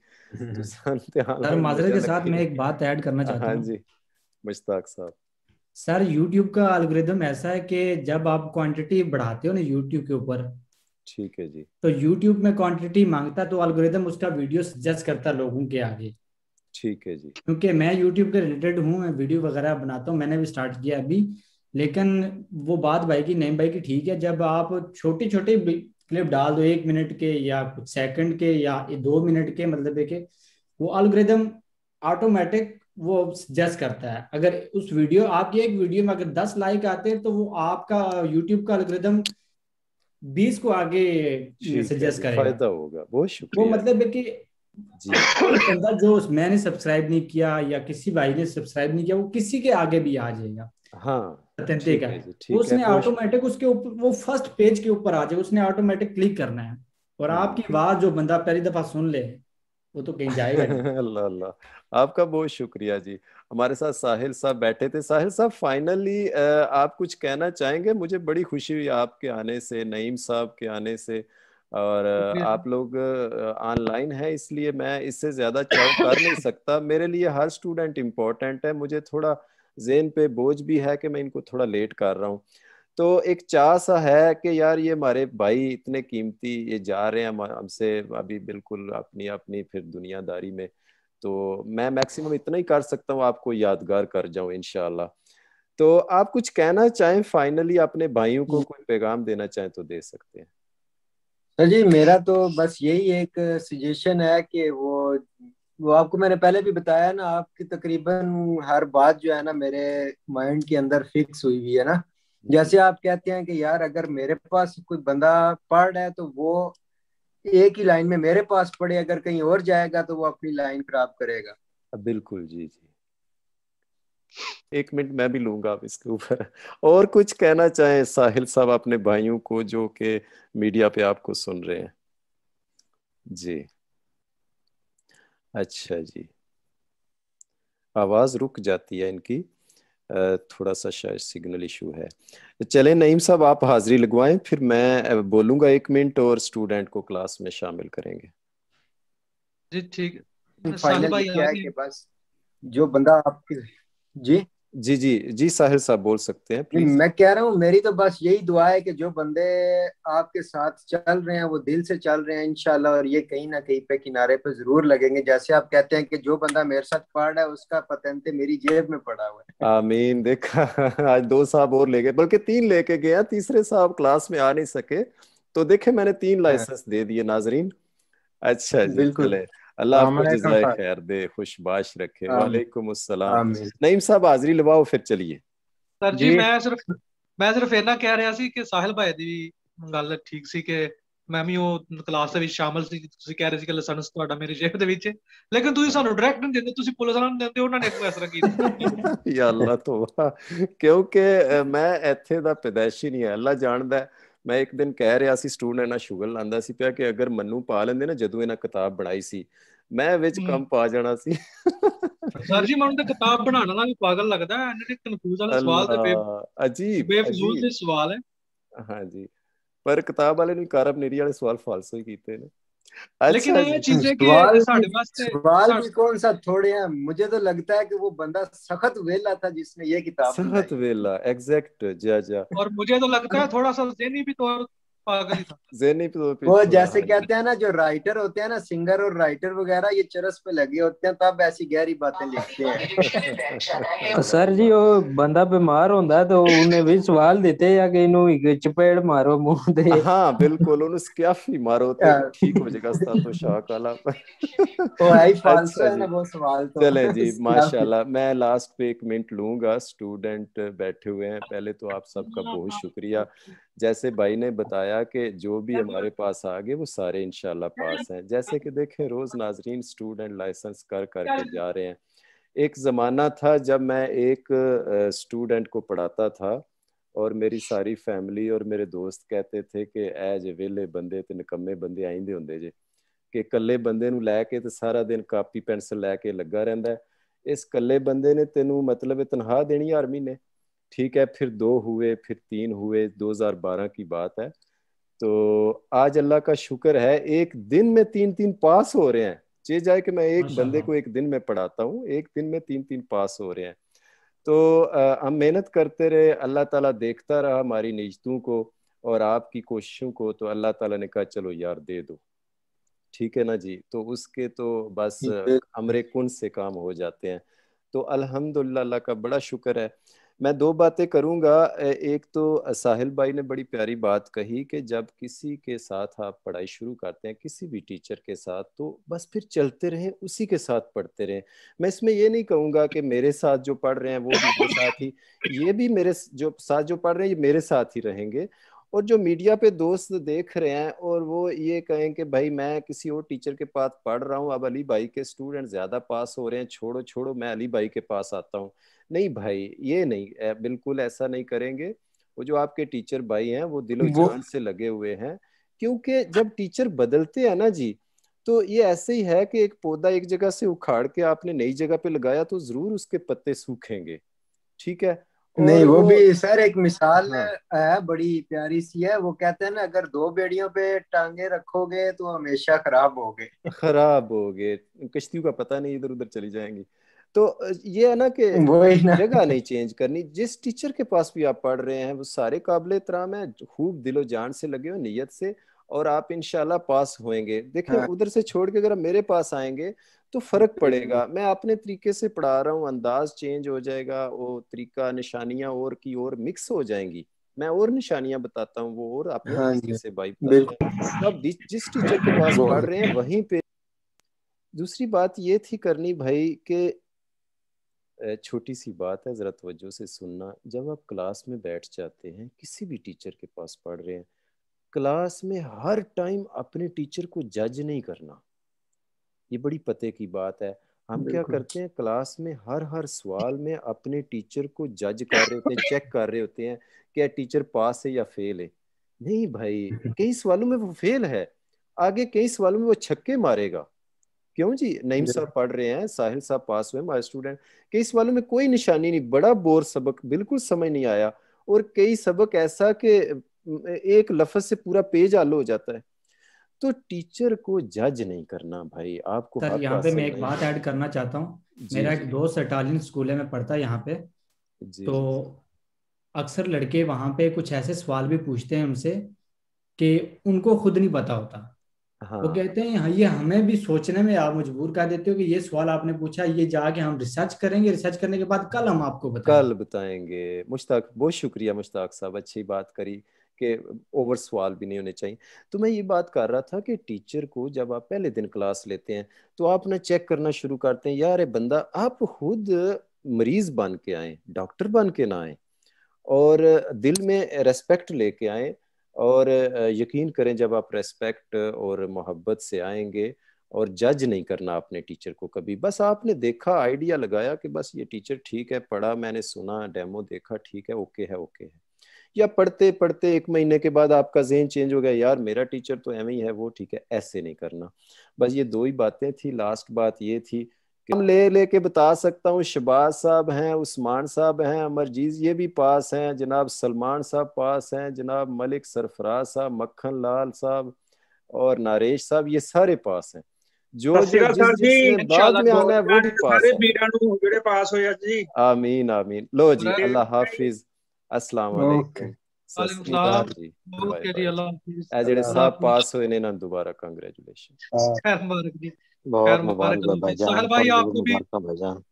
सर माजरत के साथ मैं एक बात ऐड करना चाहता हूँ। हाँ जी मुश्ताक साहब। सर YouTube का एल्गोरिदम ऐसा है कि जब आप क्वांटिटी बढ़ाते हो ना YouTube के ऊपर, ठीक है जी, तो YouTube में क्वांटिटी मांगता तो एल्गोरिदम उसका वीडियो सजेस्ट करता लोगों के आगे। ठीक है जी। क्योंकि मैं YouTube के रिलेटेड हूँ, मैं वीडियो वगैरह बनाता हूँ, मैंने भी स्टार्ट किया अभी, लेकिन वो बात भाई की नहीं भाई की ठीक है, जब आप छोटी छोटी क्लिप डाल दो 1 मिनट के या कुछ सेकंड के या 2 मिनट के, मतलब है कि वो एल्गोरिदम ऑटोमेटिक वो सजेस्ट करता है। अगर उस वीडियो आपकी एक वीडियो में अगर 10 लाइक आते हैं तो वो आपका YouTube का एल्गोरिदम 20 को आगे सजेस्ट करेगा, फायदा होगा। बहुत शुक्रिया। वो मतलब है कि बंदा जो मैंने सब्सक्राइब नहीं किया या किसी भाई ने सब्सक्राइब नहीं किया, वो किसी के आगे भी आ जाएगा। हाँ ठीक है, उसने ऑटोमेटिक उसके ऊपर वो फर्स्ट पेज के ऊपर आ जाए, उसने ऑटोमेटिक क्लिक करना है, और आपकी आवाज जो बंदा पहली दफा सुन ले वो तो कहीं जाएगा नहीं। अल्लाह अल्लाह, आपका बहुत शुक्रिया जी। हमारे साथ साहिल साहब बैठे थे। साहिल साहब फाइनली आप कुछ कहना चाहेंगे? मुझे बड़ी खुशी हुई आपके आने से, नईम साहब के आने से, और आप लोग ऑनलाइन है इसलिए मैं इससे ज्यादा चाव कर नहीं सकता। मेरे लिए हर स्टूडेंट इम्पोर्टेंट है, मुझे थोड़ा ज़हन पे बोझ भी है कि मैं इनको थोड़ा लेट कर रहा हूँ, तो एक चाह सा है कि यार ये हमारे भाई इतने कीमती ये जा रहे हैं हमसे अभी बिल्कुल अपनी अपनी फिर दुनियादारी में, तो मैं मैक्सिमम इतना ही कर सकता हूँ, आपको यादगार कर जाऊँ इंशाल्लाह। तो आप कुछ कहना चाहें फाइनली, अपने भाइयों को कोई पैगाम देना चाहें तो दे सकते हैं। सर जी मेरा तो बस यही एक सजेशन है कि वो आपको मैंने पहले भी बताया ना, आपकी तकरीबन हर बात जो है ना मेरे माइंड के अंदर फिक्स हुई हुई है ना। जैसे आप कहते हैं कि यार अगर मेरे पास कोई बंदा पढ़ रहा है तो वो एक ही लाइन में मेरे पास पढ़े, अगर कहीं और जाएगा तो वो अपनी लाइन खराब करेगा। बिल्कुल जी जी, 1 मिनट मैं भी लूंगा आप इसके ऊपर। और कुछ कहना चाहें साहिल साहब अपने भाइयों को जो कि मीडिया पे आपको सुन रहे हैं? जी अच्छा जी, आवाज रुक जाती है इनकी, थोड़ा सा शायद सिग्नल इशू है। चलें नईम साहब आप हाजिरी लगवाएं, फिर मैं बोलूंगा 1 मिनट और स्टूडेंट को क्लास में शामिल करेंगे। जी ठीक है। फाइनल क्या है कि बस जो बंदा आपके जी जी जी जी साहिल साहब बोल सकते हैं प्लीज। मैं कह रहा हूँ मेरी तो बस यही दुआ है कि जो बंदे आपके साथ चल रहे हैं वो दिल से चल रहे हैं इंशाल्लाह, और ये कहीं ना कहीं पे किनारे पे जरूर लगेंगे। जैसे आप कहते हैं कि जो बंदा मेरे साथ पढ़ रहा है उसका पतंते मेरी जेब में पड़ा हुआ है। आमीन। देखा आज 2 साहब और ले गए, बल्कि 3 लेके गए, तीसरे साहब क्लास में आ नहीं सके, तो देखे मैंने 3 लाइसेंस दे दिए नाजरीन। अच्छा जी बिल्कुल। अल्लाह आपको जज़ाए खैर दे, खुशबाश रखे। वालेकुम अस्सलाम। नईम साहब हाजिरी लवाओ फिर चलिए। सर जी मैं सिर्फ ਇਹਨਾਂ ਕਹਿ ਰਿਹਾ ਸੀ ਕਿ ਸਾਹਿਲ ਭਾਈ ਦੀ ਗੱਲ ਠੀਕ ਸੀ ਕਿ ਮੈਂ ਵੀ ਉਹ ਕਲਾਸ ਦੇ ਵਿੱਚ ਸ਼ਾਮਲ ਸੀ। ਤੁਸੀਂ ਕਹਿ ਰਹੇ ਸੀ ਕਿ ਲਾਇਸੈਂਸ ਤੁਹਾਡਾ ਮੇਰੇ ਜੇਬ ਦੇ ਵਿੱਚ, ਲੇਕਿਨ ਤੁਸੀਂ ਸਾਨੂੰ ਡਾਇਰੈਕਟ ਨਹੀਂ ਦਿੰਦੇ, ਤੁਸੀਂ ਪੁਲਿਸ ਵਾਲਿਆਂ ਨੂੰ ਦਿੰਦੇ, ਉਹਨਾਂ ਨੇ ਕਿਉਂ ਇਸ ਤਰ੍ਹਾਂ ਕੀਤਾ? ਯਾ ਅੱਲਾ ਤੋਬਾ, ਕਿਉਂਕਿ ਮੈਂ ਇੱਥੇ ਦਾ ਪੈਦਾਇਸ਼ੀ ਨਹੀਂ ਹੈ, ਅੱਲਾ ਜਾਣਦਾ। ਮੈਂ ਇੱਕ ਦਿਨ ਕਹਿ ਰਿਹਾ ਸੀ, ਸਟੂਡੈਂਟ ਨਾਲ ਸ਼ੁਗਲ ਲਾਂਦਾ ਸੀ ਪਿਆ ਕਿ ਅਗਰ ਮੈਨੂੰ ਪਾ ਲੈਂਦੇ ਨਾ ਜਦੋਂ ਇਹਨਾਂ ਕਿਤਾਬ ਬਣਾਈ ਸੀ, ਮੈਂ ਵਿੱਚ ਕੰਮ ਪਾ ਜਾਣਾ ਸੀ। ਸਰ ਜੀ ਮੈਨੂੰ ਤਾਂ ਕਿਤਾਬ ਬਣਾਉਣ ਵਾਲਾ ਵੀ ਪਾਗਲ ਲੱਗਦਾ ਹੈ, ਇਹਨੇ ਕਨਫਿਊਜ਼ ਵਾਲੇ ਸਵਾਲ ਤੇ ਅਜੀਬ ਬੇਫਜ਼ੂਲ ਦੇ ਸਵਾਲ ਹੈ। ਹਾਂਜੀ, ਪਰ ਕਿਤਾਬ ਵਾਲੇ ਨੂੰ ਕਾਰਬ ਨੀਰੀ ਵਾਲੇ ਸਵਾਲ ਫਾਲਸੋ ਹੀ ਕੀਤੇ ने। लेकिन ये चीज है कि साढ़े वास्ते सवाल भी कौन सा थोड़े हैं, मुझे तो लगता है कि वो बंदा सख्त वेला था जिसने ये किताब सख्त वेला, एग्जैक्ट जा और मुझे तो लगता है थोड़ा सा ज़हनी भी तौर पागल ही था। ज़हनी पे वो जैसे कहते हैं ना जो राइटर होते हैं ना, सिंगर और राइटर वगैरह, ये चरस पे लगे होते हैं तब ऐसी गहरी बातें लिखते हैं। तो सर जी वो बंदा बीमार होता है तो उन्हें भी सवाल देते हैं कि इन्हों चपेड़ मारो मुंह दे। हाँ बिल्कुल, उन्हें स्कैफ ही मारो तो ठीक हो जाएगा। तो शाह काला वो है फालतू है ना वो सवाल। तो चले जी माशाल्लाह, मैं लास्ट पे 1 मिनट लूंगा। स्टूडेंट बैठे हुए हैं, पहले तो आप सबका बहुत शुक्रिया। जैसे भाई ने बताया कि जो भी हमारे पास आ गए वो सारे इंशाल्लाह पास हैं। जैसे कि देखें रोज नाजरीन स्टूडेंट लाइसेंस करके जा रहे हैं। एक ज़माना था जब मैं एक स्टूडेंट को पढ़ाता था और मेरी सारी फैमिली और मेरे दोस्त कहते थे कि ऐ जे वेले बंदे ते निकम्मे बंदे आइंदे हुंदे जे कि कल्ले बंदे नूं लैके ते सारा दिन कापी पेंसिल लैके लगा रहिंदा है। इस कल्ले बंदे ने तेनू मतलब तनख्वाह देनी हर महीने, ठीक है। फिर 2 हुए, फिर 3 हुए, 2012 की बात है। तो आज अल्लाह का शुक्र है एक दिन में 3 पास हो रहे हैं। चे जाए कि मैं एक बंदे को एक दिन में पढ़ाता हूँ, एक दिन में 3 पास हो रहे हैं। तो हम मेहनत करते रहे, अल्लाह ताला देखता रहा हमारी नियतों को और आपकी कोशिशों को। तो अल्लाह ताला ने कहा चलो यार दे दो, ठीक है ना जी। तो उसके तो बस अमरे कुन से काम हो जाते हैं। तो अल्हम्दुलिल्लाह अल्लाह का बड़ा शुक्र है। मैं 2 बातें करूंगा। एक तो साहिल भाई ने बड़ी प्यारी बात कही कि जब किसी के साथ आप पढ़ाई शुरू करते हैं, किसी भी टीचर के साथ, तो बस फिर चलते रहें, उसी के साथ पढ़ते रहें। मैं इसमें ये नहीं कहूँगा कि मेरे साथ जो पढ़ रहे हैं वो भी मेरे साथ ही, ये भी मेरे जो साथ जो पढ़ रहे हैं ये मेरे साथ ही रहेंगे। और जो मीडिया पे दोस्त देख रहे हैं और वो ये कहें कि भाई मैं किसी और टीचर के पास पढ़ रहा हूँ, अब अली भाई के स्टूडेंट ज़्यादा पास हो रहे हैं, छोड़ो मैं अली भाई के पास आता हूँ। नहीं भाई, ये नहीं, बिल्कुल ऐसा नहीं करेंगे। वो जो आपके टीचर भाई हैं वो दिलो जान से लगे हुए हैं, क्योंकि जब टीचर बदलते हैं ना जी, तो ये ऐसे ही है कि एक पौधा एक जगह से उखाड़ के आपने नई जगह पे लगाया तो जरूर उसके पत्ते सूखेंगे, ठीक है। नहीं वो भी सर एक मिसाल है बड़ी प्यारी सी है। वो कहते हैं ना अगर 2 बेड़ियों पे टांगे रखोगे तो हमेशा खराब होगे, कश्तियों का पता नहीं इधर उधर चली जाएंगी। तो ये है ना कि जगह नहीं चेंज करनी। जिस टीचर के पास भी आप पढ़ रहे हैं वो सारे काबिल एहतराम है, खूब दिलो जान से लगे हो, नियत से, और आप इंशाल्लाह पास होंगे। देखिए उधर से छोड़ के अगर मेरे पास आएंगे तो फर्क पड़ेगा। मैं अपने तरीके से पढ़ा रहा हूँ, अंदाज चेंज हो जाएगा, वो तरीका, निशानियां और की और मिक्स हो जाएंगी। मैं और निशानियां बताता हूँ, वो और अपने तरीके से भाई बताते हैं। अब जिस टीचर के पास पढ़ रहे हैं वहीं पे। दूसरी बात ये थी करनी भाई कि छोटी सी बात है, जरा तवज्जो से सुनना। जब आप क्लास में बैठ जाते हैं, किसी भी टीचर के पास पढ़ रहे हैं, क्लास में हर टाइम अपने टीचर को जज नहीं करना। ये बड़ी पते की बात है। हम क्या करते हैं क्लास में हर सवाल में अपने टीचर को जज कर रहे होते हैं, चेक कर रहे होते हैं क्या टीचर पास है या फेल है। नहीं भाई, कई सवालों में वो फेल है, आगे कई सवालों में वो छक्के मारेगा। क्यों जी, नईम साहब पढ़ रहे हैं, साहिल साहब पास हुए, हमारे स्टूडेंट, कई सवालों में कोई निशानी नहीं, बड़ा बोर सबक, बिल्कुल समझ नहीं आया, और कई सबक ऐसा कि एक लफ्ज से पूरा पेज आलो हो जाता है। तो टीचर को जज नहीं करना भाई, आपको सर यहाँ पे मैं एक बात ऐड करना चाहता हूँ। मेरा एक दोस्त इटालियन स्कूल में पढ़ता है यहाँ पे, तो अक्सर लड़के वहाँ पे कुछ ऐसे सवाल भी पूछते हैं उनसे कि उनको खुद नहीं पता होता। वो कहते हैं ये हमें भी सोचने में आप मजबूर कर देते हो कि ये सवाल आपने पूछा, ये जाके हम रिसर्च करेंगे, रिसर्च करने के बाद कल हम आपको बताएंगे। मुश्ताक, बहुत शुक्रिया मुश्ताक साहब, अच्छी बात करी के ओवर सवाल भी नहीं होने चाहिए। तो मैं ये बात कर रहा था कि टीचर को जब आप पहले दिन क्लास लेते हैं तो आप ना चेक करना शुरू करते हैं, यार ये बंदा, आप खुद मरीज बन के आए, डॉक्टर बन के ना आए, और दिल में रेस्पेक्ट लेके आए। और यकीन करें जब आप रेस्पेक्ट और मोहब्बत से आएंगे, और जज नहीं करना अपने टीचर को कभी, बस आपने देखा, आइडिया लगाया कि बस ये टीचर ठीक है, पढ़ा, मैंने सुना, डेमो देखा, ठीक है, ओके है, ओके है। या पढ़ते पढ़ते 1 महीने के बाद आपका ज़हन चेंज हो गया, यार मेरा टीचर तो एवं ही है, वो ठीक है, ऐसे नहीं करना। बस ये 2 ही बातें थी। लास्ट बात ये थी कि हम लेके बता सकता हूँ, शबाज साहब हैं, उस्मान साहब हैं, अमरजीत ये भी पास हैं, जनाब सलमान साहब पास हैं, जनाब मलिक सरफराज साहब, मक्खन लाल साहब और नारेश साहब, ये सारे पास हैं। जो जिसने बाद में आना है वो भी पास है। पास हो जी। आमीन आमीन। लो जी, अल्लाह हाफिज, अस्सलाम वालेकुम, सत श्री अकाल जी, ओके जी, अल्लाह हाफिज। जेड़े साहब पास हुए ने ना दोबारा कांग्रेचुलेशन। खैर मुबारक जी, बहुत खैर मुबारक मुबारक। भाईजान, साहिल भाई आपको भी भाईजान।